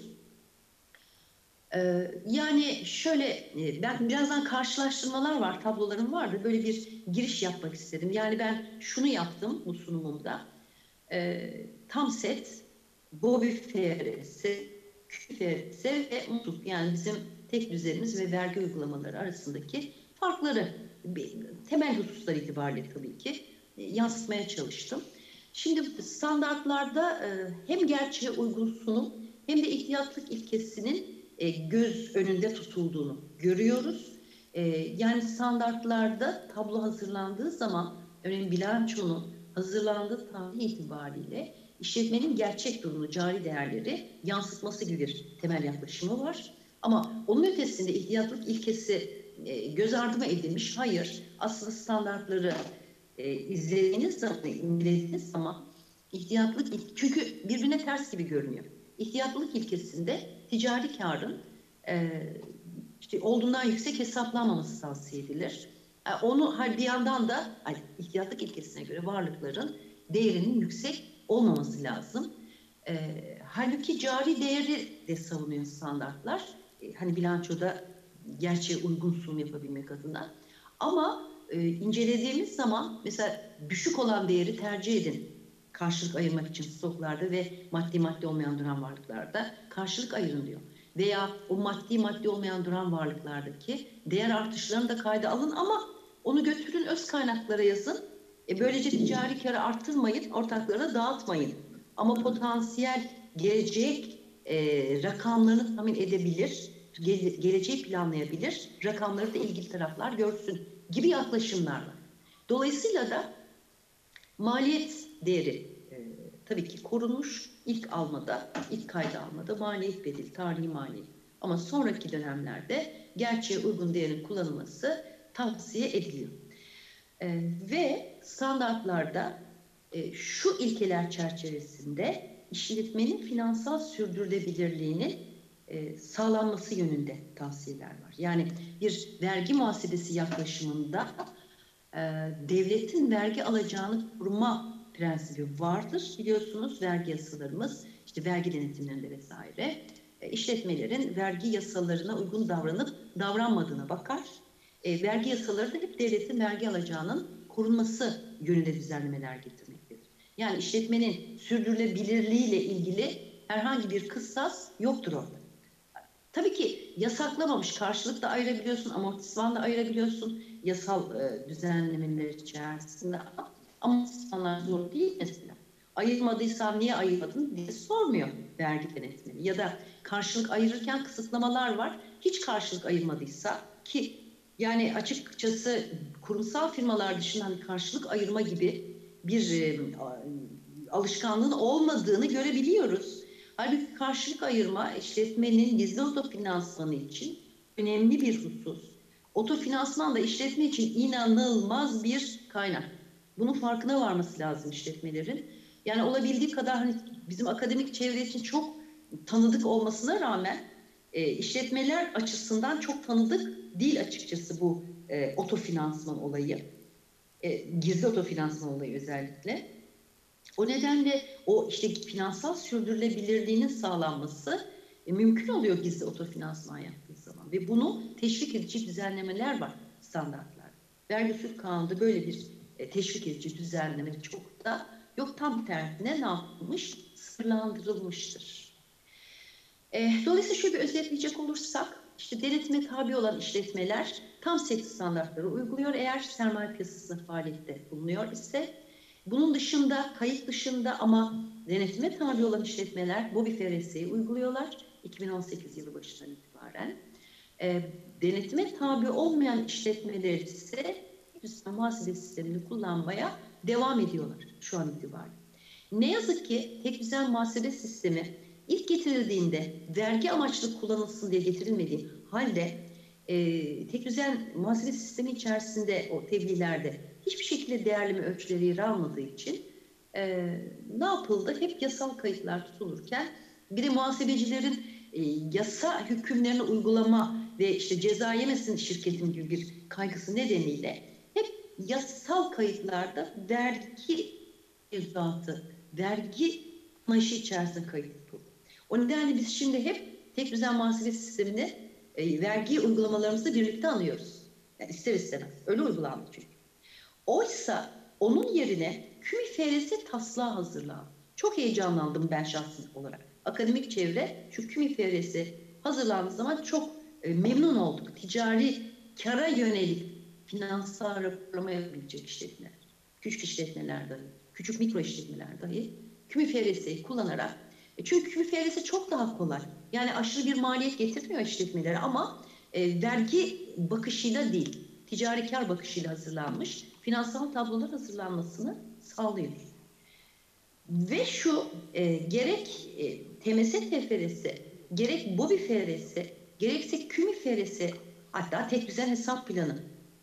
[SPEAKER 11] Ee, yani şöyle, ben birazdan karşılaştırmalar var, tablolarım vardı. Böyle bir giriş yapmak istedim. Yani ben şunu yaptım bu sunumumda. Ee, tam set, BOBİ F R S, Q F R S ve mutluluk, yani bizim tek düzenimiz ve vergi uygulamaları arasındaki farkları, temel hususlar itibariyle tabii ki yansıtmaya çalıştım. Şimdi standartlarda hem gerçeğe uygun sunum hem de ihtiyatlık ilkesinin göz önünde tutulduğunu görüyoruz. Yani standartlarda tablo hazırlandığı zaman örneğin bilançonun hazırlandığı tarih itibariyle işletmenin gerçek durumunu, cari değerleri yansıtması gibi bir temel yaklaşımı var. Ama onun ötesinde ihtiyatlık ilkesi göz ardı mı edilmiş? Hayır. Aslında standartları e, izlediğiniz zaman, incelediğiniz zaman ihtiyatlık, çünkü birbirine ters gibi görünüyor. İhtiyatlık ilkesinde ticari karın e, işte olduğundan yüksek hesaplanmaması tavsiye edilir. E, onu bir yandan da hani, ihtiyatlık ilkesine göre varlıkların değerinin yüksek olmaması lazım. E, halbuki cari değeri de savunuyor standartlar. E, hani bilançoda gerçeğe uygun sunum yapabilmek adına. Ama e, incelediğimiz zaman mesela düşük olan değeri tercih edin. Karşılık ayırmak için stoklarda ve maddi maddi olmayan duran varlıklarda karşılık ayırın diyor. Veya o maddi maddi olmayan duran varlıklardaki değer artışlarını da kayda alın ama onu götürün öz kaynaklara yazın. E, böylece ticari karı arttırmayın, ortaklarına dağıtmayın. Ama potansiyel gelecek e, rakamlarını tahmin edebilir, gele, geleceği planlayabilir, rakamları da ilgili taraflar görsün gibi yaklaşımlar var. Dolayısıyla da maliyet değeri e, tabii ki korunmuş ilk almada, ilk kayda almada maliyet bedeli, tarihi maliyet. Ama sonraki dönemlerde gerçeğe uygun değerin kullanılması tavsiye ediliyor. E, ve standartlarda e, şu ilkeler çerçevesinde işletmenin finansal sürdürülebilirliğinin e, sağlanması yönünde tavsiyeler var. Yani bir vergi muhasebesi yaklaşımında e, devletin vergi alacağını koruma prensibi vardır. Biliyorsunuz vergi yasalarımız, işte vergi denetimlerinde vesaire e, işletmelerin vergi yasalarına uygun davranıp davranmadığına bakar. E, vergi yasaları da hep devletin vergi alacağının korunması yönünde düzenlemeler getirmektedir. Yani işletmenin sürdürülebilirliğiyle ilgili herhangi bir kıssas yoktur orada. Tabii ki yasaklamamış, karşılık da ayırabiliyorsun, amortisman da ayırabiliyorsun yasal e, düzenlemeler içerisinde. Amortismanlar zor değil mesela. Ayırmadıysan niye ayırmadın diye sormuyor vergi denetmeni. Ya da karşılık ayırırken kısıtlamalar var. Hiç karşılık ayırmadıysa, ki yani açıkçası kurumsal firmalar dışında hani karşılık ayırma gibi bir e, alışkanlığın olmadığını görebiliyoruz. Halbuki karşılık ayırma işletmenin gizli otofinansmanı için önemli bir husus. Otofinansman da işletme için inanılmaz bir kaynak. Bunun farkına varması lazım işletmelerin. Yani olabildiği kadar hani bizim akademik çevre için çok tanıdık olmasına rağmen e, işletmeler açısından çok tanıdık değil açıkçası bu e, otofinansman olayı. E, gizli otofinansman olayı özellikle. O nedenle o işte finansal sürdürülebilirliğinin sağlanması e, mümkün oluyor gizli otofinansman yaptığı zaman. Ve bunu teşvik edici düzenlemeler var standartlar. Vergi usul kanunda böyle bir e, teşvik edici düzenleme çok da yok, tam tersine ne yapılmış? Sınırlandırılmıştır. E, dolayısıyla şöyle bir özetleyecek olursak, işte denetime tabi olan işletmeler tam set standartları uyguluyor eğer sermaye piyasasında faaliyette bulunuyor ise. Bunun dışında, kayıt dışında ama denetime tabi olan işletmeler BOBİ F R S'yi uyguluyorlar iki bin on sekiz yılı başından itibaren. E, denetime tabi olmayan işletmeler ise muhasebe sistemini kullanmaya devam ediyorlar şu an itibariyle. Ne yazık ki tek düzen muhasebe sistemi ilk getirildiğinde vergi amaçlı kullanılsın diye getirilmediği halde e, tek düzen muhasebe sistemi içerisinde o tebliğlerde hiçbir şekilde değerleme ölçüleri yer almadığı için e, ne yapıldı? Hep yasal kayıtlar tutulurken bir de muhasebecilerin e, yasa hükümlerini uygulama ve işte ceza yemesin şirketin gibi bir kaygısı nedeniyle hep yasal kayıtlarda vergi mevzuatı, vergi anlayışı içerisinde kayıt tutuldu. O nedenle biz şimdi hep tek düzen muhasebe sistemini e, vergi uygulamalarımızla birlikte anıyoruz. Yani ister istemez. Öyle uygulandı çünkü. Oysa onun yerine KÜMİFRS taslağı hazırlandı. Çok heyecanlandım ben şahsi olarak. Akademik çevre şu KÜMİFRS hazırlandığı zaman çok e, memnun olduk. Ticari kara yönelik finansal raporlama yapabilecek işletmeler, küçük işletmeler dahi, küçük mikro işletmeler dahi KÜMİFRS'yi kullanarak, e, çünkü KÜMİFRS çok daha kolay. Yani aşırı bir maliyet getirmiyor işletmelere ama e, vergi bakışıyla değil, ticari kar bakışıyla hazırlanmış finansal tablolar hazırlanmasını sağlıyor. Ve şu e, gerek e, T M S T F R S, gerek BOBİ F R S, gerekse KÜMİFRS, hatta tek düzen hesap planı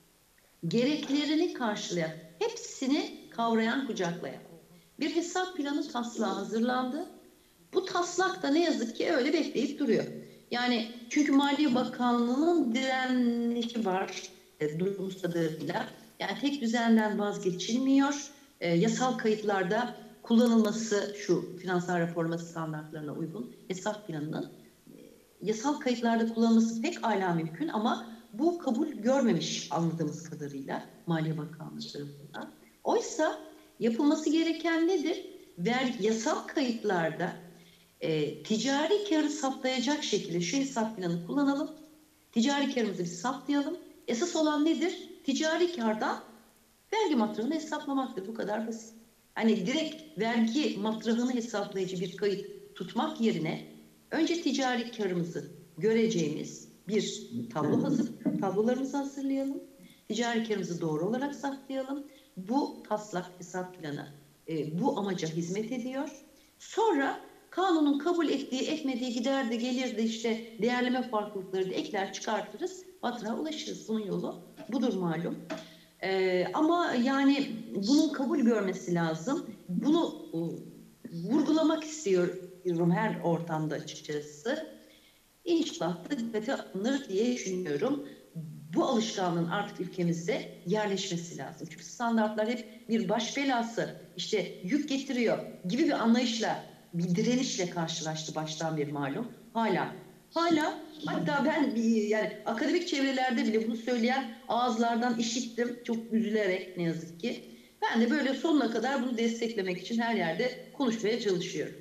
[SPEAKER 11] gereklerini karşılayan, hepsini kavrayan, kucaklayan bir hesap planı taslağı hazırlandı. Bu taslak da ne yazık ki öyle bekleyip duruyor. Yani çünkü Maliye Bakanlığı'nın direnişi var e, duyduğumuz kadarıyla. Yani tek düzenden vazgeçilmiyor. E, yasal kayıtlarda kullanılması, şu finansal raporlama standartlarına uygun hesap planının e, yasal kayıtlarda kullanılması pek âlâ mümkün ama bu kabul görmemiş anladığımız kadarıyla Maliye Bakanlığı tarafından. Oysa yapılması gereken nedir? Ver, yasal kayıtlarda e, ticari karı saptayacak şekilde şu hesap planı kullanalım. Ticari karımızı bir saptayalım. Esas olan nedir? Ticari kardan vergi matrahını hesaplamaktır. Bu kadar basit. Hani direkt vergi matrahını hesaplayıcı bir kayıt tutmak yerine önce ticari karımızı göreceğimiz bir tablo hazır, tablolarımızı hazırlayalım. Ticari karımızı doğru olarak saklayalım. Bu taslak hesap planı e, bu amaca hizmet ediyor. Sonra kanunun kabul ettiği, etmediği gider de gelir de işte değerleme farklılıkları da ekler çıkartırız. Matraha ulaşırız. Bunun yolu budur malum. Ee, ama yani bunun kabul görmesi lazım. Bunu e, vurgulamak istiyorum her ortamda açıkçası. İnşallah da dikkate alınır diye düşünüyorum. Bu alışkanlığın artık ülkemizde yerleşmesi lazım. Çünkü standartlar hep bir baş belası, işte yük getiriyor gibi bir anlayışla, bir direnişle karşılaştı baştan beri malum. Hala, hala hatta ben yani akademik çevrelerde bile bunu söyleyen ağızlardan işittim çok üzülerek ne yazık ki. Ben de böyle sonuna kadar bunu desteklemek için her yerde konuşmaya çalışıyorum.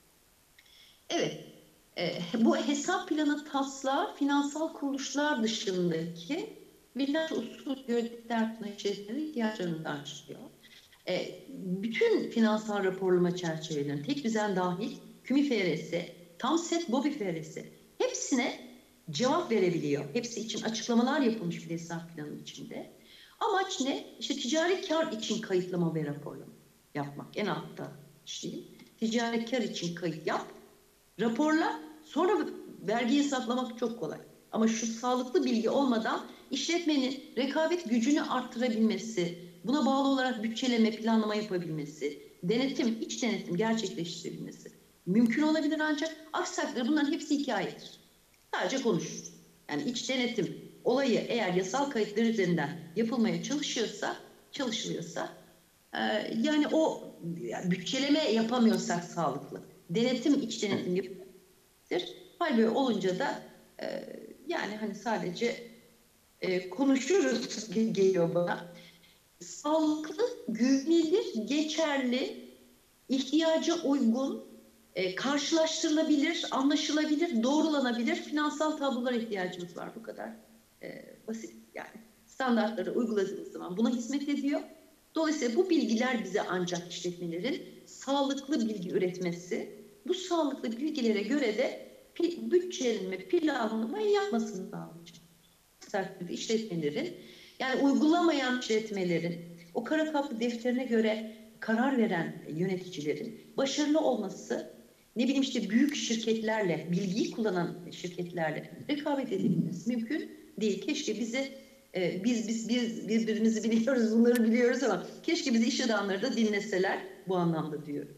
[SPEAKER 11] Evet. E, bu hesap planı taslağı finansal kuruluşlar dışındaki bilanço usul yönettikler içerisinde ihtiyaçlarını karşılıyor. E, bütün finansal raporlama çerçevelerinin tek düzen dahil KÜMİFRS, TAMSET, BOBİ F R S hepsine cevap verebiliyor. Hepsi için açıklamalar yapılmış bir hesap planının içinde. Amaç ne? İşte ticari kar için kayıtlama ve raporlama yapmak. En altta işte ticari kar için kayıt yap. Raporla, sonra vergi hesaplamak çok kolay. Ama şu sağlıklı bilgi olmadan işletmenin rekabet gücünü arttırabilmesi, buna bağlı olarak bütçeleme, planlama yapabilmesi, denetim, iç denetim gerçekleştirebilmesi mümkün olabilir ancak aksi takdirde bunların hepsi hikayedir. Sadece konuşur. Yani iç denetim olayı eğer yasal kayıtlar üzerinden yapılmaya çalışıyorsa, çalışılıyorsa yani o bütçeleme yapamıyorsak sağlıklı. Denetim, iç denetim yapılır. Hal böyle olunca da e, yani hani sadece e, konuşuruz geliyor bana. Sağlıklı, güvenilir, geçerli, ihtiyaca uygun, e, karşılaştırılabilir, anlaşılabilir, doğrulanabilir finansal tablolara ihtiyacımız var. Bu kadar e, basit yani. Standartları uyguladığımız zaman buna hizmet ediyor. Dolayısıyla bu bilgiler bize ancak işletmelerin sağlıklı bilgi üretmesi, bu sağlıklı bilgilere göre de bütçelenme, planlamayı yapmasını sağlayacak. İşletmelerin, yani uygulamayan işletmelerin, o kara kaplı defterine göre karar veren yöneticilerin başarılı olması, ne bileyim işte büyük şirketlerle, bilgiyi kullanan şirketlerle rekabet edebilmesi mümkün değil. Keşke bize Ee, biz, biz biz birbirimizi biliyoruz, bunları biliyoruz ama keşke bizi iş adamları da dinleseler. bu anlamda diyorum.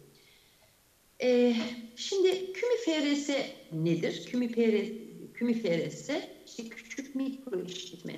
[SPEAKER 11] Ee, şimdi Kümi F R S nedir? Kümi F R S, Kümi F R S işte küçük mikro işletme,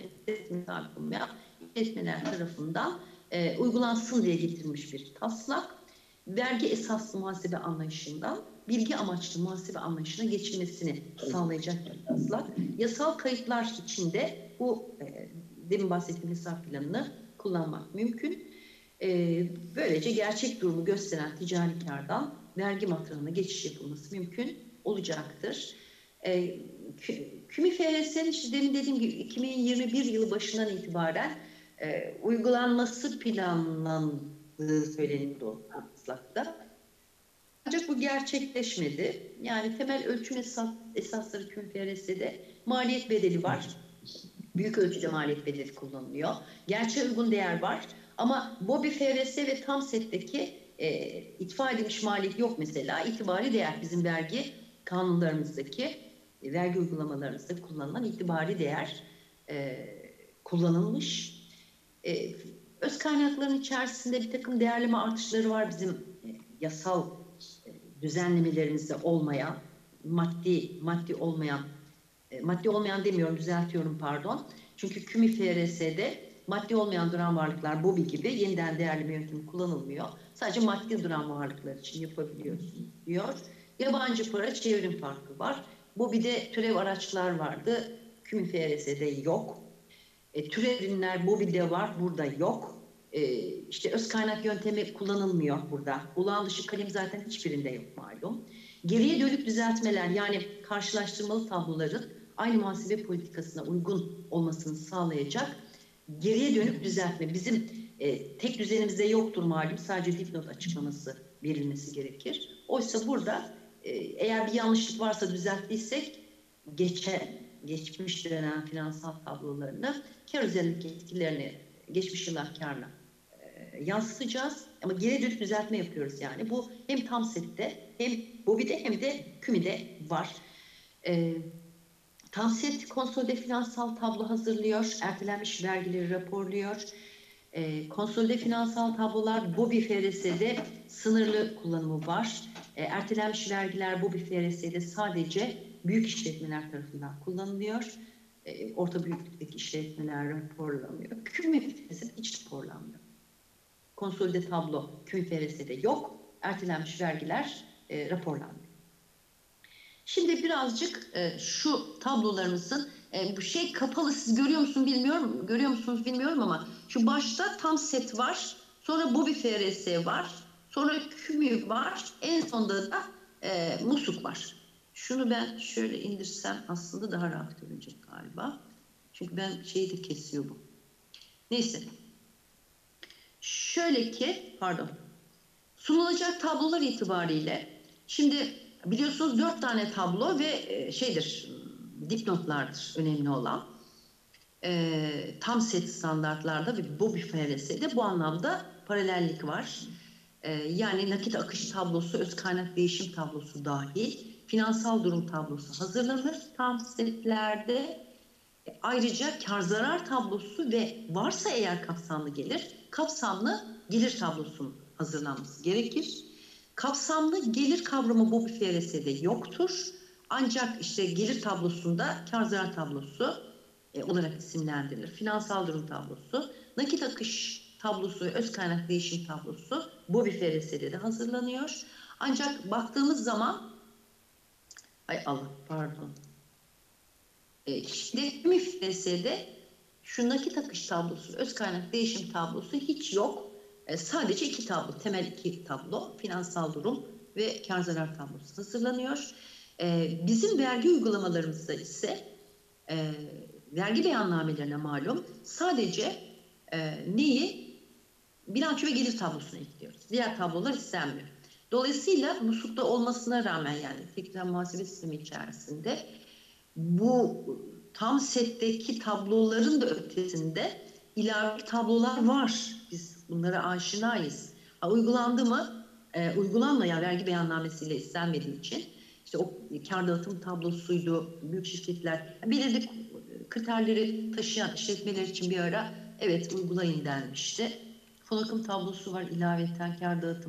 [SPEAKER 11] işletmeler tarafından e, uygulansın diye getirilmiş bir taslak. Vergi esaslı muhasebe anlayışından bilgi amaçlı muhasebe anlayışına geçilmesini sağlayacak bir taslak. Yasal kayıtlar içinde bu e, demin bahsettiğim hesap planını kullanmak mümkün. E, böylece gerçek durumu gösteren ticari kârdan vergi matrağına geçiş yapılması mümkün olacaktır. E, Kümi F R S'nin işte demin dediğim gibi iki bin yirmi bir yılı başından itibaren e, uygulanması planlandığı söylenildi o taslakta. Ancak bu gerçekleşmedi. Yani temel ölçüm esas, esasları Kümi F R S'de maliyet bedeli var. Büyük ölçüde maliyet bedeli kullanılıyor. Gerçeğe uygun değer var. Ama BOBİ F R S ve TAMSET'teki e, itfa edilmiş maliyet yok mesela. İtibari değer bizim vergi kanunlarımızdaki, e, vergi uygulamalarımızda kullanılan itibari değer e, kullanılmış. E, öz kaynakların içerisinde bir takım değerleme artışları var bizim e, yasal e, düzenlemelerimizde olmayan, maddi maddi olmayan, e, maddi olmayan demiyorum, düzeltiyorum pardon. Çünkü Kümi F R S'de maddi olmayan duran varlıklar BOBİ gibi yeniden değerleme yöntemi kullanılmıyor. Sadece maddi duran varlıklar için yapabiliyorsun diyor. Yabancı para çevrim farkı var. BOBİ'de türev araçlar vardı. Kümi F R S'de yok. E, türev ürünler BOBİ'de var, burada yok. E, işte öz kaynak yöntemi kullanılmıyor burada. Olağan dışı kalem zaten hiçbirinde yok malum. Geriye dönük düzeltmeler, yani karşılaştırmalı tabloların aynı muhasebe politikasına uygun olmasını sağlayacak geriye dönük düzeltme. Bizim e, tek düzenimizde yoktur malum. Sadece dipnot açıklaması verilmesi gerekir. Oysa burada e, eğer bir yanlışlık varsa düzelttiysek geçe, geçmiş dönem finansal tablolarını, kar üzerindeki etkilerini geçmiş yıllar karla e, yansıtacağız. Ama geri dönük düzeltme yapıyoruz yani. Bu hem TAMSET'te hem BOBİ'de hem de Kümi'de var. E, TAMSET konsolide finansal tablo hazırlıyor, ertelenmiş vergileri raporluyor. E, konsolide finansal tablolar BOBİ F R S'de sınırlı kullanımı var. E, ertelenmiş vergiler BOBİ F R S'de sadece büyük işletmeler tarafından kullanılıyor. E, orta büyüklükteki işletmeler raporlanmıyor. Kümi F R S'de hiç raporlanmıyor. Konsolide tablo Kümi F R S'de yok. Ertelenmiş vergiler e, raporlanmıyor. Şimdi birazcık e, şu tablolarımızın e, bu şey kapalı, siz görüyor musunuz bilmiyorum, görüyor musunuz bilmiyorum ama şu başta TAMSET var, sonra BOBİ F R S var, sonra Kümi var, en sonunda da e, MUSUK var. Şunu ben şöyle indirsem aslında daha rahat görünecek galiba. Çünkü ben şeyi de kesiyor bu. Neyse. Şöyle ki, pardon. Sunulacak tablolar itibariyle şimdi biliyorsunuz dört tane tablo ve şeydir, dipnotlardır önemli olan. E, TAMSET standartlarda ve BOBİ F R S'de bu anlamda paralellik var. E, yani nakit akış tablosu, öz kaynak değişim tablosu dahil finansal durum tablosu hazırlanır TAMSET'lerde. E, ayrıca kar zarar tablosu ve varsa eğer kapsamlı gelir, kapsamlı gelir tablosunun hazırlanması gerekir. Kapsamlı gelir kavramı BOBİ F R S'de yoktur. Ancak işte gelir tablosunda kar zarar tablosu e, olarak isimlendirilir. Finansal durum tablosu, nakit akış tablosu ve öz kaynak değişim tablosu BOBİ F R S'de de hazırlanıyor. Ancak baktığımız zaman, ay Allah pardon. E, şimdi Kümi F R S'de şu nakit akış tablosu, öz kaynak değişim tablosu hiç yok. E, sadece iki tablo, temel iki tablo, finansal durum ve kar zarar tablosu hazırlanıyor. E, bizim vergi uygulamalarımızda ise e, vergi beyannamelerine malum sadece e, neyi? Bilanço ve gelir tablosunu ekliyoruz. Diğer tablolar istenmiyor. Dolayısıyla MUSUK'ta olmasına rağmen, yani tekrar muhasebe sistemi içerisinde bu TAMSET'teki tabloların da ötesinde ilave tablolar var. Biz bunlara aşinayız. Ha, uygulandı mı? E, uygulanmayan vergi beyannamesiyle istenmediği için işte o kar dağıtım tablosuydu, büyük şirketler belirli kriterleri taşıyan işletmeler için bir ara evet uygulayın denmişti. Fon akım tablosu var, ilaveten kar dağıtım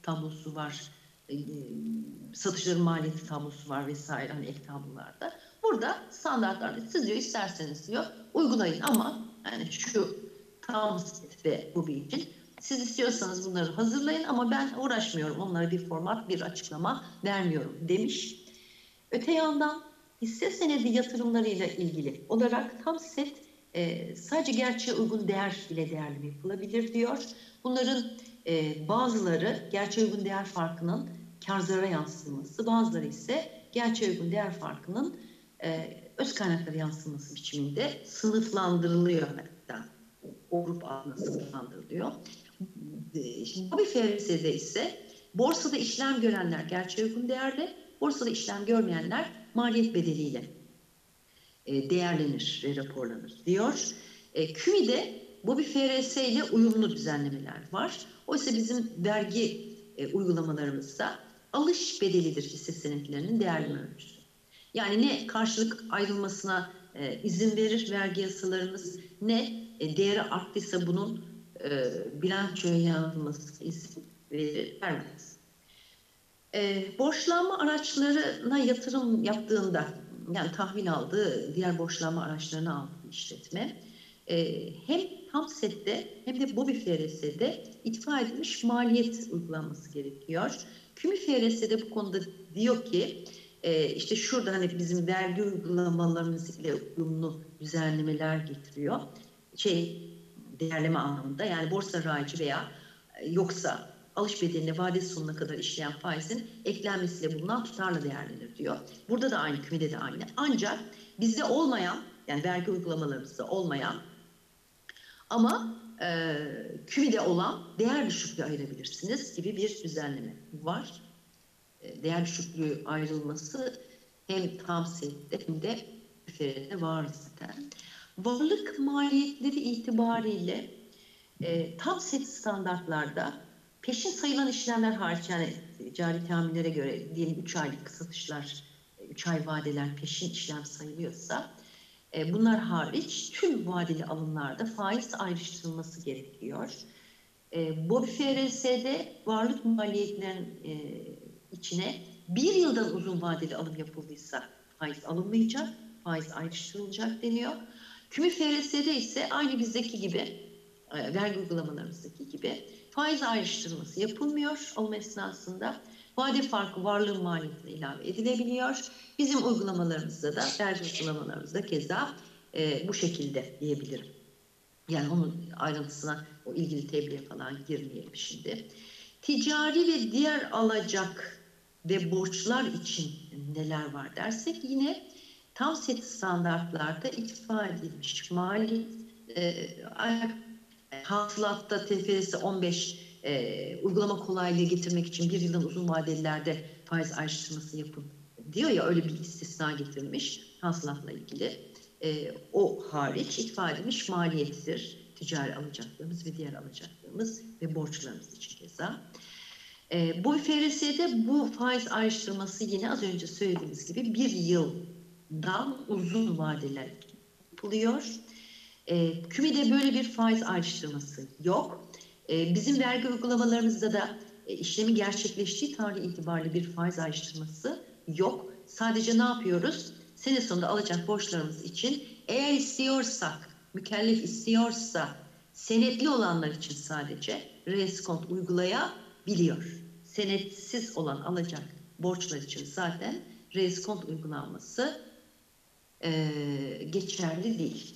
[SPEAKER 11] tablosu var, e, satışların maliyeti tablosu var vesaire hani ek tablolarda. Burada standartlarda siz diyor isterseniz diyor uygulayın ama yani şu tam set ve bu bir için siz istiyorsanız bunları hazırlayın ama ben uğraşmıyorum. Onlara bir format, bir açıklama vermiyorum demiş. Öte yandan hisse senedi yatırımlarıyla ilgili olarak tam set e, sadece gerçeğe uygun değer ile değerleme yapılabilir diyor. Bunların e, bazıları gerçeğe uygun değer farkının kar zarara yansıtılması, bazıları ise gerçeğe uygun değer farkının e, öz kaynaklara yansıtılması biçiminde sınıflandırılıyor hatta. O grup adına sınıflandırılıyor. Şimdi bu bir F R S'de ise borsada işlem görenler gerçeğe uygun değerle, borsada işlem görmeyenler maliyet bedeliyle e, değerlenir ve raporlanır diyor. E, Q M İ'de bu bir F R S ile uyumlu düzenlemeler var. Oysa bizim vergi e, uygulamalarımızda alış bedelidir hisse senetlerinin değerleme ölçüsü. Yani ne karşılık ayrılmasına e, izin verir vergi yasalarımız, ne e, değeri arttıysa bunun e, bilançoya yansımasına izin verir, vermez. E, borçlanma araçlarına yatırım yaptığında, yani tahvil aldığı, diğer borçlanma araçlarını aldığı işletme, e, hem tam sette hem de BOBİ F R S'de itfa edilmiş maliyet uygulanması gerekiyor. Q M İ F R S'de bu konuda diyor ki, e, işte şurada hani bizim vergi uygulamalarımız ile uyumlu düzenlemeler getiriyor. Şey, değerleme anlamında, yani borsa raici veya yoksa alış bedeline vadesi sonuna kadar işleyen faizin eklenmesiyle bulunan tutarla değerlenir diyor. Burada da aynı, Q M İ'de de aynı. Ancak bizde olmayan, yani vergi uygulamalarımızda olmayan ama e, Q M İ'de olan değer düşüklüğü ayırabilirsiniz gibi bir düzenleme var. E, değer düşüklüğü ayrılması hem tam sette hem de F R S'de var zaten. Varlık maliyetleri itibariyle e, tam set standartlarda peşin sayılan işlemler hariç, yani cari tahminlere göre diyelim üç aylık satışlar, üç ay vadeler peşin işlem sayılıyorsa e, bunlar hariç tüm vadeli alımlarda faiz ayrıştırılması gerekiyor. E, BOBİ F R S'de varlık maliyetlerinin e, içine bir yıldan uzun vadeli alım yapıldıysa faiz alınmayacak, faiz ayrıştırılacak deniyor. Q M İ F R S'de ise aynı bizdeki gibi, e, vergi uygulamalarımızdaki gibi faiz ayrıştırılması yapılmıyor alım esnasında. Vade farkı varlığın maliyetine ilave edilebiliyor. Bizim uygulamalarımızda da, vergi uygulamalarımızda keza e, bu şekilde diyebilirim. Yani onun ayrıntısına, o ilgili tebliğe falan girmeyelim şimdi. Ticari ve diğer alacak ve borçlar için neler var dersek, yine tam set standartlarda itfa edilmiş mali e, hasılatta T F R'si on beş e, uygulama kolaylığı getirmek için bir yıldan uzun vadelilerde faiz ayrıştırması yapın diyor ya, öyle bir istisna getirmiş hasılatla ilgili. E, o hariç itfa edilmiş maliyettir ticari alacaklarımız ve diğer alacaklarımız ve borçlarımız için keza. E, bu F R S'de bu faiz ayrıştırması yine az önce söylediğimiz gibi bir yıldan uzun vadeler yapılıyor. E, Q M İ'de böyle bir faiz ayrıştırması yok. E, bizim vergi uygulamalarımızda da e, işlemi gerçekleştiği tarih itibariyle bir faiz ayrıştırması yok. Sadece ne yapıyoruz? Sene sonunda alacak borçlarımız için eğer istiyorsak, mükellef istiyorsa senetli olanlar için sadece reskont uygulayabiliyor. Senetsiz olan alacak borçlar için zaten reskont uygulanması e, geçerli değil.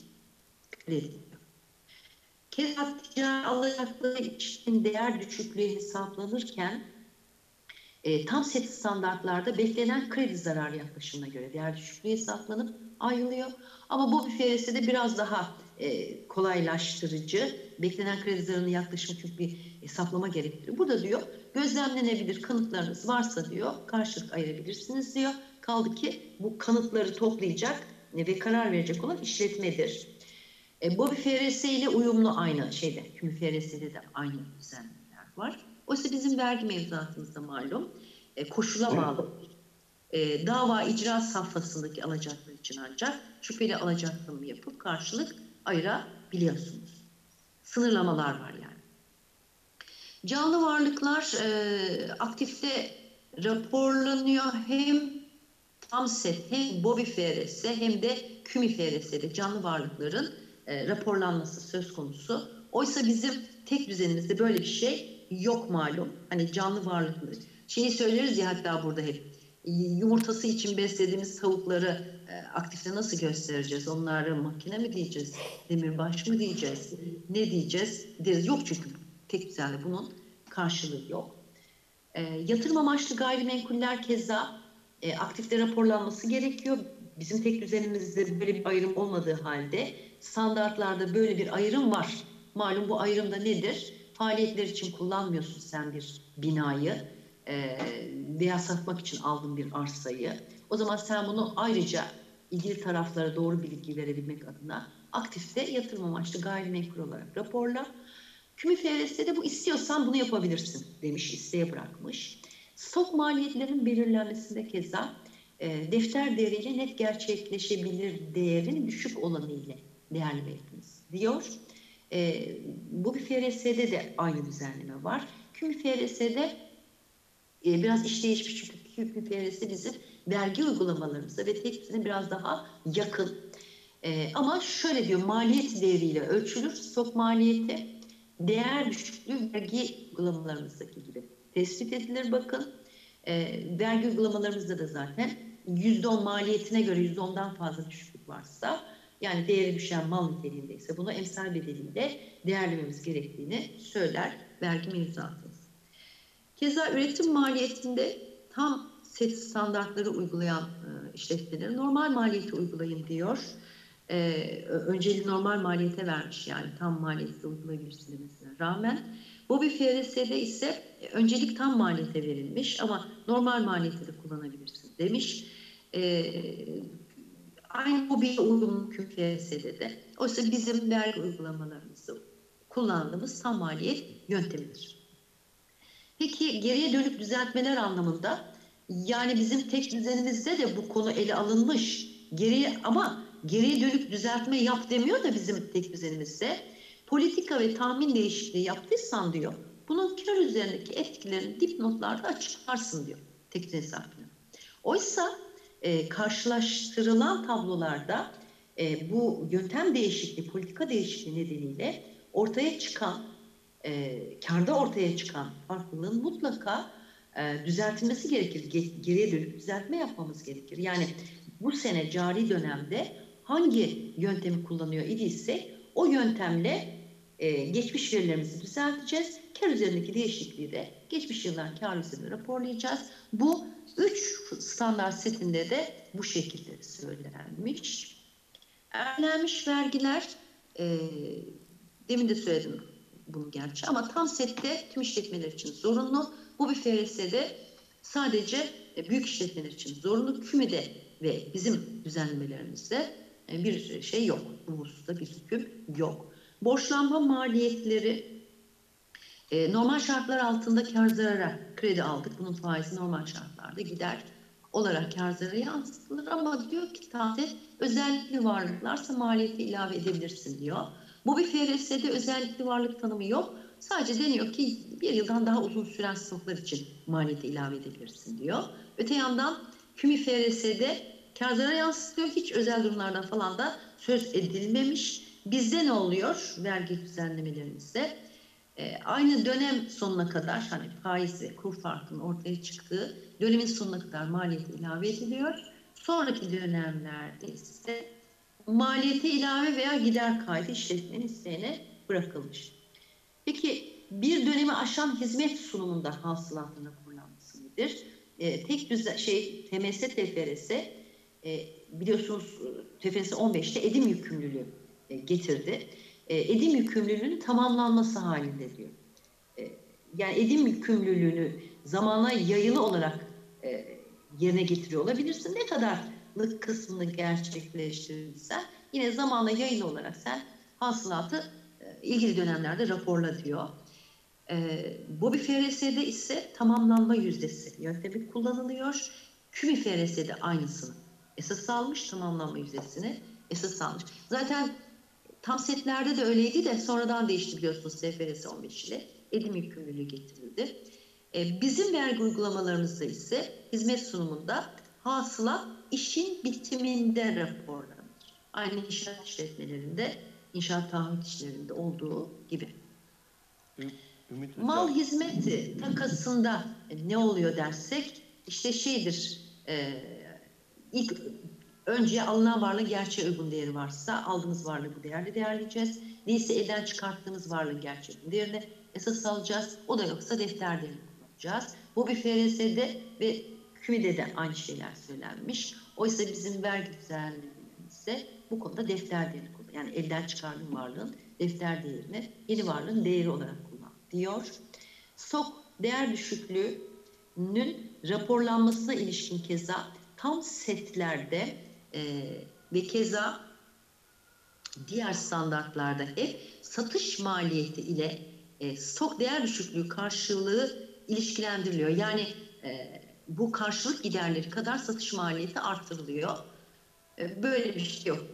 [SPEAKER 11] Keza ticari alacakları için değer düşüklüğü hesaplanırken e, tam set standartlarda beklenen kredi zararı yaklaşımına göre değer düşüklüğü hesaplanıp ayrılıyor. Ama bu F R S'de biraz daha e, kolaylaştırıcı, beklenen kredi zararının yaklaşımı çünkü bir hesaplama gerektiriyor. Burada diyor gözlemlenebilir kanıtlarınız varsa diyor karşılık ayırabilirsiniz diyor. Kaldı ki bu kanıtları toplayacak ve karar verecek olan işletmedir. E, BOBİ F R S ile uyumlu aynı şeyde, Q M İ F R S'de de aynı düzenlemeler var. Oysa bizim vergi mevzuatımızda malum e, koşula bağlı. E, dava icra safhasındaki alacaklar için ancak şüpheli alacaklığımı yapıp karşılık ayırabiliyorsunuz. Sınırlamalar var yani. Canlı varlıklar e, aktifte raporlanıyor, hem tam set hem Bobi F R S hem de Kümi F R S'de canlı varlıkların e, raporlanması söz konusu. Oysa bizim tek düzenimizde böyle bir şey yok malum. Hani canlı varlıkları. Şeyi söyleriz ya hatta burada hep, yumurtası için beslediğimiz tavukları e, aktifte nasıl göstereceğiz? Onlara makine mi diyeceğiz? Demirbaş mı diyeceğiz? Ne diyeceğiz? Deriz. Yok çünkü tek düzende bunun karşılığı yok. E, yatırım amaçlı gayrimenkuller keza e, aktifte raporlanması gerekiyor. Bizim tek düzenimizde böyle bir ayrım olmadığı halde standartlarda böyle bir ayrım var. Malum bu ayrım da nedir? Faaliyetler için kullanmıyorsun sen bir binayı e, veya satmak için aldığın bir arsayı. O zaman sen bunu ayrıca ilgili taraflara doğru bilgi verebilmek adına aktifte yatırım amaçlı gayrimenkul olarak raporla. Kümi F R S'de bu istiyorsan bunu yapabilirsin demiş, isteğe bırakmış. Stok maliyetlerinin belirlenmesinde keza e, defter değeriyle net gerçekleşebilir değerin düşük olanı ile değerlendirmeniz diyor. E, bu bir F R S'de de aynı düzenleme var. Kümi F R S'de e, biraz iş değişmiş çünkü Kümi F R S bizim vergi uygulamalarımıza ve teknisine biraz daha yakın. E, ama şöyle diyor, maliyet değeriyle ölçülür stok maliyeti. Değer düşüklüğü vergi uygulamalarımızdaki gibi tespit edilir. Bakın e, vergi uygulamalarımızda da zaten yüzde on maliyetine göre yüzde ondan fazla düşüklük varsa, yani değeri düşen mal niteliğindeyse bunu emsal bedeliyle değerlememiz gerektiğini söyler vergi mevzuatımız. Keza üretim maliyetinde tam set standartları uygulayan e, işletmeleri normal maliyeti uygulayın diyor. Ee, önceliği normal maliyete vermiş, yani tam maliyeti uygulayabilirsin demesine rağmen. Bobi F R S'de ise öncelik tam maliyete verilmiş ama normal maliyeti de kullanabilirsin demiş. Ee, aynı Bobi'ye uygun Kümi F R S'de de. Oysa bizim vergi uygulamalarımızı kullandığımız tam maliyet yöntemidir. Peki geriye dönük düzeltmeler anlamında, yani bizim tek düzenimizde de bu konu ele alınmış. Geriye ama geriye dönük düzeltme yap demiyor da bizim tek düzenimizde. Politika ve tahmin değişikliği yaptıysan diyor, bunun kar üzerindeki etkilerini dipnotlarda açıklarsın diyor tek düzen hesabına. Oysa e, karşılaştırılan tablolarda e, bu yöntem değişikliği, politika değişikliği nedeniyle ortaya çıkan, e, karda ortaya çıkan farklılığın mutlaka e, düzeltilmesi gerekir. Geriye dönük düzeltme yapmamız gerekir. Yani bu sene cari dönemde hangi yöntemi kullanıyor idiyse o yöntemle e, geçmiş verilerimizi düzelteceğiz. Kar üzerindeki değişikliği de geçmiş yılların kar üzerinde raporlayacağız. Bu üç standart setinde de bu şekilde söylenmiş. Ertelenmiş vergiler, e, demin de söyledim bunu gerçi, ama tam sette tüm işletmeler için zorunlu. Bu bir F R S'de sadece büyük işletmeler için zorunlu. Kümide ve bizim düzenlemelerimizde bir şey yok. Bu hususta bir hüküm yok. Borçlanma maliyetleri e, normal şartlar altında kar zarara kredi aldık. Bunun faizi normal şartlarda gider olarak kar zarara yansıtılır. Ama diyor ki taze özellikli varlıklarsa maliyeti ilave edebilirsin diyor. Bu bir F R S'de özellikli varlık tanımı yok. Sadece deniyor ki bir yıldan daha uzun süren stoklar için maliyeti ilave edebilirsin diyor. Öte yandan Kümi F R S'de kar zarara yansıtıyor. Hiç özel durumlardan falan da söz edilmemiş. Bizde ne oluyor? Vergi düzenlemelerimizde e, aynı dönem sonuna kadar, hani faiz ve kur farkının ortaya çıktığı dönemin sonuna kadar maliyeti ilave ediliyor. Sonraki dönemlerde ise maliyete ilave veya gider kaydı işletmenin isteğine bırakılmış. Peki bir dönemi aşan hizmet sunumunda hasılatın raporlanması nedir? E, tek düzen şey T M S T F R S e, biliyorsunuz T F R S on beşte edim yükümlülüğü e, getirdi. E, edim yükümlülüğünün tamamlanması halinde diyor. E, yani edim yükümlülüğünü zamana yayılı olarak e, yerine getiriyor olabilirsin. Ne kadarlık kısmını gerçekleştirirsen yine zamana yayılı olarak sen hasılatı e, ilgili dönemlerde raporla diyor. E, Bobi F R S'de ise tamamlanma yüzdesi yöntemi kullanılıyor. Kümi F R S'de aynısını esas almış, tamamlanma yüzdesini esas almış. Zaten tam setlerde de öyleydi de sonradan değişti biliyorsunuz T F R S on beş ile. edim yükümlülüğü getirildi. E, bizim vergi uygulamalarımızda ise hizmet sunumunda hasılat işin bitiminde raporlanır. Aynı inşaat işletmelerinde, inşaat taahhüt işlerinde olduğu gibi.
[SPEAKER 2] Ümit
[SPEAKER 11] Mal
[SPEAKER 2] Hocam.
[SPEAKER 11] hizmeti takasında ne oluyor dersek, işte şeydir, e, ilk önce alınan varlığın gerçeğe uygun değeri varsa aldığımız varlığı bu değerle değerleyeceğiz. Değilse elden çıkarttığımız varlığın gerçeğe uygun değerini esas alacağız. O da yoksa defter değerini kullanacağız. Bu bir F R S'de ve KÜMİ'de de aynı şeyler söylenmiş. Oysa bizim vergi düzenlememizde bu konuda defter değerini kullanıyor. Yani elden çıkardığım varlığın defter değerini yeni varlığın değeri olarak kullan diyor. Stok değer düşüklüğünün raporlanmasına ilişkin keza tam setlerde e, ve keza diğer standartlarda hep satış maliyeti ile e, stok değer düşüklüğü karşılığı ilişkilendiriliyor. Yani e, bu karşılık giderleri kadar satış maliyeti artırılıyor. E, böyle bir şey yok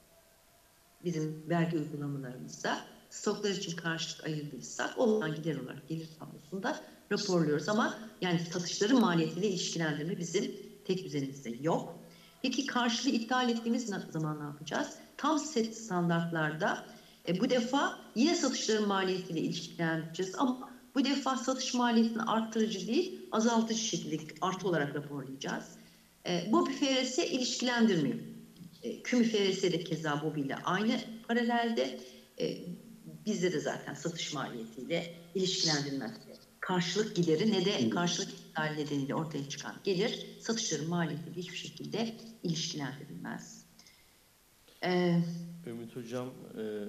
[SPEAKER 11] bizim vergi uygulamalarımızda. Stoklar için karşılık ayırdıysak olan gider olarak gelir tablosunda raporluyoruz ama yani satışların maliyetiyle ilişkilendirme bizim tek düzenimizde yok. Peki karşılığı iptal ettiğimiz zaman ne yapacağız? Tam set standartlarda e, bu defa yine satışların maliyetiyle ilişkilendireceğiz ama bu defa satış maliyetini arttırıcı değil, azaltıcı şekilde artı olarak raporlayacağız. E, bu bir F R S ilişkilendirmiyor. E, KÜMİ F R S de keza bu ile aynı paralelde. E, bizde de zaten satış maliyetiyle ilişkilendirilmez. Karşılık gideri ne de karşılık iptal nedeniyle ortaya çıkan gelir satışların maliyetiyle hiçbir şekilde ilişkilendirilmez. Ee,
[SPEAKER 2] Ümit Hocam, e,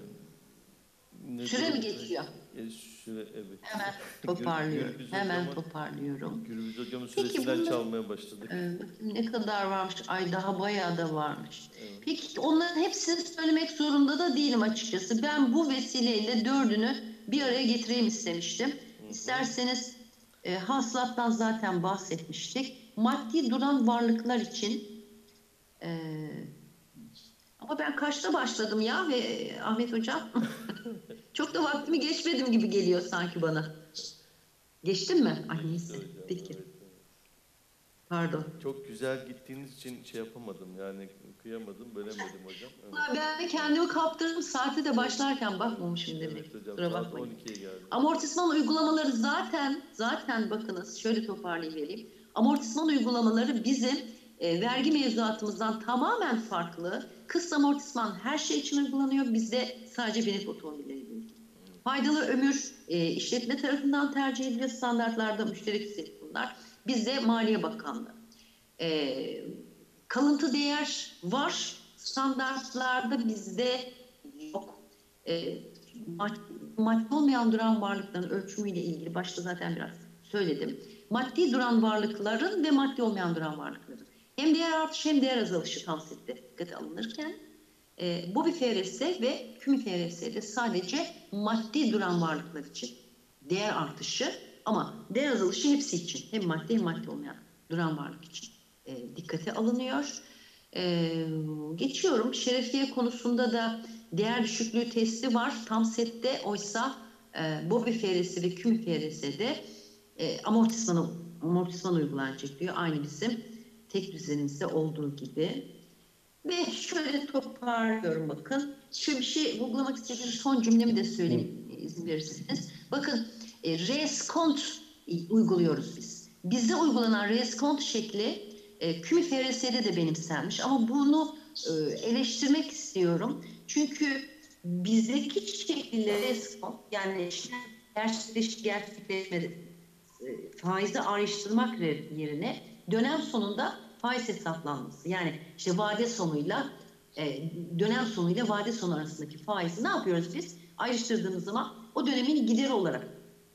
[SPEAKER 2] ne
[SPEAKER 11] süre mi
[SPEAKER 2] durumda?
[SPEAKER 11] geçiyor?
[SPEAKER 2] E, süre, evet.
[SPEAKER 11] Hemen toparlıyorum.
[SPEAKER 2] Gürbüz
[SPEAKER 11] Hemen
[SPEAKER 2] hocama,
[SPEAKER 11] toparlıyorum.
[SPEAKER 2] Gürbüz Hocam'ın
[SPEAKER 11] Peki
[SPEAKER 2] süresinden
[SPEAKER 11] bunda,
[SPEAKER 2] çalmaya başladık.
[SPEAKER 11] e, ne kadar varmış? Ay daha bayağı da varmış.
[SPEAKER 2] Evet.
[SPEAKER 11] Peki onların hepsini söylemek zorunda da değilim açıkçası. Ben bu vesileyle dördünü bir araya getireyim istemiştim. Hı hı. İsterseniz e, hasılattan zaten bahsetmiştik. Maddi duran varlıklar için e, ama ben kaçta başladım ya ve e, Ahmet Hocam? Çok da vaktimi geçmedim gibi geliyor sanki bana. Geçtim mi? Ay neyse.
[SPEAKER 2] Hocam,
[SPEAKER 11] Peki.
[SPEAKER 2] evet, evet.
[SPEAKER 11] Pardon.
[SPEAKER 2] Çok güzel gittiğiniz için şey yapamadım yani kıyamadım, bölemedim hocam. Evet.
[SPEAKER 11] Ben de kendimi kaptırdım. Saate de başlarken bakmamışım demek.
[SPEAKER 2] Evet hocam,
[SPEAKER 11] Kusura
[SPEAKER 2] saat
[SPEAKER 11] bakmayın.
[SPEAKER 2] on ikiye geldi.
[SPEAKER 11] Amortisman uygulamaları zaten, zaten bakınız şöyle toparlayıvereyim. Amortisman uygulamaları bizim e, vergi mevzuatımızdan tamamen farklı. Kısa amortisman her şey için uygulanıyor. Bizde sadece binek otomobilleriyle ilgili. Faydalı ömür e, işletme tarafından tercih ediliyor. Standartlarda müşterek üstelik bunlar. Bizde Maliye Bakanlığı. E, kalıntı değer var. Standartlarda bizde yok. E, maddi olmayan duran varlıkların ölçümüyle ilgili başta zaten biraz söyledim. Maddi duran varlıkların ve maddi olmayan duran varlıkların hem değer artışı hem değer azalışı tam sette dikkate alınırken e, bu bir F R S ve KÜMİ F R S'de sadece maddi duran varlıklar için değer artışı ama değer azalışı hepsi için hem maddi hem maddi olmayan duran varlık için e, dikkate alınıyor. E, geçiyorum. Şerefiye konusunda da değer düşüklüğü testi var tam sette. Oysa e, BOBİ F R S ve KÜMİ F R S'de e, amortisman, amortisman uygulanacak diyor. Aynı bizim tek düzenimizde olduğu gibi. Ve şöyle toparlıyorum bakın. Şöyle bir şey vurgulamak istediğim son cümlemi de söyleyeyim izin verirseniz. Bakın e, reskont uyguluyoruz biz. Bizde uygulanan reskont şekli e, KÜMİ F R S'de de benimsenmiş ama bunu e, eleştirmek istiyorum. Çünkü bizdeki şekilde reskont yani gerçekleş, gerçekleşmedi e, faizi ayrıştırmak yerine dönem sonunda faiz hesaplanması yani işte vade sonuyla e, dönem sonuyla vade sonu arasındaki faizi ne yapıyoruz biz? Ayrıştırdığımız zaman o dönemin gideri olarak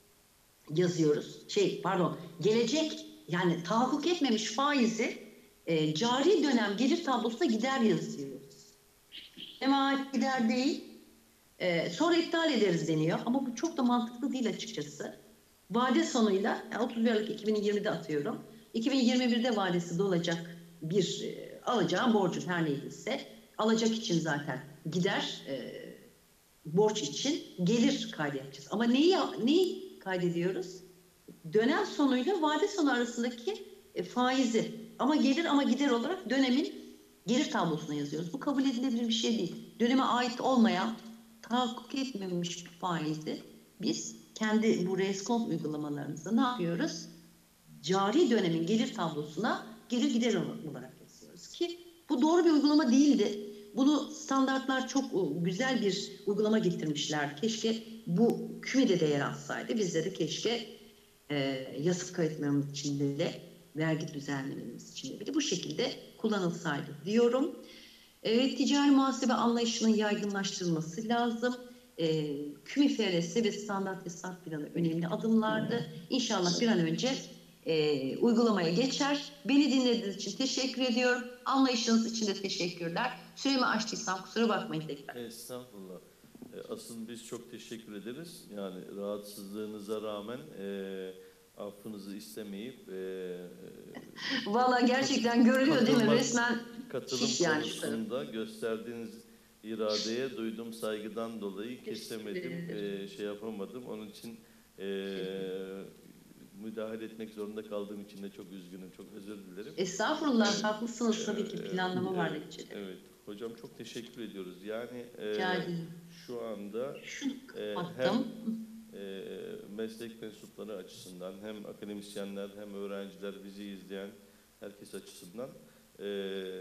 [SPEAKER 11] yazıyoruz. Şey pardon gelecek yani tahakkuk etmemiş faizi e, cari dönem gelir tablosuna gider yazıyoruz. Hem ait gider değil e, sonra iptal ederiz deniyor ama bu çok da mantıklı değil açıkçası. Vade sonuyla yani otuz bir Aralık iki bin yirmide atıyorum. iki bin yirmi birde vadesi dolacak bir e, alacağım borcun her neyse alacak için zaten gider e, borç için gelir kaydedeceğiz. Ama neyi, neyi kaydediyoruz? Dönem sonuyla vade sonu arasındaki e, faizi. Ama gelir ama gider olarak dönemin gelir tablosuna yazıyoruz. Bu kabul edilebilir bir şey değil. Döneme ait olmayan, tahakkuk etmemiş bir faizi biz kendi bu reskont uygulamalarımızda ne yapıyoruz? Cari dönemin gelir tablosuna gelir gider olarak yazıyoruz ki bu doğru bir uygulama değildi. Bunu standartlar çok güzel bir uygulama getirmişler. Keşke bu kümede de yer alsaydı. Bizde de keşke e, yasık kayıtlarımız içinde de vergi düzenlememiz içinde bile bu şekilde kullanılsaydı diyorum. Evet, ticari muhasebe anlayışının yaygınlaştırılması lazım. E, Kümi F R S ve standart hesap planı önemli adımlardı. İnşallah bir an önce e, uygulamaya geçer. Beni dinlediğiniz için teşekkür ediyorum. Anlayışınız için de teşekkürler. Süremi açtıysam kusura bakmayın tekrar.
[SPEAKER 2] Estağfurullah. Asıl biz çok teşekkür ederiz. Yani rahatsızlığınıza rağmen e, affınızı istemeyip e,
[SPEAKER 11] Valla gerçekten görülüyor değil mi?
[SPEAKER 2] katılma-
[SPEAKER 11] Resmen
[SPEAKER 2] katılım
[SPEAKER 11] şiş yani şu taraf.
[SPEAKER 2] konusunda gösterdiğiniz iradeye duyduğum saygıdan dolayı kesemedim, e, şey yapamadım. Onun için e, müdahale etmek zorunda kaldığım için de çok üzgünüm, çok özür dilerim.
[SPEAKER 11] Estağfurullah,
[SPEAKER 2] Evet.
[SPEAKER 11] haklısınız tabii ki.
[SPEAKER 2] Ee,
[SPEAKER 11] Planlama var
[SPEAKER 2] evet,
[SPEAKER 11] neticede.
[SPEAKER 2] evet. Hocam çok teşekkür ediyoruz. Yani e,
[SPEAKER 11] Rica ederim.
[SPEAKER 2] şu anda
[SPEAKER 11] Şunu
[SPEAKER 2] e, hem
[SPEAKER 11] kapattım.
[SPEAKER 2] e, meslek mensupları açısından hem akademisyenler hem öğrenciler bizi izleyen herkes açısından e,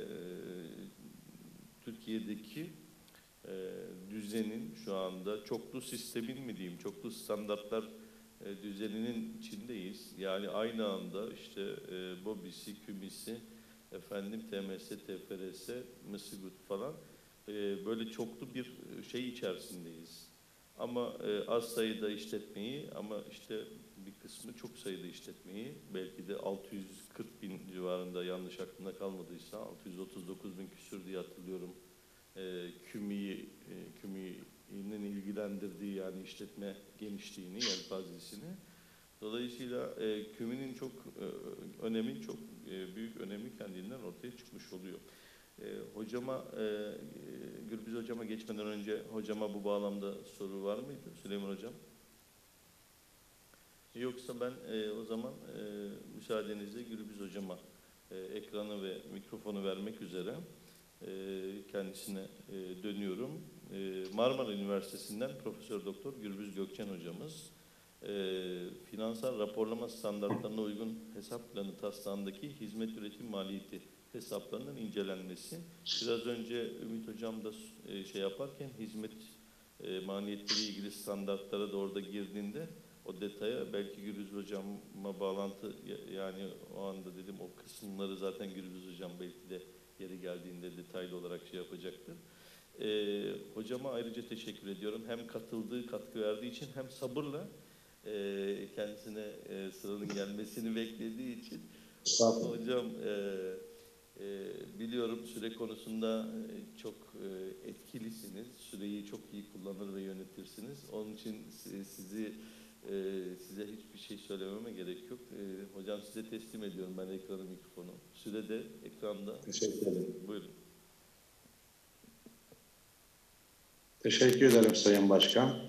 [SPEAKER 2] Türkiye'deki e, düzenin şu anda çoklu sistemin mi diyeyim, çoklu standartlar e, düzeninin içindeyiz. Yani aynı anda işte e, BOBİ'si, KÜMİ'si, efendim T M S, T F R S, MİSİGUT falan e, böyle çoklu bir şey içerisindeyiz. Ama e, az sayıda işletmeyi ama işte bir kısmı çok sayıda işletmeyi belki de altı yüz kırk bin civarında yanlış aklımda kalmadıysa altı yüz otuz dokuz bin küsür diye hatırlıyorum. E, KÜMİ'yi, e, KÜMİ'nin ilgilendirdiği yani işletme genişliğini, yelpazesini. Dolayısıyla e, KÜMİ'nin çok e, önemi, çok e, büyük önemi kendinden ortaya çıkmış oluyor. E, hocama, e, Gürbüz hocama geçmeden önce hocama bu bağlamda soru var mıydı Süleyman hocam? Yoksa ben e, o zaman e, müsaadenizle Gürbüz hocama e, ekranı ve mikrofonu vermek üzere e, kendisine e, dönüyorum. E, Marmara Üniversitesi'nden Profesör Doktor Gürbüz Gökçen hocamız e, finansal raporlama standartlarına uygun hesap planı taslağındaki hizmet üretim maliyeti hesaplarının incelenmesi. Biraz önce Ümit hocam da e, şey yaparken hizmet e, maliyetleri ilgili standartlara da orada girdiğinde o detaya belki Gürbüz hocama bağlantı yani o anda dedim o kısımları zaten Gürbüz hocam belki de yeri geldiğinde detaylı olarak şey yapacaktır. Ee, hocama ayrıca teşekkür ediyorum. Hem katıldığı, katkı verdiği için hem sabırla e, kendisine e, sıranın gelmesini beklediği için. Hocam e, e, biliyorum süre konusunda e, çok e, etkilisiniz. Süreyi çok iyi kullanır ve yönetirsiniz. Onun için sizi e, size hiçbir şey söylememe gerek yok. E, hocam size teslim ediyorum ben ekranı, mikrofonu. Süre de ekranda.
[SPEAKER 8] Teşekkür ederim.
[SPEAKER 2] Buyurun.
[SPEAKER 8] Teşekkür ederim Sayın Başkan.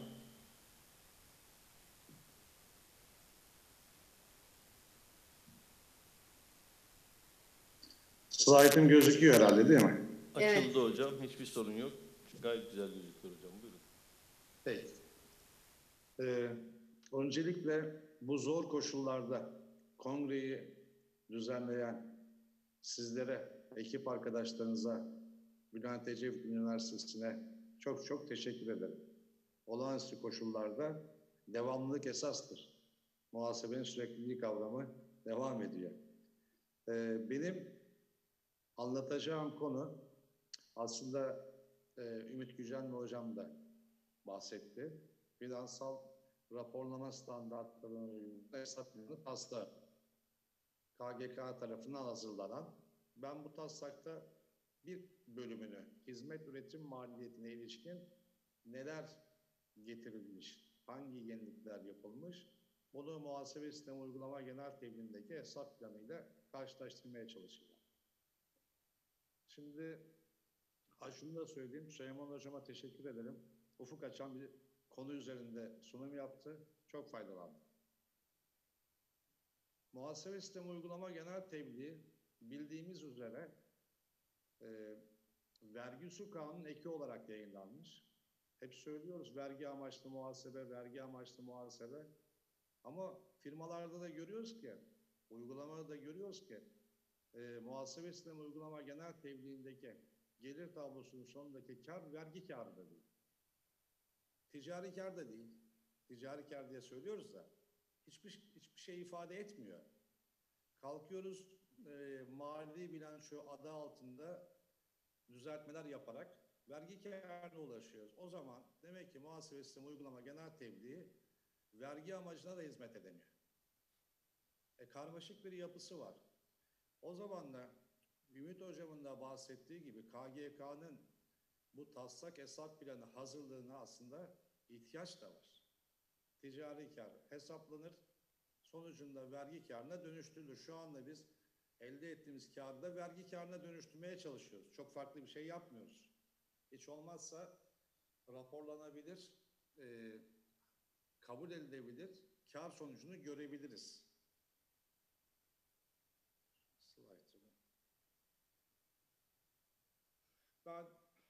[SPEAKER 8] Slaytım gözüküyor herhalde değil mi?
[SPEAKER 2] Açıldı
[SPEAKER 11] Evet.
[SPEAKER 2] hocam. Hiçbir sorun yok. Gayet güzel gözüküyor hocam. Buyurun.
[SPEAKER 8] Peki. Ee, öncelikle bu zor koşullarda kongreyi düzenleyen sizlere, ekip arkadaşlarınıza, Bülent Ecevit Üniversitesi'ne çok çok teşekkür ederim. Olağanüstü koşullarda devamlılık esastır. Muhasebenin sürekliliği kavramı devam ediyor. Ee, benim anlatacağım konu aslında e, Ümit Gücenli hocam da bahsetti. Finansal raporlama standartlarının uyumunda hesap planı taslağı K G K tarafından hazırlanan. Ben bu taslakta bir bölümünü hizmet üretim maliyetine ilişkin neler getirilmiş, hangi yenilikler yapılmış, bunu muhasebe sistemi uygulama genel tebliğindeki hesap planıyla karşılaştırmaya çalışacağım. Şimdi ha şunu da söyleyeyim, Süleyman hocama teşekkür ederim. Ufuk açan bir konu üzerinde sunum yaptı. çok faydalandım. Muhasebe sistemi uygulama genel tebliği bildiğimiz üzere e, vergi usul kanunun eki olarak yayınlanmış. Hep söylüyoruz vergi amaçlı muhasebe, vergi amaçlı muhasebe. Ama firmalarda da görüyoruz ki, uygulamada da görüyoruz ki e, muhasebe sistemi uygulama genel tebliğindeki gelir tablosunun sonundaki kar vergi karı da değil. Ticari kar da değil. Ticari kar diye söylüyoruz da hiçbir, hiçbir şey ifade etmiyor. Kalkıyoruz e, mali bilanço adı altında düzeltmeler yaparak vergi karına ulaşıyoruz. O zaman demek ki muhasebe sistemi uygulama genel tebliği vergi amacına da hizmet edemiyor. E, karmaşık bir yapısı var. O zaman da Ümit Hocam'ın da bahsettiği gibi K G K'nın bu taslak hesap planı hazırlığına aslında ihtiyaç da var. Ticari kar hesaplanır, sonucunda vergi karına dönüştürülür. Şu anda biz elde ettiğimiz karı da vergi karına dönüştürmeye çalışıyoruz. Çok farklı bir şey yapmıyoruz. Hiç olmazsa raporlanabilir, e, kabul edilebilir, kar sonucunu görebiliriz. Slide'ı. Ben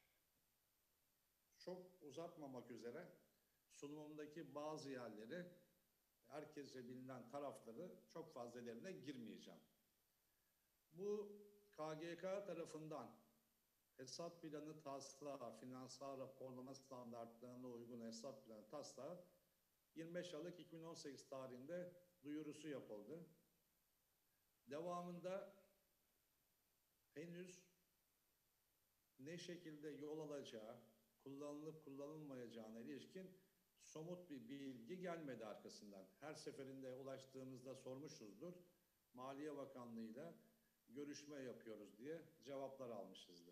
[SPEAKER 8] çok uzatmamak üzere sunumumdaki bazı yerleri, herkese bilinen tarafları çok fazla derine girmeyeceğim. Bu K G K tarafından hesap planı taslağı, finansal raporlama standartlarına uygun hesap planı taslağı yirmi beş Aralık iki bin on sekiz tarihinde duyurusu yapıldı. Devamında henüz ne şekilde yol alacağı, kullanılıp kullanılmayacağına ilişkin somut bir bilgi gelmedi arkasından. Her seferinde ulaştığımızda sormuşuzdur. Maliye Bakanlığı'yla görüşme yapıyoruz diye cevaplar almışızdır.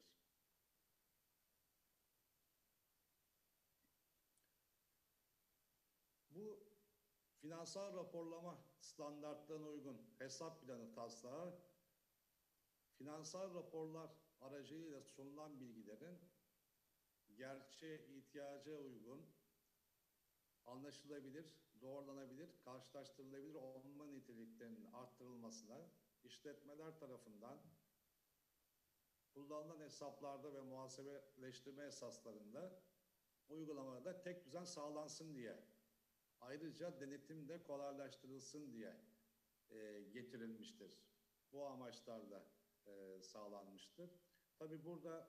[SPEAKER 8] Bu finansal raporlama standartlarına uygun hesap planı taslağı, finansal raporlar aracılığıyla sunulan bilgilerin gerçeğe, ihtiyaca uygun, anlaşılabilir, doğrulanabilir, karşılaştırılabilir olma niteliklerinin arttırılmasına, işletmeler tarafından kullanılan hesaplarda ve muhasebeleştirme esaslarında uygulamada tek düzen sağlansın diye, ayrıca denetim de kolaylaştırılsın diye e, getirilmiştir. Bu amaçlarla e, sağlanmıştır. Tabii burada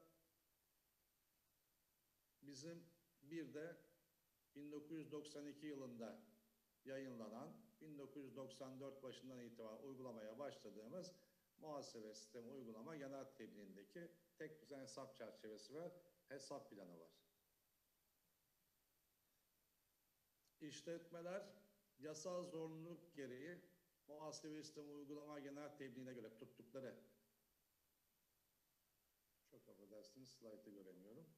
[SPEAKER 8] bizim bir de bin dokuz yüz doksan iki yılında yayınlanan, bin dokuz yüz doksan dört başından itibaren uygulamaya başladığımız muhasebe sistemi uygulama genel tebliğindeki tek düzen hesap çerçevesi ve hesap planı var. İşletmeler yasal zorunluluk gereği muhasebe sistemi uygulama genel tebliğine göre tuttukları, çok affedersiniz slaytı göremiyorum.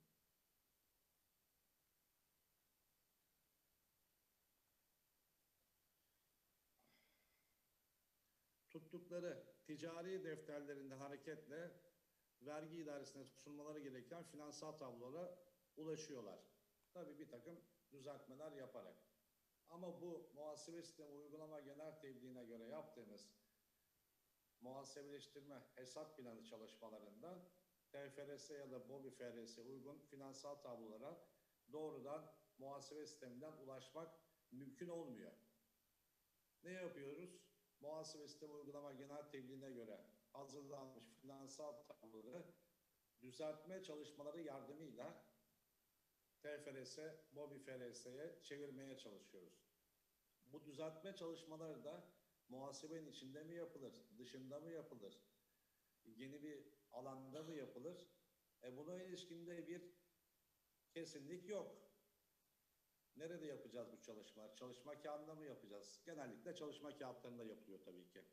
[SPEAKER 8] Tuttukları ticari defterlerinde hareketle vergi idaresine sunmaları gereken finansal tablolara ulaşıyorlar. Tabii bir takım düzeltmeler yaparak. Ama bu muhasebe sistemi uygulama genel tebliğine göre yaptığımız muhasebeleştirme hesap planı çalışmalarında T F R S ya da BOBİ F R S'ye uygun finansal tablolara doğrudan muhasebe sisteminden ulaşmak mümkün olmuyor. Ne yapıyoruz? Muhasebe sistemi uygulama genel tebliğine göre hazırlanmış finansal tabloları düzeltme çalışmaları yardımıyla T F R S, BOBİ F R S'ye çevirmeye çalışıyoruz. Bu düzeltme çalışmaları da muhasebenin içinde mi yapılır, dışında mı yapılır, yeni bir alanda mı yapılır? E buna ilişkinde bir kesinlik yok. Nerede yapacağız bu çalışmalar? Çalışma kağıdında mı yapacağız? Genellikle çalışma kağıtlarında yapılıyor tabii ki.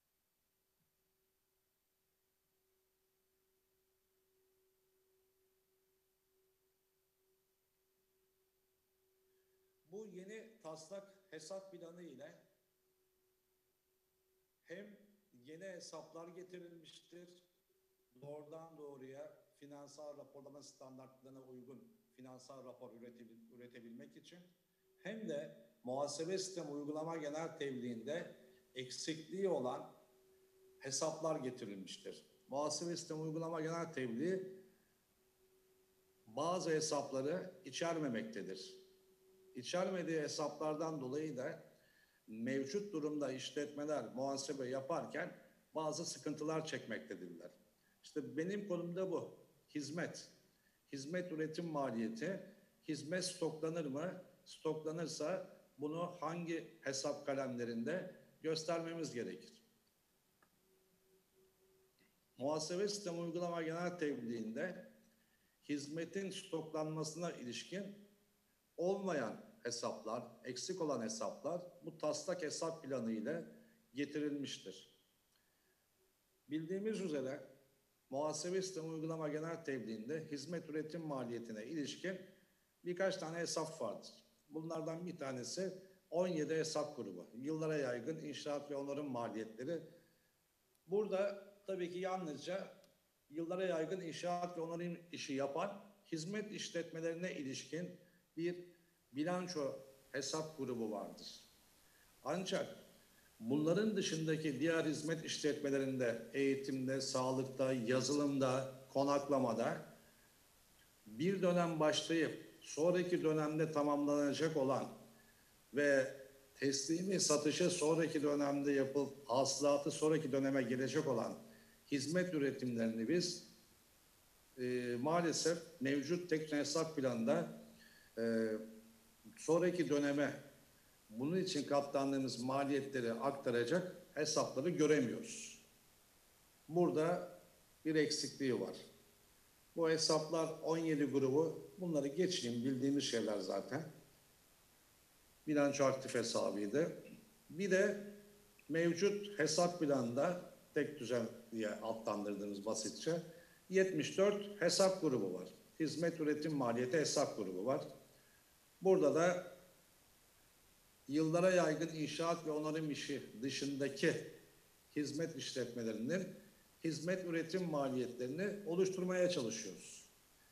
[SPEAKER 8] Bu yeni taslak hesap planı ile hem yeni hesaplar getirilmiştir, doğrudan doğruya finansal raporlama standartlarına uygun finansal rapor üretebil üretebilmek için, hem de muhasebe sistemi uygulama genel tebliğinde eksikliği olan hesaplar getirilmiştir. Muhasebe sistemi uygulama genel tebliği bazı hesapları içermemektedir. İçermediği hesaplardan dolayı da mevcut durumda işletmeler muhasebe yaparken bazı sıkıntılar çekmektedirler. İşte benim konumda bu. Hizmet. Hizmet üretim maliyeti. Hizmet stoklanır mı? Stoklanırsa bunu hangi hesap kalemlerinde göstermemiz gerekir? Muhasebe sistemi uygulama genel tebliğinde hizmetin stoklanmasına ilişkin olmayan hesaplar, eksik olan hesaplar bu taslak hesap planı ile getirilmiştir. Bildiğimiz üzere muhasebe sistemi uygulama genel tebliğinde hizmet üretim maliyetine ilişkin birkaç tane hesap vardır. Bunlardan bir tanesi on yedi hesap grubu. Yıllara yaygın inşaat ve onarım maliyetleri. Burada tabii ki yalnızca yıllara yaygın inşaat ve onarım işi yapan hizmet işletmelerine ilişkin bir bilanço hesap grubu vardır. Ancak bunların dışındaki diğer hizmet işletmelerinde eğitimde, sağlıkta, yazılımda, konaklamada bir dönem başlayıp sonraki dönemde tamamlanacak olan ve teslimi satışı sonraki dönemde yapılıp hasılatı sonraki döneme gelecek olan hizmet üretimlerini biz e, maalesef mevcut teknik hesap planında e, sonraki döneme bunun için katlandığımız maliyetleri aktaracak hesapları göremiyoruz. Burada bir eksikliği var. Bu hesaplar on yedi grubu, bunları geçeyim, bildiğimiz şeyler zaten. Bilanço aktif hesabıydı. Bir de mevcut hesap planında tek düzen diye adlandırdığımız basitçe yetmiş dört hesap grubu var. Hizmet üretim maliyeti hesap grubu var. Burada da yıllara yaygın inşaat ve onarım işi dışındaki hizmet işletmelerinin hizmet üretim maliyetlerini oluşturmaya çalışıyoruz.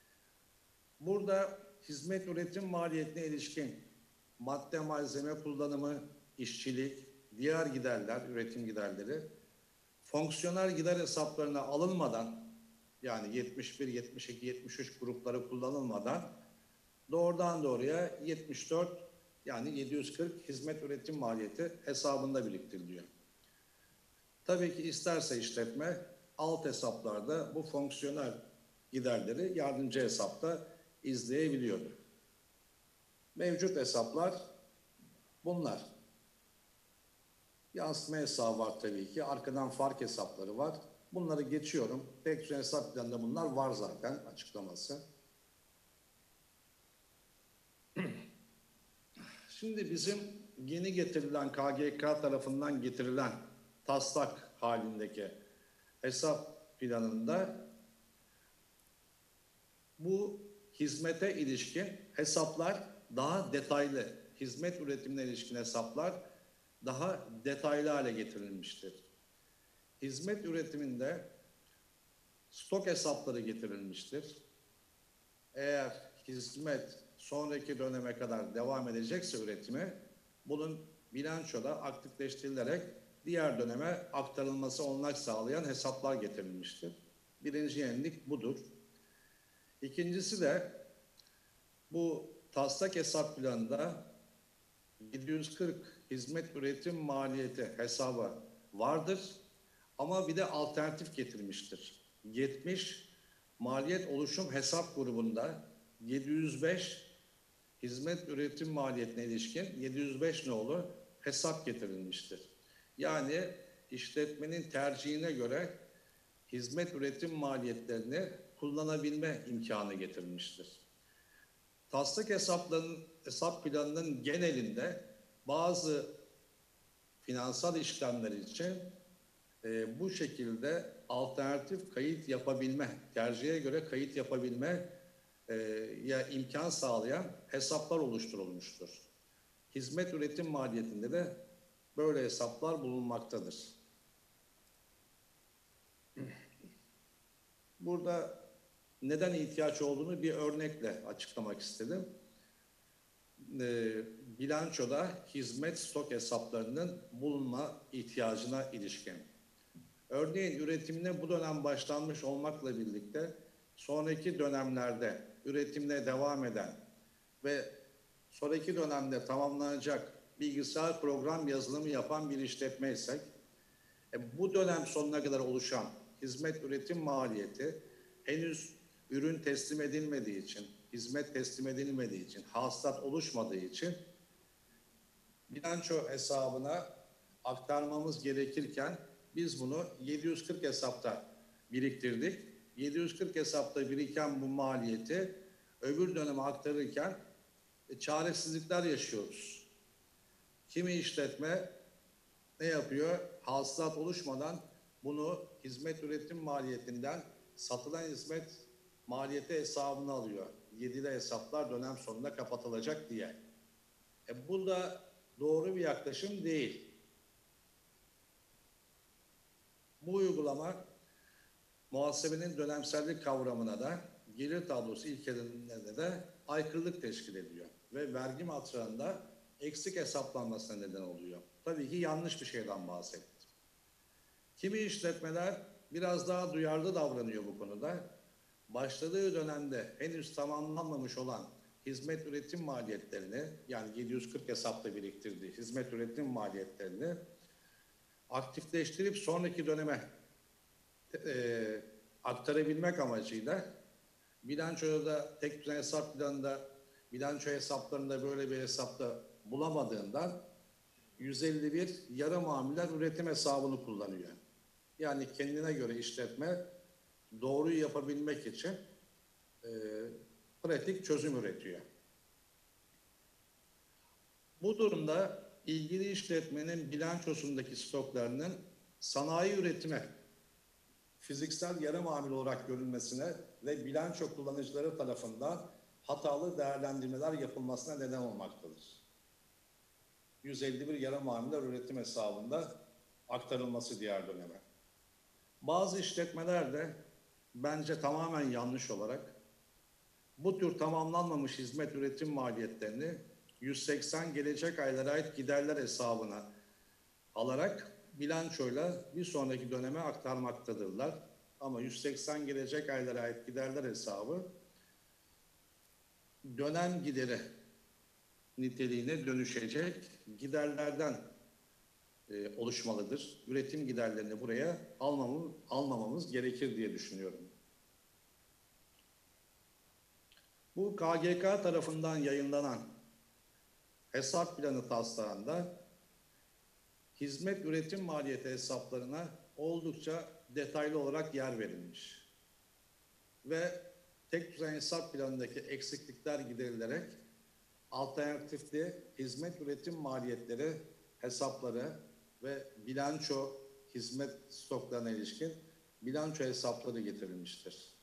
[SPEAKER 8] Burada hizmet üretim maliyetine ilişkin madde malzeme kullanımı, işçilik, diğer giderler, üretim giderleri, fonksiyonel gider hesaplarına alınmadan, yani yetmiş bir, yetmiş iki, yetmiş üç grupları kullanılmadan doğrudan doğruya yetmiş dört, yani yedi yüz kırk hizmet üretim maliyeti hesabında biriktiriliyor. Tabii ki isterse işletme alt hesaplarda bu fonksiyonel giderleri yardımcı hesapta izleyebiliyor. Mevcut hesaplar bunlar. Yansıma hesabı var tabii ki. Arkadan fark hesapları var. Bunları geçiyorum. Tek düzen hesap planında bunlar var zaten açıklaması. Şimdi bizim yeni getirilen K G K tarafından getirilen taslak halindeki hesap planında bu hizmete ilişkin hesaplar daha detaylı, hizmet üretimine ilişkin hesaplar daha detaylı hale getirilmiştir. Hizmet üretiminde stok hesapları getirilmiştir. Eğer hizmet sonraki döneme kadar devam edecekse üretimi, bunun bilançoda aktifleştirilerek diğer döneme aktarılması olanak sağlayan hesaplar getirilmiştir. Birinci yenilik budur. İkincisi de bu taslak hesap planında yedi yüz kırk hizmet üretim maliyeti hesabı vardır ama bir de alternatif getirmiştir. yetmiş maliyet oluşum hesap grubunda yedi yüz beş hizmet üretim maliyetine ilişkin yedi yüz beş nolu hesap getirilmiştir. Yani işletmenin tercihine göre hizmet üretim maliyetlerini kullanabilme imkanı getirilmiştir. Taslak hesapların, hesap planının genelinde bazı finansal işlemler için e, bu şekilde alternatif kayıt yapabilme, tercihe göre kayıt yapabilme e, ya imkan sağlayan hesaplar oluşturulmuştur. Hizmet üretim maliyetinde de böyle hesaplar bulunmaktadır. Burada neden ihtiyaç olduğunu bir örnekle açıklamak istedim. Ee, bilançoda hizmet stok hesaplarının bulunma ihtiyacına ilişkin. Örneğin üretimine bu dönem başlanmış olmakla birlikte sonraki dönemlerde üretimine devam eden ve sonraki dönemde tamamlanacak bilgisayar program yazılımı yapan bir işletmeysek, e, bu dönem sonuna kadar oluşan hizmet üretim maliyeti henüz ürün teslim edilmediği için, hizmet teslim edilmediği için, hasılat oluşmadığı için bilanço hesabına aktarmamız gerekirken biz bunu yedi yüz kırk hesapta biriktirdik. yedi yüz kırk hesapta biriken bu maliyeti öbür döneme aktarırken e, çaresizlikler yaşıyoruz. Kimi işletme ne yapıyor? Hasılat oluşmadan bunu hizmet üretim maliyetinden satılan hizmet maliyeti hesabına alıyor. Yedili hesaplar dönem sonunda kapatılacak diye. E, bu da doğru bir yaklaşım değil. Bu uygulama muhasebenin dönemsellik kavramına da gelir tablosu ilkelerine de aykırılık teşkil ediyor. Ve vergi matrağında eksik hesaplanmasına neden oluyor. Tabii ki yanlış bir şeyden bahsettim. Kimi işletmeler biraz daha duyarlı davranıyor bu konuda. Başladığı dönemde henüz tamamlanmamış olan hizmet üretim maliyetlerini, yani yedi yüz kırk hesapta biriktirdiği hizmet üretim maliyetlerini aktifleştirip sonraki döneme e, aktarabilmek amacıyla bilançoda tek düzen hesap planında, bilanço hesaplarında böyle bir hesapta bulamadığından yüz elli bir yarı mamuller üretim hesabını kullanıyor. Yani kendine göre işletme doğruyu yapabilmek için e, pratik çözüm üretiyor. Bu durumda ilgili işletmenin bilançosundaki stoklarının sanayi üretime, fiziksel yarı mamul olarak görülmesine ve bilanço kullanıcıları tarafından hatalı değerlendirmeler yapılmasına neden olmaktadır. yüz elli bir yarı mamuller üretim hesabında aktarılması diğer döneme. Bazı işletmeler de bence tamamen yanlış olarak bu tür tamamlanmamış hizmet üretim maliyetlerini yüz seksen gelecek aylara ait giderler hesabına alarak bilançoyla bir sonraki döneme aktarmaktadırlar. Ama yüz seksen gelecek aylara ait giderler hesabı dönem gideri niteliğine dönüşecek giderlerden e, oluşmalıdır. Üretim giderlerini buraya almamız, almamamız gerekir diye düşünüyorum. Bu K G K tarafından yayınlanan hesap planı taslağında hizmet üretim maliyeti hesaplarına oldukça detaylı olarak yer verilmiş. Ve tek düzen hesap planındaki eksiklikler giderilerek alternatifli hizmet üretim maliyetleri hesapları ve bilanço hizmet stoklarına ilişkin bilanço hesapları getirilmiştir.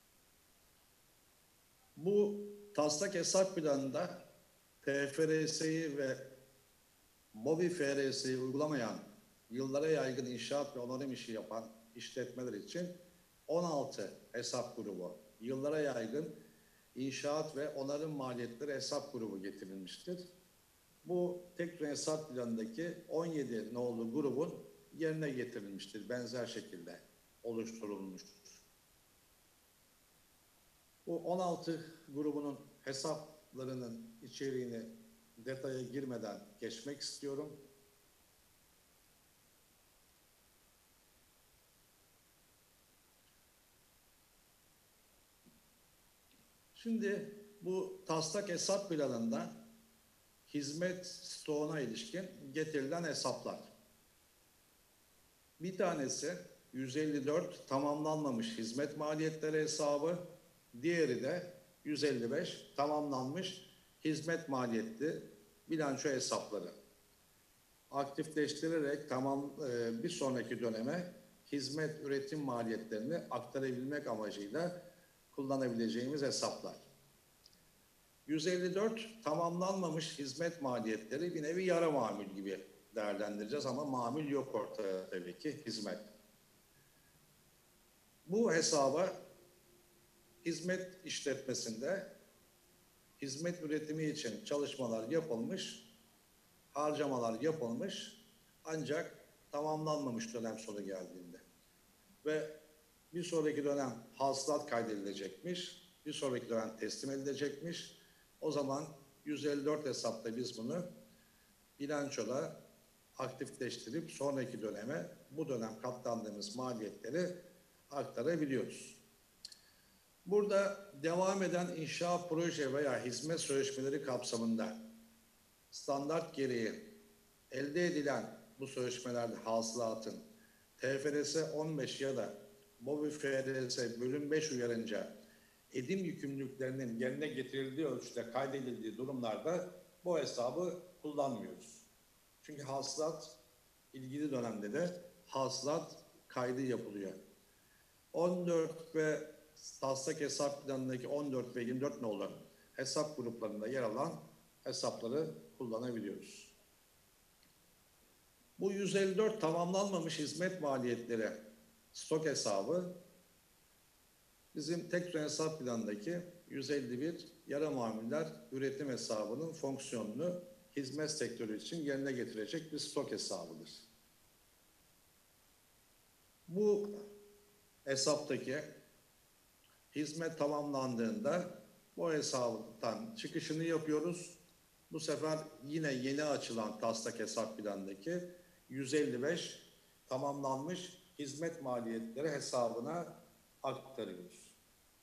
[SPEAKER 8] Bu taslak hesap planında T F R S'yi ve MOBİ F R S'yi uygulamayan, yıllara yaygın inşaat ve onarım işi yapan işletmeler için on altı hesap grubu, yıllara yaygın inşaat ve onarım maliyetleri hesap grubu getirilmiştir. Bu tek hesap planındaki on yedi nolu grubun yerine getirilmiştir. Benzer şekilde oluşturulmuştur. Bu on altı grubunun hesaplarının içeriğini detaya girmeden geçmek istiyorum. Şimdi bu taslak hesap planında hizmet stoğuna ilişkin getirilen hesaplar. Bir tanesi yüz elli dört tamamlanmamış hizmet maliyetleri hesabı, diğeri de yüz elli beş tamamlanmış hizmet maliyetli bilanço hesapları. Aktifleştirerek tamam e, bir sonraki döneme hizmet üretim maliyetlerini aktarabilmek amacıyla kullanabileceğimiz hesaplar. yüz elli dört tamamlanmamış hizmet maliyetleri bir nevi yarı mamul gibi değerlendireceğiz ama mamul yok ortada tabii ki hizmet. Bu hesaba hizmet işletmesinde hizmet üretimi için çalışmalar yapılmış harcamalar yapılmış ancak tamamlanmamış dönem sonu geldiğinde. Ve bir sonraki dönem hasılat kaydedilecekmiş, bir sonraki dönem teslim edilecekmiş. O zaman yüz elli dört hesapta biz bunu bilançoda aktifleştirip sonraki döneme bu dönem katlandığımız maliyetleri aktarabiliyoruz. Burada devam eden inşaat proje veya hizmet sözleşmeleri kapsamında standart gereği elde edilen bu sözleşmelerde hasılatın T F R S on beş ya da MOBİ F R S bölüm beş uyarınca edim yükümlülüklerinin yerine getirildiği ölçüde kaydedildiği durumlarda bu hesabı kullanmıyoruz. Çünkü hasılat ilgili dönemde de hasılat kaydı yapılıyor. on dört ve taslak hesap planındaki on dört ve yirmi dört nolu hesap gruplarında yer alan hesapları kullanabiliyoruz. Bu yüz elli dört tamamlanmamış hizmet maliyetleri stok hesabı bizim tek hesap planındaki yüz elli bir yara mamuller üretim hesabının fonksiyonunu hizmet sektörü için yerine getirecek bir stok hesabıdır. Bu hesaptaki hizmet tamamlandığında bu hesaptan çıkışını yapıyoruz. Bu sefer yine yeni açılan taslak hesap planındaki yüz elli beş tamamlanmış hizmet maliyetleri hesabına aktarıyoruz.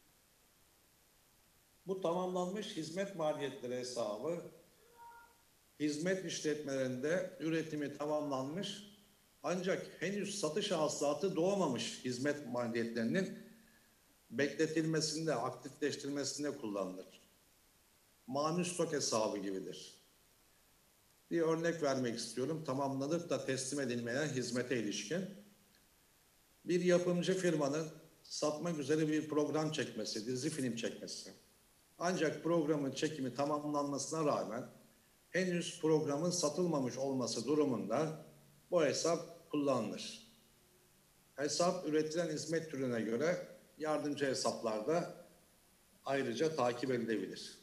[SPEAKER 8] Bu tamamlanmış hizmet maliyetleri hesabı hizmet işletmelerinde üretimi tamamlanmış ancak henüz satış hasılatı doğmamış hizmet maliyetlerinin bekletilmesinde, aktifleştirilmesinde kullanılır. Mani stok hesabı gibidir. Bir örnek vermek istiyorum. Tamamlanıp da teslim edilmeyen hizmete ilişkin. Bir yapımcı firmanın satmak üzere bir program çekmesi, dizi film çekmesi. Ancak programın çekimi tamamlanmasına rağmen henüz programın satılmamış olması durumunda bu hesap kullanılır. Hesap üretilen hizmet türüne göre yardımcı hesaplarda ayrıca takip edilebilir.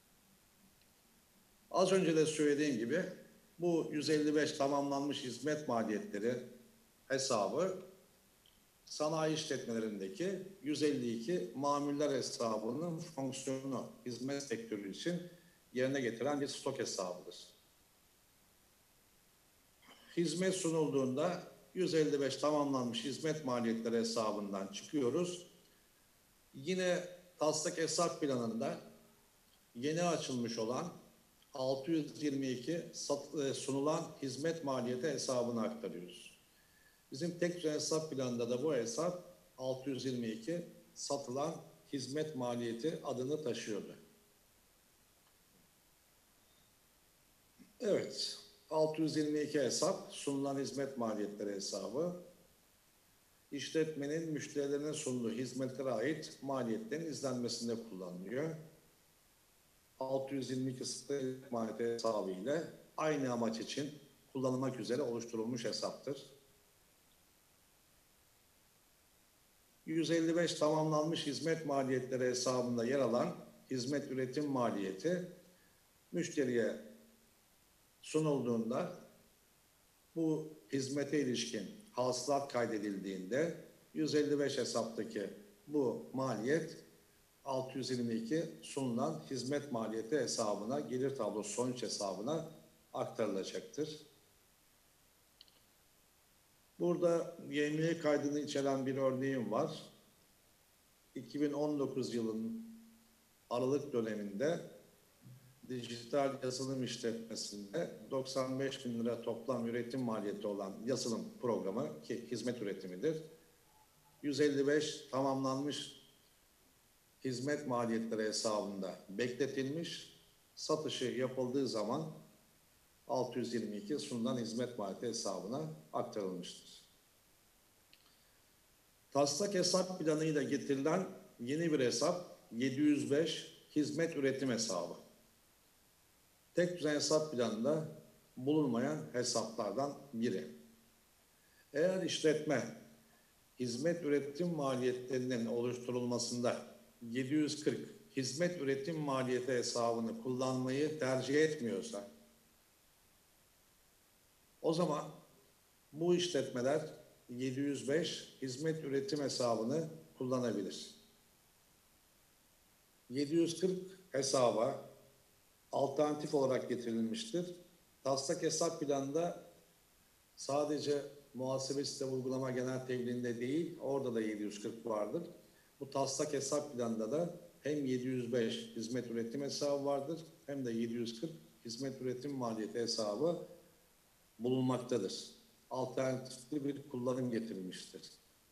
[SPEAKER 8] Az önce de söylediğim gibi bu yüz elli beş tamamlanmış hizmet maliyetleri hesabı sanayi işletmelerindeki yüz elli iki mamuller hesabının fonksiyonunu hizmet sektörü için yerine getiren bir stok hesabıdır. Hizmet sunulduğunda yüz elli beş tamamlanmış hizmet maliyetleri hesabından çıkıyoruz. Yine taslak hesap planında yeni açılmış olan altı yüz yirmi iki sunulan hizmet maliyeti hesabına aktarıyoruz. Bizim tek hesap planında da bu hesap altı yüz yirmi iki satılan hizmet maliyeti adını taşıyordu. Evet, altı yüz yirmi iki hesap sunulan hizmet maliyetleri hesabı, işletmenin müşterilerine sunduğu hizmetlere ait maliyetlerin izlenmesinde kullanılıyor. altı yüz yirmi iki hizmet maliyeti hesabı ile aynı amaç için kullanılmak üzere oluşturulmuş hesaptır. yüz elli beş tamamlanmış hizmet maliyetleri hesabında yer alan hizmet üretim maliyeti müşteriye sunulduğunda bu hizmete ilişkin hasılat kaydedildiğinde yüz elli beş hesaptaki bu maliyet altı yüz yirmi iki sunulan hizmet maliyeti hesabına, gelir tablosu sonuç hesabına aktarılacaktır. Burada Y M Y kaydını içeren bir örneğim var. iki bin on dokuz yılının Aralık döneminde dijital yazılım işletmesinde doksan beş bin lira toplam üretim maliyeti olan yazılım programı ki hizmet üretimidir. yüz elli beş tamamlanmış hizmet maliyetleri hesabında bekletilmiş, satışı yapıldığı zaman altı yüz yirmi iki sunulan hizmet maliyeti hesabına aktarılmıştır. Taslak hesap planıyla getirilen yeni bir hesap yedi yüz beş hizmet üretim hesabı. Tek düzen hesap planında bulunmayan hesaplardan biri. Eğer işletme hizmet üretim maliyetlerinin oluşturulmasında yedi yüz kırk hizmet üretim maliyeti hesabını kullanmayı tercih etmiyorsa O zaman bu işletmeler yedi yüz beş hizmet üretim hesabını kullanabilir. yedi yüz kırk hesaba alternatif olarak getirilmiştir. Taslak hesap planında sadece muhasebe sistemi uygulama genel tebliğinde değil, orada da yedi yüz kırk vardır. Bu taslak hesap planında da hem yedi yüz beş hizmet üretim hesabı vardır, hem de yedi yüz kırk hizmet üretim maliyeti hesabı bulunmaktadır. Alternatifli bir kullanım getirilmiştir.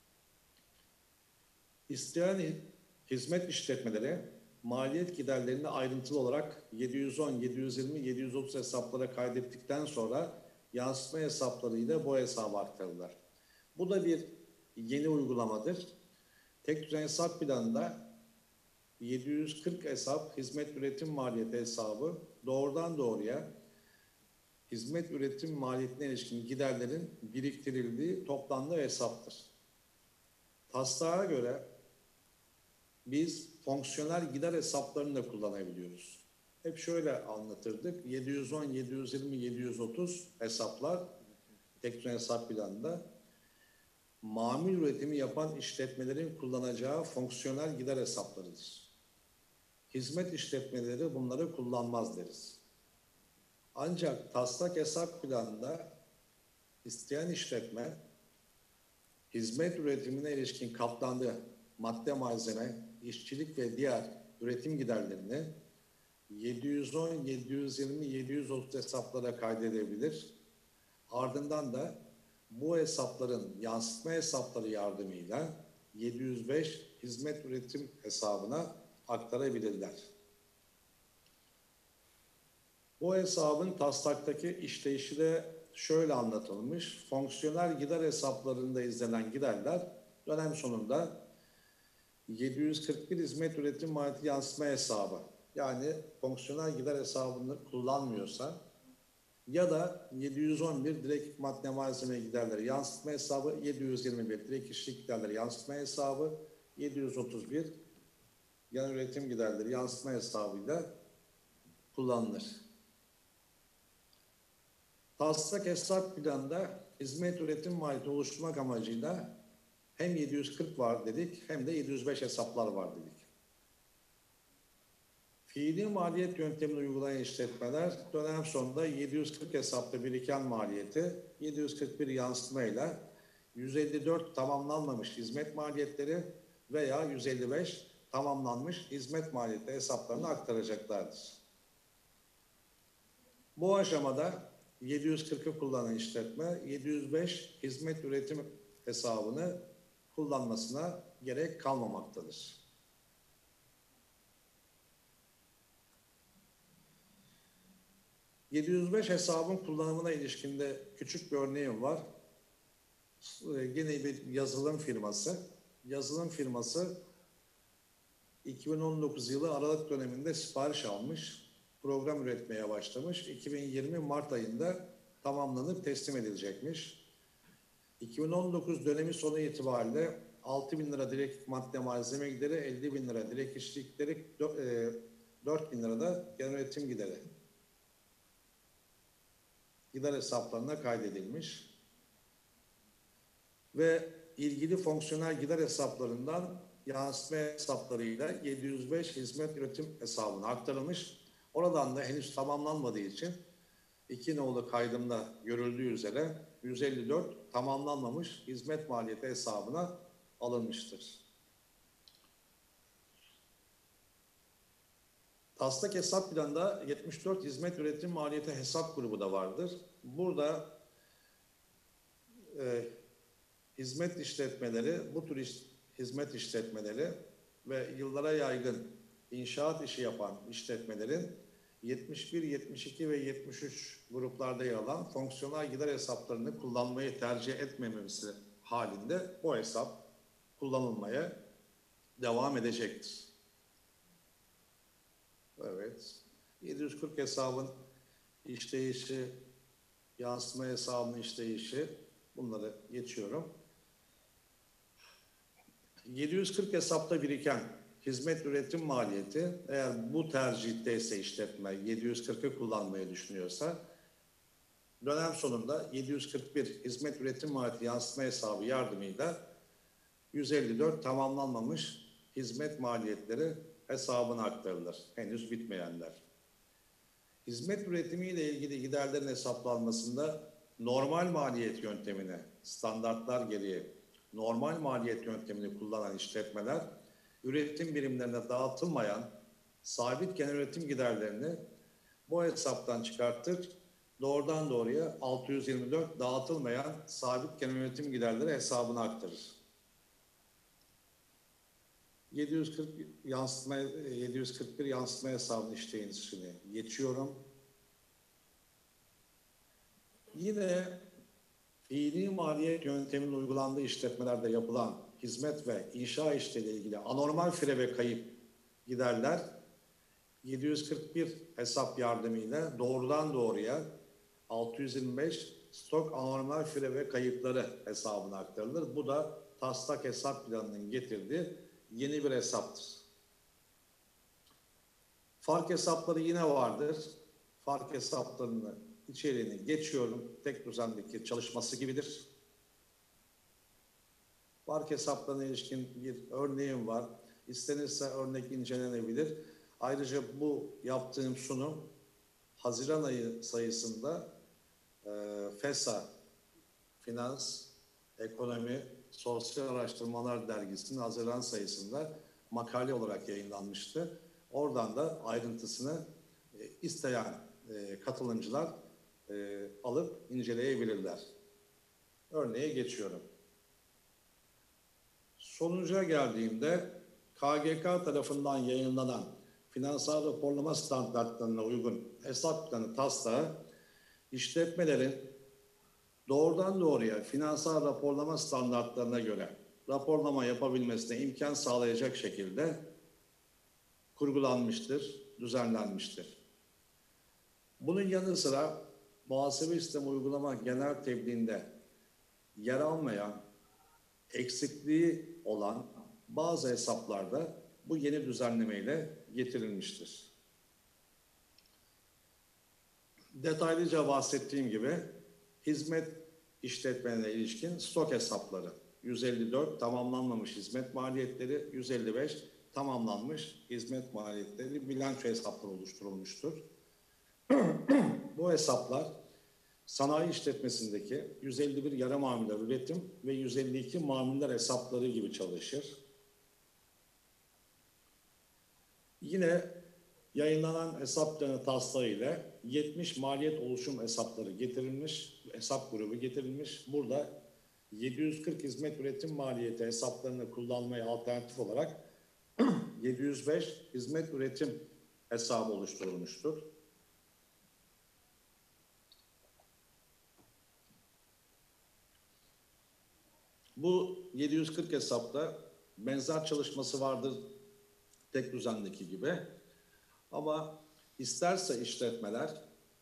[SPEAKER 8] İsteyen hizmet işletmeleri maliyet giderlerini ayrıntılı olarak yedi yüz on, yedi yüz yirmi, yedi yüz otuz hesaplara kaydettikten sonra yansıma hesaplarıyla bu hesaba aktarırlar. Bu da bir yeni uygulamadır. Tek düzen hesap planında yedi yüz kırk hesap hizmet üretim maliyeti hesabı doğrudan doğruya hizmet üretim maliyetine ilişkin giderlerin biriktirildiği toplamda hesaptır. Taslağa göre biz fonksiyonel gider hesaplarını da kullanabiliyoruz. Hep şöyle anlatırdık. yedi yüz on, yedi yüz yirmi, yedi yüz otuz hesaplar tek düzen hesap planında mamul üretimi yapan işletmelerin kullanacağı fonksiyonel gider hesaplarıdır. Hizmet işletmeleri bunları kullanmaz deriz. Ancak taslak hesap planında isteyen işletme hizmet üretimine ilişkin katlandığı madde malzeme, işçilik ve diğer üretim giderlerini yedi yüz on, yedi yüz yirmi, yedi yüz otuz hesaplara kaydedebilir. Ardından da bu hesapların yansıtma hesapları yardımıyla yedi yüz beş hizmet üretim hesabına aktarabilirler. Bu hesabın taslaktaki işleyişi de şöyle anlatılmış. Fonksiyonel gider hesaplarında izlenen giderler dönem sonunda yedi yüz kırk bir hizmet üretim maliyeti yansıma hesabı, yani fonksiyonel gider hesabını kullanmıyorsa ya da yedi yüz on bir direkt madde malzeme giderleri yansıtma hesabı, yedi yüz yirmi bir direkt işçilik giderleri yansıtma hesabı, yedi yüz otuz bir genel üretim giderleri yansıtma hesabıyla kullanılır. Taslak hesap planında hizmet üretim maliyeti oluşturmak amacıyla hem yedi yüz kırk var dedik, hem de yedi yüz beş hesaplar var dedik. Fiili maliyet yöntemini uygulayan işletmeler dönem sonunda yedi yüz kırk hesapta biriken maliyeti yedi yüz kırk bir yansıtmayla yüz elli dört tamamlanmamış hizmet maliyetleri veya yüz elli beş tamamlanmış hizmet maliyeti hesaplarına aktaracaklardır. Bu aşamada yedi yüz kırkı kullanan işletme yedi yüz beş hizmet üretim hesabını kullanmasına gerek kalmamaktadır. yedi yüz beş hesabın kullanımına ilişkinde küçük bir örneğim var. Yine bir yazılım firması. Yazılım firması iki bin on dokuz yılı Aralık döneminde sipariş almış, program üretmeye başlamış. iki bin yirmi Mart ayında tamamlanıp teslim edilecekmiş. iki bin on dokuz dönemi sonu itibariyle altı bin lira direkt madde malzeme gideri, elli bin lira direkt işçilik gideri, dört bin lira da genel üretim gideri gider hesaplarına kaydedilmiş ve ilgili fonksiyonel gider hesaplarından yansıtma hesaplarıyla yedi yüz beş hizmet üretim hesabına aktarılmış. Oradan da henüz tamamlanmadığı için iki nolu kaydımda görüldüğü üzere yüz elli dört tamamlanmamış hizmet maliyeti hesabına alınmıştır. Taslak hesap planında yetmiş dört hizmet üretim maliyeti hesap grubu da vardır. Burada e, hizmet işletmeleri, bu tür iş, hizmet işletmeleri ve yıllara yaygın inşaat işi yapan işletmelerin yetmiş bir, yetmiş iki ve yetmiş üç gruplarda yer alan fonksiyonel gider hesaplarını kullanmayı tercih etmemesi halinde bu hesap kullanılmaya devam edecektir. Evet. yedi yüz kırk hesabın işleyişi, yansıma hesabının işleyişi, bunları geçiyorum. yedi yüz kırk hesapta biriken hizmet üretim maliyeti, eğer bu tercihteyse işletme yedi yüz kırkı kullanmayı düşünüyorsa, dönem sonunda yedi yüz kırk bir hizmet üretim maliyeti yansıtma hesabı yardımıyla yüz elli dört tamamlanmamış hizmet maliyetleri hesabına aktarılır. Henüz bitmeyenler. Hizmet üretimiyle ilgili giderlerin hesaplanmasında normal maliyet yöntemine, standartlar gereği normal maliyet yöntemini kullanan işletmeler, üretim birimlerine dağıtılmayan sabit genel üretim giderlerini bu hesaptan çıkartır, doğrudan doğruya altı yüz yirmi dört dağıtılmayan sabit genel üretim giderleri hesabına aktarır. yedi yüz kırk yansıtma, yedi yüz kırk bir yansıtma hesabını işleyiniz şimdi. Geçiyorum. Yine fiili maliyet yönteminin uygulandığı işletmelerde yapılan hizmet ve inşa işleriyle ilgili anormal fire ve kayıp giderler yedi yüz kırk bir hesap yardımıyla doğrudan doğruya altı yüz yirmi beş stok anormal fire ve kayıpları hesabına aktarılır. Bu da taslak hesap planının getirdiği yeni bir hesaptır. Fark hesapları yine vardır. Fark hesaplarını içeriğini geçiyorum. Tek düzendeki çalışması gibidir. Fark hesaplarına ilişkin bir örneğim var. İstenirse örnek incelenebilir. Ayrıca bu yaptığım sunum Haziran ayı sayısında e, FESA, Finans, Ekonomi, Sosyal Araştırmalar Dergisi'nin Haziran sayısında makale olarak yayınlanmıştı. Oradan da ayrıntısını e, isteyen e, katılımcılar e, alıp inceleyebilirler. Örneğe geçiyorum. Sonuca geldiğimde K G K tarafından yayınlanan finansal raporlama standartlarına uygun hesap planı taslağı işletmelerin doğrudan doğruya finansal raporlama standartlarına göre raporlama yapabilmesine imkan sağlayacak şekilde kurgulanmıştır, düzenlenmiştir. Bunun yanı sıra muhasebe sistemi uygulama genel tebliğinde yer almayan, eksikliği olan bazı hesaplarda bu yeni düzenlemeyle getirilmiştir. Detaylıca bahsettiğim gibi hizmet işletmelerine ilişkin stok hesapları yüz elli dört tamamlanmamış hizmet maliyetleri, yüz elli beş tamamlanmış hizmet maliyetleri bilanço hesapları oluşturulmuştur. Bu hesaplar sanayi işletmesindeki yüz elli bir yarı mamuller üretim ve yüz elli iki mamuller hesapları gibi çalışır. Yine yayınlanan hesap planı taslağı ile yetmiş maliyet oluşum hesapları getirilmiş, hesap grubu getirilmiş. Burada yedi yüz kırk hizmet üretim maliyeti hesaplarını kullanmaya alternatif olarak yedi yüz beş hizmet üretim hesabı oluşturulmuştur. Bu yedi yüz kırk hesapta benzer çalışması vardır tek düzendeki gibi. Ama isterse işletmeler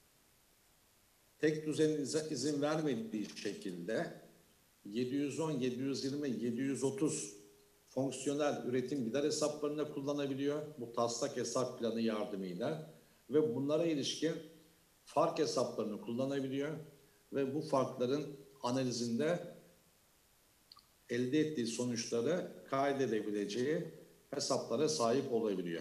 [SPEAKER 8] tek düzenin izin vermediği şekilde yedi yüz on, yedi yüz yirmi, yedi yüz otuz fonksiyonel üretim gider hesaplarını kullanabiliyor. Bu taslak hesap planı yardımıyla ve bunlara ilişkin fark hesaplarını kullanabiliyor ve bu farkların analizinde elde ettiği sonuçları kaydedebileceği hesaplara sahip olabiliyor.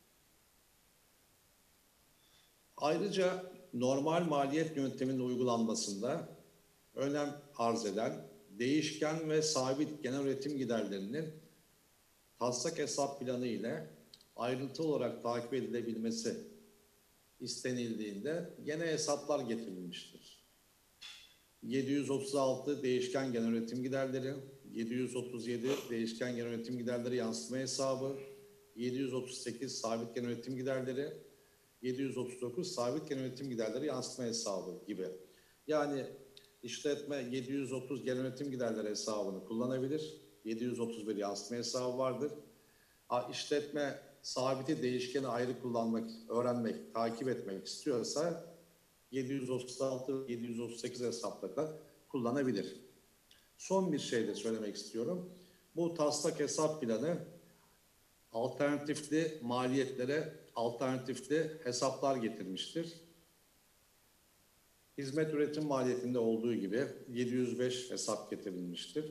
[SPEAKER 8] Ayrıca normal maliyet yönteminin uygulanmasında önem arz eden değişken ve sabit genel üretim giderlerinin taslak hesap planı ile ayrıntılı olarak takip edilebilmesi istenildiğinde gene hesaplar getirilmiştir. yedi yüz otuz altı değişken genel üretim giderleri, yedi yüz otuz yedi değişken genel üretim giderleri yansıtma hesabı, yedi yüz otuz sekiz sabit genel üretim giderleri, yedi yüz otuz dokuz sabit genel üretim giderleri yansıtma hesabı gibi. Yani işletme yedi yüz otuz genel üretim giderleri hesabını kullanabilir. yedi yüz otuz bir yansıtma hesabı vardır. İşletme sabiti değişkeni ayrı kullanmak, öğrenmek, takip etmek istiyorsa yedi yüz otuz altı, yedi yüz otuz sekiz hesaplarında kullanabilir. Son bir şey de söylemek istiyorum. Bu taslak hesap planı alternatifli maliyetlere alternatifli hesaplar getirmiştir. hizmet üretim maliyetinde olduğu gibi yedi yüz beş hesap getirilmiştir.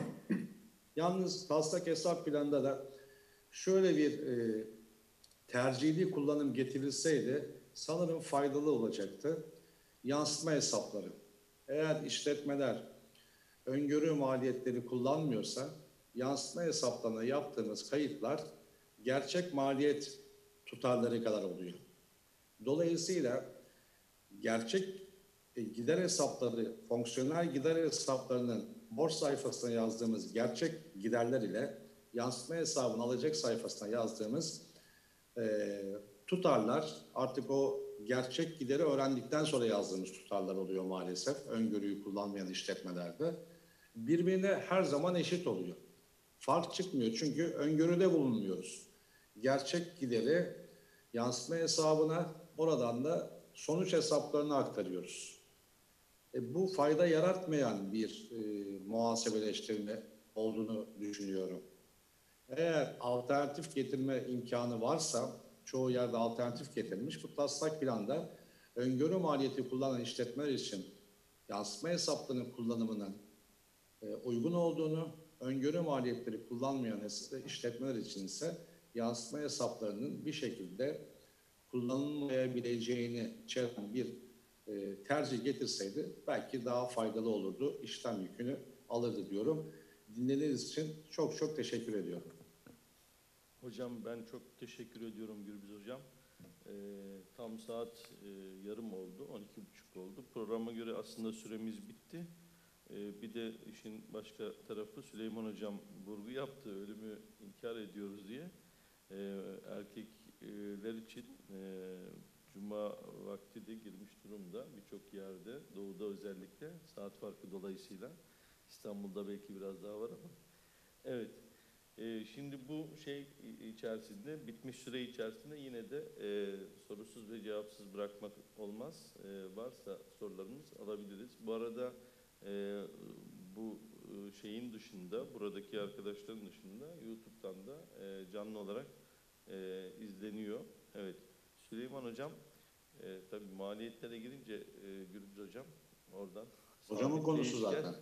[SPEAKER 8] Yalnız taslak hesap planında da şöyle bir e, tercihli kullanım getirilseydi sanırım faydalı olacaktı. Yansıtma hesapları. Eğer işletmeler öngörü maliyetleri kullanmıyorsa yansıtma hesaplarına yaptığımız kayıtlar gerçek maliyet tutarları kadar oluyor. Dolayısıyla gerçek e, gider hesapları, fonksiyonel gider hesaplarının borç sayfasına yazdığımız gerçek giderler ile yansıtma hesabını alacak sayfasına yazdığımız e, tutarlar, artık o gerçek gideri öğrendikten sonra yazdığımız tutarlar oluyor maalesef öngörüyü kullanmayan işletmelerde. Birbirine her zaman eşit oluyor. Fark çıkmıyor çünkü öngörüde bulunmuyoruz. Gerçek gideri yansıtma hesabına, oradan da sonuç hesaplarına aktarıyoruz. E, bu fayda yaratmayan bir e, muhasebeleştirme olduğunu düşünüyorum. Eğer alternatif getirme imkanı varsa, çoğu yerde alternatif getirilmiş, bu taslak planda öngörü maliyeti kullanan işletmeler için yansıtma hesaplarının kullanımının e, uygun olduğunu, öngörü maliyetleri kullanmayan işletmeler için ise yansıtma hesaplarının bir şekilde kullanılmayabileceğini içeren bir e, tercih getirseydi belki daha faydalı olurdu, işlem yükünü alırdı diyorum. Dinlediğiniz için çok çok teşekkür ediyorum.
[SPEAKER 2] Hocam ben çok teşekkür ediyorum Gürbüz Hocam. Ee, tam saat e, yarım oldu, on iki buçuk oldu. Programa göre aslında süremiz bitti. Ee, bir de işin başka tarafı Süleyman Hocam vurgu yaptı, ölümü inkar ediyoruz diye. Ee, erkekler için e, Cuma vakti de girmiş durumda birçok yerde, doğuda özellikle saat farkı dolayısıyla. İstanbul'da belki biraz daha var ama. Evet. Ee, şimdi bu şey içerisinde, bitmiş süre içerisinde yine de e, sorusuz ve cevapsız bırakmak olmaz. E, varsa sorularımız alabiliriz. Bu arada e, bu şeyin dışında, buradaki arkadaşların dışında YouTube'dan da e, canlı olarak e, izleniyor. Evet. Süleyman Hocam, e, tabii maliyetlere girince e, Gürbüz Hocam oradan.
[SPEAKER 8] Hocamın konusu zaten.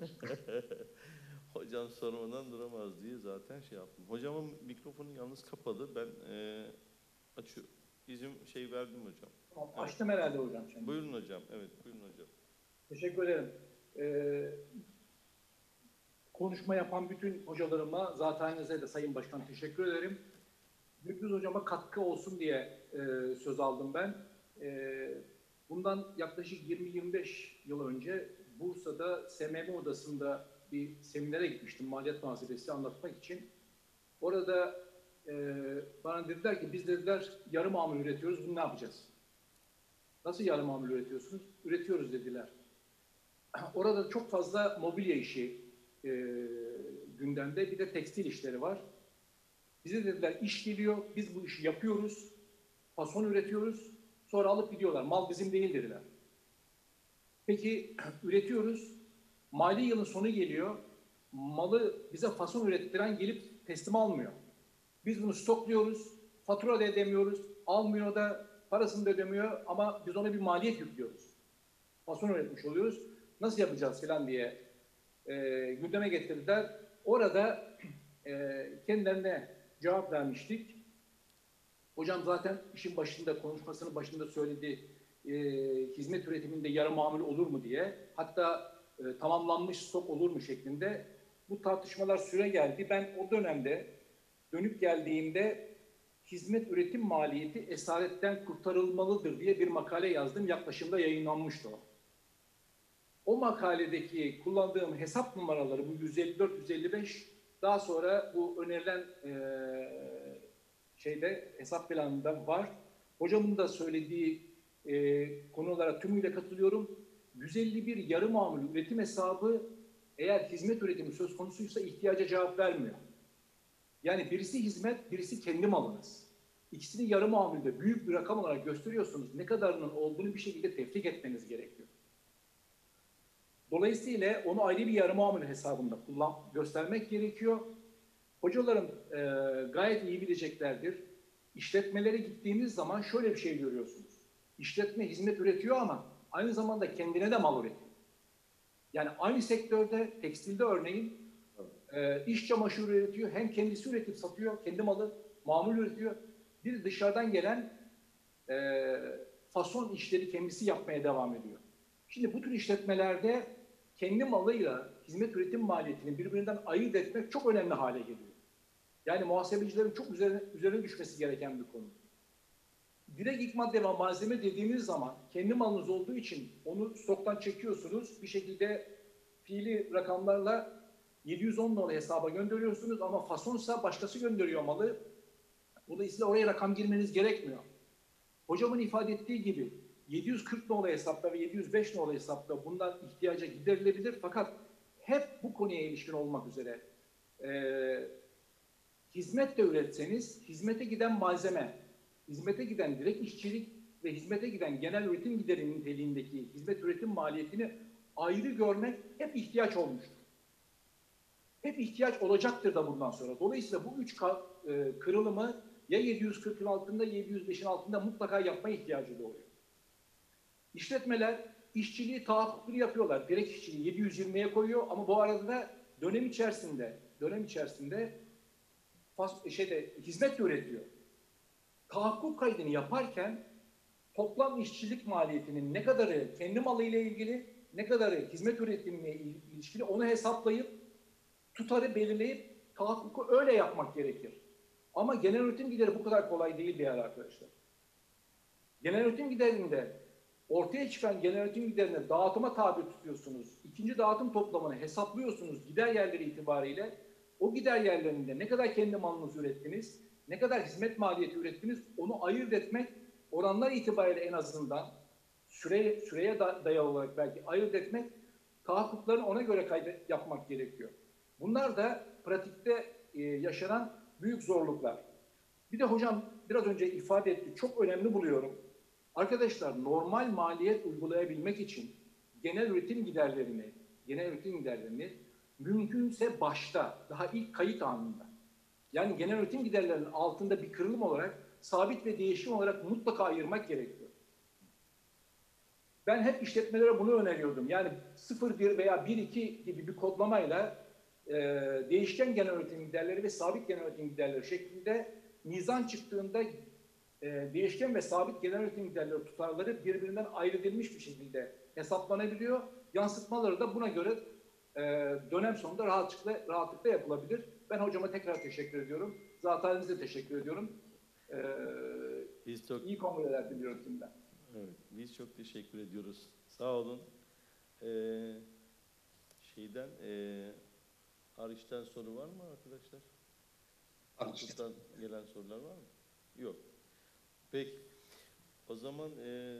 [SPEAKER 2] Hocam sormadan duramaz diye zaten şey yaptım. Hocamın mikrofonu yalnız kapalı. Ben e, açıyor. İzin şey verdim hocam.
[SPEAKER 10] Tamam, açtım evet. Herhalde hocam. Şimdi.
[SPEAKER 2] Buyurun hocam. Evet, buyurun hocam.
[SPEAKER 10] Teşekkür ederim. Ee, konuşma yapan bütün hocalarıma, zatenize de Sayın Başkan teşekkür ederim. Gürbüz hocama katkı olsun diye e, söz aldım ben. E, bundan yaklaşık yirmi yirmi beş yıl önce Bursa'da S M M odasında bir seminere gitmiştim maliyet muhasebesi anlatmak için. Orada e, bana dediler ki biz dediler yarı mamul üretiyoruz, bunu ne yapacağız? Nasıl yarı mamul üretiyorsunuz? Üretiyoruz dediler. Orada çok fazla mobilya işi e, gündemde, bir de tekstil işleri var. Bize dediler iş geliyor, biz bu işi yapıyoruz, fason üretiyoruz, sonra alıp gidiyorlar. Mal bizim değil dediler. Peki üretiyoruz, mali yılın sonu geliyor, malı bize fason ürettiren gelip teslim almıyor. Biz bunu stokluyoruz, fatura da edemiyoruz, almıyor da parasını da ödemiyor ama biz ona bir maliyet yüklüyoruz. Fason üretmiş oluyoruz, nasıl yapacağız falan diye e, gündeme getirdiler. Orada e, kendilerine cevap vermiştik. Hocam zaten işin başında, konuşmasının başında söyledi, e, hizmet üretiminde yarı mamul olur mu diye. Hatta e, tamamlanmış stok olur mu şeklinde. Bu tartışmalar süre geldi. Ben o dönemde dönüp geldiğimde hizmet üretim maliyeti esaretten kurtarılmalıdır diye bir makale yazdım. Yaklaşımda yayınlanmıştı o. O makaledeki kullandığım hesap numaraları bu yüz elli dört yüz elli beş daha sonra bu önerilen e, şeyde hesap planında var. Hocamın da söylediği e, konulara tümüyle katılıyorum. yüz elli bir yarı mamul üretim hesabı eğer hizmet üretimi söz konusuysa ihtiyaca cevap vermiyor. Yani birisi hizmet, birisi kendi malınız. İkisini yarı mamulde büyük bir rakam olarak gösteriyorsunuz. Ne kadarının olduğunu bir şekilde tefrik etmeniz gerekiyor. Dolayısıyla onu ayrı bir yarı mamul hesabında kullan, göstermek gerekiyor. Hocalarım e, gayet iyi bileceklerdir. İşletmelere gittiğiniz zaman şöyle bir şey görüyorsunuz. İşletme hizmet üretiyor ama aynı zamanda kendine de mal üretiyor. Yani aynı sektörde, tekstilde örneğin e, iş çamaşırı üretiyor, hem kendisi üretip satıyor, kendi malı, mamul üretiyor. Bir de dışarıdan gelen e, fason işleri kendisi yapmaya devam ediyor. Şimdi bu tür işletmelerde kendi malıyla hizmet üretim maliyetini birbirinden ayırt etmek çok önemli hale geliyor. Yani muhasebecilerin çok üzerine, üzerine düşmesi gereken bir konu. Direkt ilk madde ve malzeme dediğiniz zaman kendi malınız olduğu için onu stoktan çekiyorsunuz. Bir şekilde fiili rakamlarla yedi yüz on nolu hesaba gönderiyorsunuz ama fasonsa başkası gönderiyor malı. Dolayısıyla oraya rakam girmeniz gerekmiyor. Hocamın ifade ettiği gibi yedi yüz kırk nolu hesapta ve yedi yüz beş nolu hesapta bundan ihtiyaca giderilebilir. Fakat hep bu konuya ilişkin olmak üzere e, hizmet de üretseniz hizmete giden malzeme, hizmete giden direkt işçilik ve hizmete giden genel üretim gideri niteliğindeki hizmet üretim maliyetini ayrı görmek hep ihtiyaç olmuştur. Hep ihtiyaç olacaktır da bundan sonra. Dolayısıyla bu üç e, kırılımı ya yedi yüz kırkın altında ya yedi yüz beşin altında mutlaka yapma ihtiyacı doğuyor. İşletmeler işçiliği tahakkuklu yapıyorlar. Direkt işçiliği yedi yüz yirmiye koyuyor ama bu arada da dönem içerisinde dönem içerisinde fas, şeyde hizmet de üretiyor. Tahakkuk kaydını yaparken toplam işçilik maliyetinin ne kadarı kendi malıyla ilgili, ne kadarı hizmet üretimiyle ilişkili onu hesaplayıp tutarı belirleyip tahakkuku öyle yapmak gerekir. Ama genel üretim gideri bu kadar kolay değil değerli arkadaşlar. Genel üretim giderinde ortaya çıkan genel üretim giderini dağıtıma tabi tutuyorsunuz. İkinci dağıtım toplamını hesaplıyorsunuz gider yerleri itibariyle. O gider yerlerinde ne kadar kendi malınızı ürettiniz, ne kadar hizmet maliyeti ürettiniz onu ayırt etmek, oranlar itibariyle en azından süre, süreye dayalı olarak belki ayırt etmek, tahakkuklarını ona göre kaydet yapmak gerekiyor. Bunlar da pratikte e, yaşanan büyük zorluklar. Bir de hocam biraz önce ifade etti, çok önemli buluyorum. Arkadaşlar normal maliyet uygulayabilmek için genel üretim giderlerini, genel üretim giderlerini mümkünse başta, daha ilk kayıt anında, yani genel üretim giderlerinin altında bir kırılım olarak, sabit ve değişim olarak mutlaka ayırmak gerekiyor. Ben hep işletmelere bunu öneriyordum. Yani sıfır bir veya bir iki gibi bir kodlamayla e, değişken genel üretim giderleri ve sabit genel üretim giderleri şeklinde mizan çıktığında e, değişken ve sabit genel üretim giderleri tutarları birbirinden ayrılmış bir şekilde hesaplanabiliyor. Yansıtmaları da buna göre e, dönem sonunda rahatlıkla, rahatlıkla yapılabilir. Ben hocama tekrar teşekkür ediyorum. Zaten size teşekkür ediyorum. E,
[SPEAKER 2] Biz çok
[SPEAKER 10] iyi kongreler diliyorum şimdiden.
[SPEAKER 2] Evet, biz çok teşekkür ediyoruz. Sağ olun. Ee, şeyden, e, Ariş'ten soru var mı arkadaşlar? Ariş'ten gelen sorular var mı? Yok. Peki. O zaman e,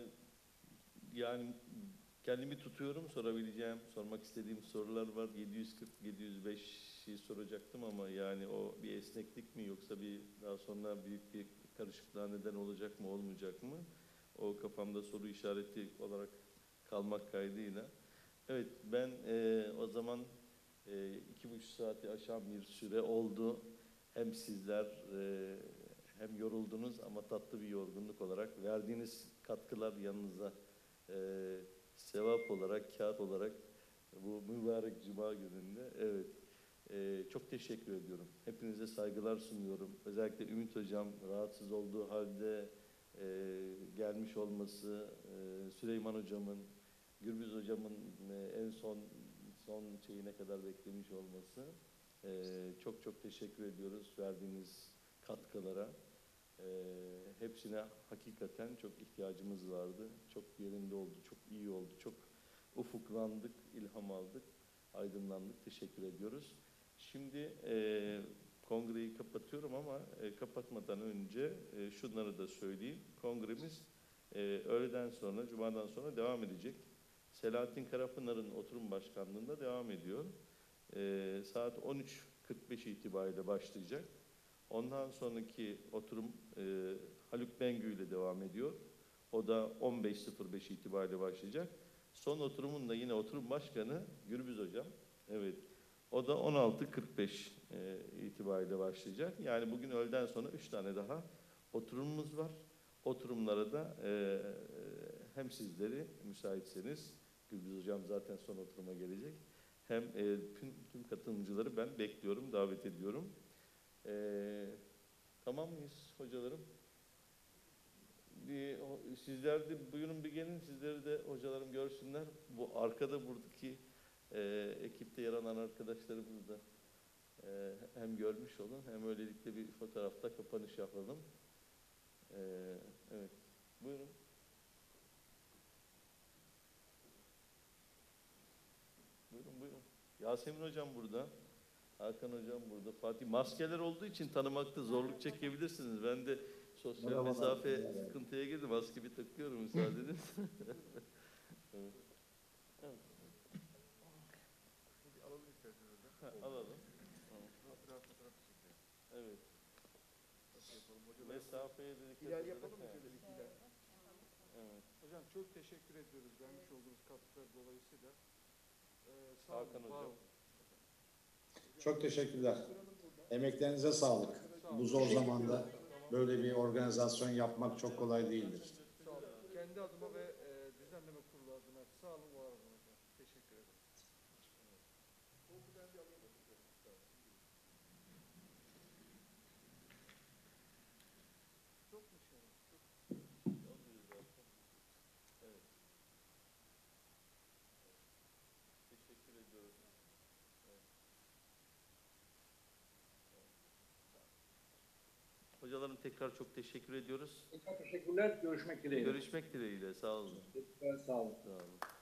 [SPEAKER 2] yani kendimi tutuyorum, sorabileceğim, sormak istediğim sorular var. yedi yüz kırk yedi yüz beşi soracaktım ama yani o bir esneklik mi yoksa bir daha sonra büyük bir karışıklığa neden olacak mı, olmayacak mı? O kafamda soru işareti olarak kalmak kaydıyla. Evet, ben e, o zaman e, iki buçuk saati aşan bir süre oldu. Hem sizler e, hem yoruldunuz ama tatlı bir yorgunluk olarak verdiğiniz katkılar yanınıza e, sevap olarak, kâr olarak bu mübarek cuma gününde. Evet, e, çok teşekkür ediyorum. Hepinize saygılar sunuyorum. Özellikle Ümit Hocam rahatsız olduğu halde Ee, gelmiş olması, e, Süleyman Hocam'ın, Gürbüz Hocam'ın e, en son son şeyine kadar beklemiş olması. E, çok çok teşekkür ediyoruz verdiğiniz katkılara. E, hepsine hakikaten çok ihtiyacımız vardı. Çok yerinde oldu, çok iyi oldu, çok ufuklandık, ilham aldık, aydınlandık. Teşekkür ediyoruz. Şimdi e, kongreyi kapatıyorum ama e, kapatmadan önce e, şunları da söyleyeyim. Kongremiz e, öğleden sonra, cumadan sonra devam edecek. Selahattin Karapınar'ın oturum başkanlığında devam ediyor. E, saat on üç kırk beş itibariyle başlayacak. Ondan sonraki oturum e, Haluk Bengü ile devam ediyor. O da on beş sıfır beş itibariyle başlayacak. Son oturumun da yine oturum başkanı Gürbüz Hocam. Evet. O da on altı kırk beş e, itibariyle başlayacak. Yani bugün öğleden sonra üç tane daha oturumumuz var. Oturumlara da e, hem sizleri müsaitseniz, Gürbüz Hocam zaten son oturuma gelecek, hem e, tüm, tüm katılımcıları ben bekliyorum, davet ediyorum. E, tamam mıyız hocalarım? Bir, sizler de buyurun bir gelin, sizleri de hocalarım görsünler. Bu arkada buradaki e, ekipte yer alan arkadaşlarımız da e, hem görmüş olun, hem öylelikle bir fotoğrafta kapanış yapalım. E, evet, buyurun. Buyurun, buyurun. Yasemin Hocam burada, Hakan Hocam burada, Fatih. Maskeler olduğu için tanımakta zorluk çekebilirsiniz. Ben de sosyal
[SPEAKER 3] Merhabalar.
[SPEAKER 2] mesafe
[SPEAKER 3] Merhabalar.
[SPEAKER 2] sıkıntıya girdim. Maskemi takıyorum, müsaade edin. Evet. Evet.
[SPEAKER 1] Bir alalım isterseniz hocam.
[SPEAKER 2] Ha, alalım. Tamam.
[SPEAKER 1] Rahat fotoğraf çekelim.
[SPEAKER 2] Evet.
[SPEAKER 1] Nasıl yapalım hocam?
[SPEAKER 2] Mesafeye de dikkat
[SPEAKER 1] İler
[SPEAKER 2] ederek,
[SPEAKER 1] yapalım mı
[SPEAKER 2] evet.
[SPEAKER 1] şöyle bir ikiler?
[SPEAKER 2] Evet.
[SPEAKER 12] Hocam çok teşekkür ediyoruz vermiş olduğunuz katkılar dolayısıyla. Ee, sağ olun,
[SPEAKER 2] Hakan
[SPEAKER 12] var
[SPEAKER 2] Hocam.
[SPEAKER 12] olun.
[SPEAKER 13] Çok teşekkürler. Emeklerinize sağlık. Bu zor zamanda böyle bir organizasyon yapmak çok kolay değildir.
[SPEAKER 12] Sağ olun. Kendi adıma ve e, düzenleme kurulu adına sağ olun, var olun hocam. Teşekkür ederim. Çok mu şey? Çok
[SPEAKER 2] Alıyoruz zaten. Evet. Teşekkür ediyoruz. Evet. Hocalarım tekrar çok teşekkür ediyoruz.
[SPEAKER 10] Tekrar teşekkürler. Görüşmek dileğiyle.
[SPEAKER 2] Görüşmek dileğiyle. Sağ olun.
[SPEAKER 10] Teşekkürler, sağ olun.
[SPEAKER 2] Sağ olun.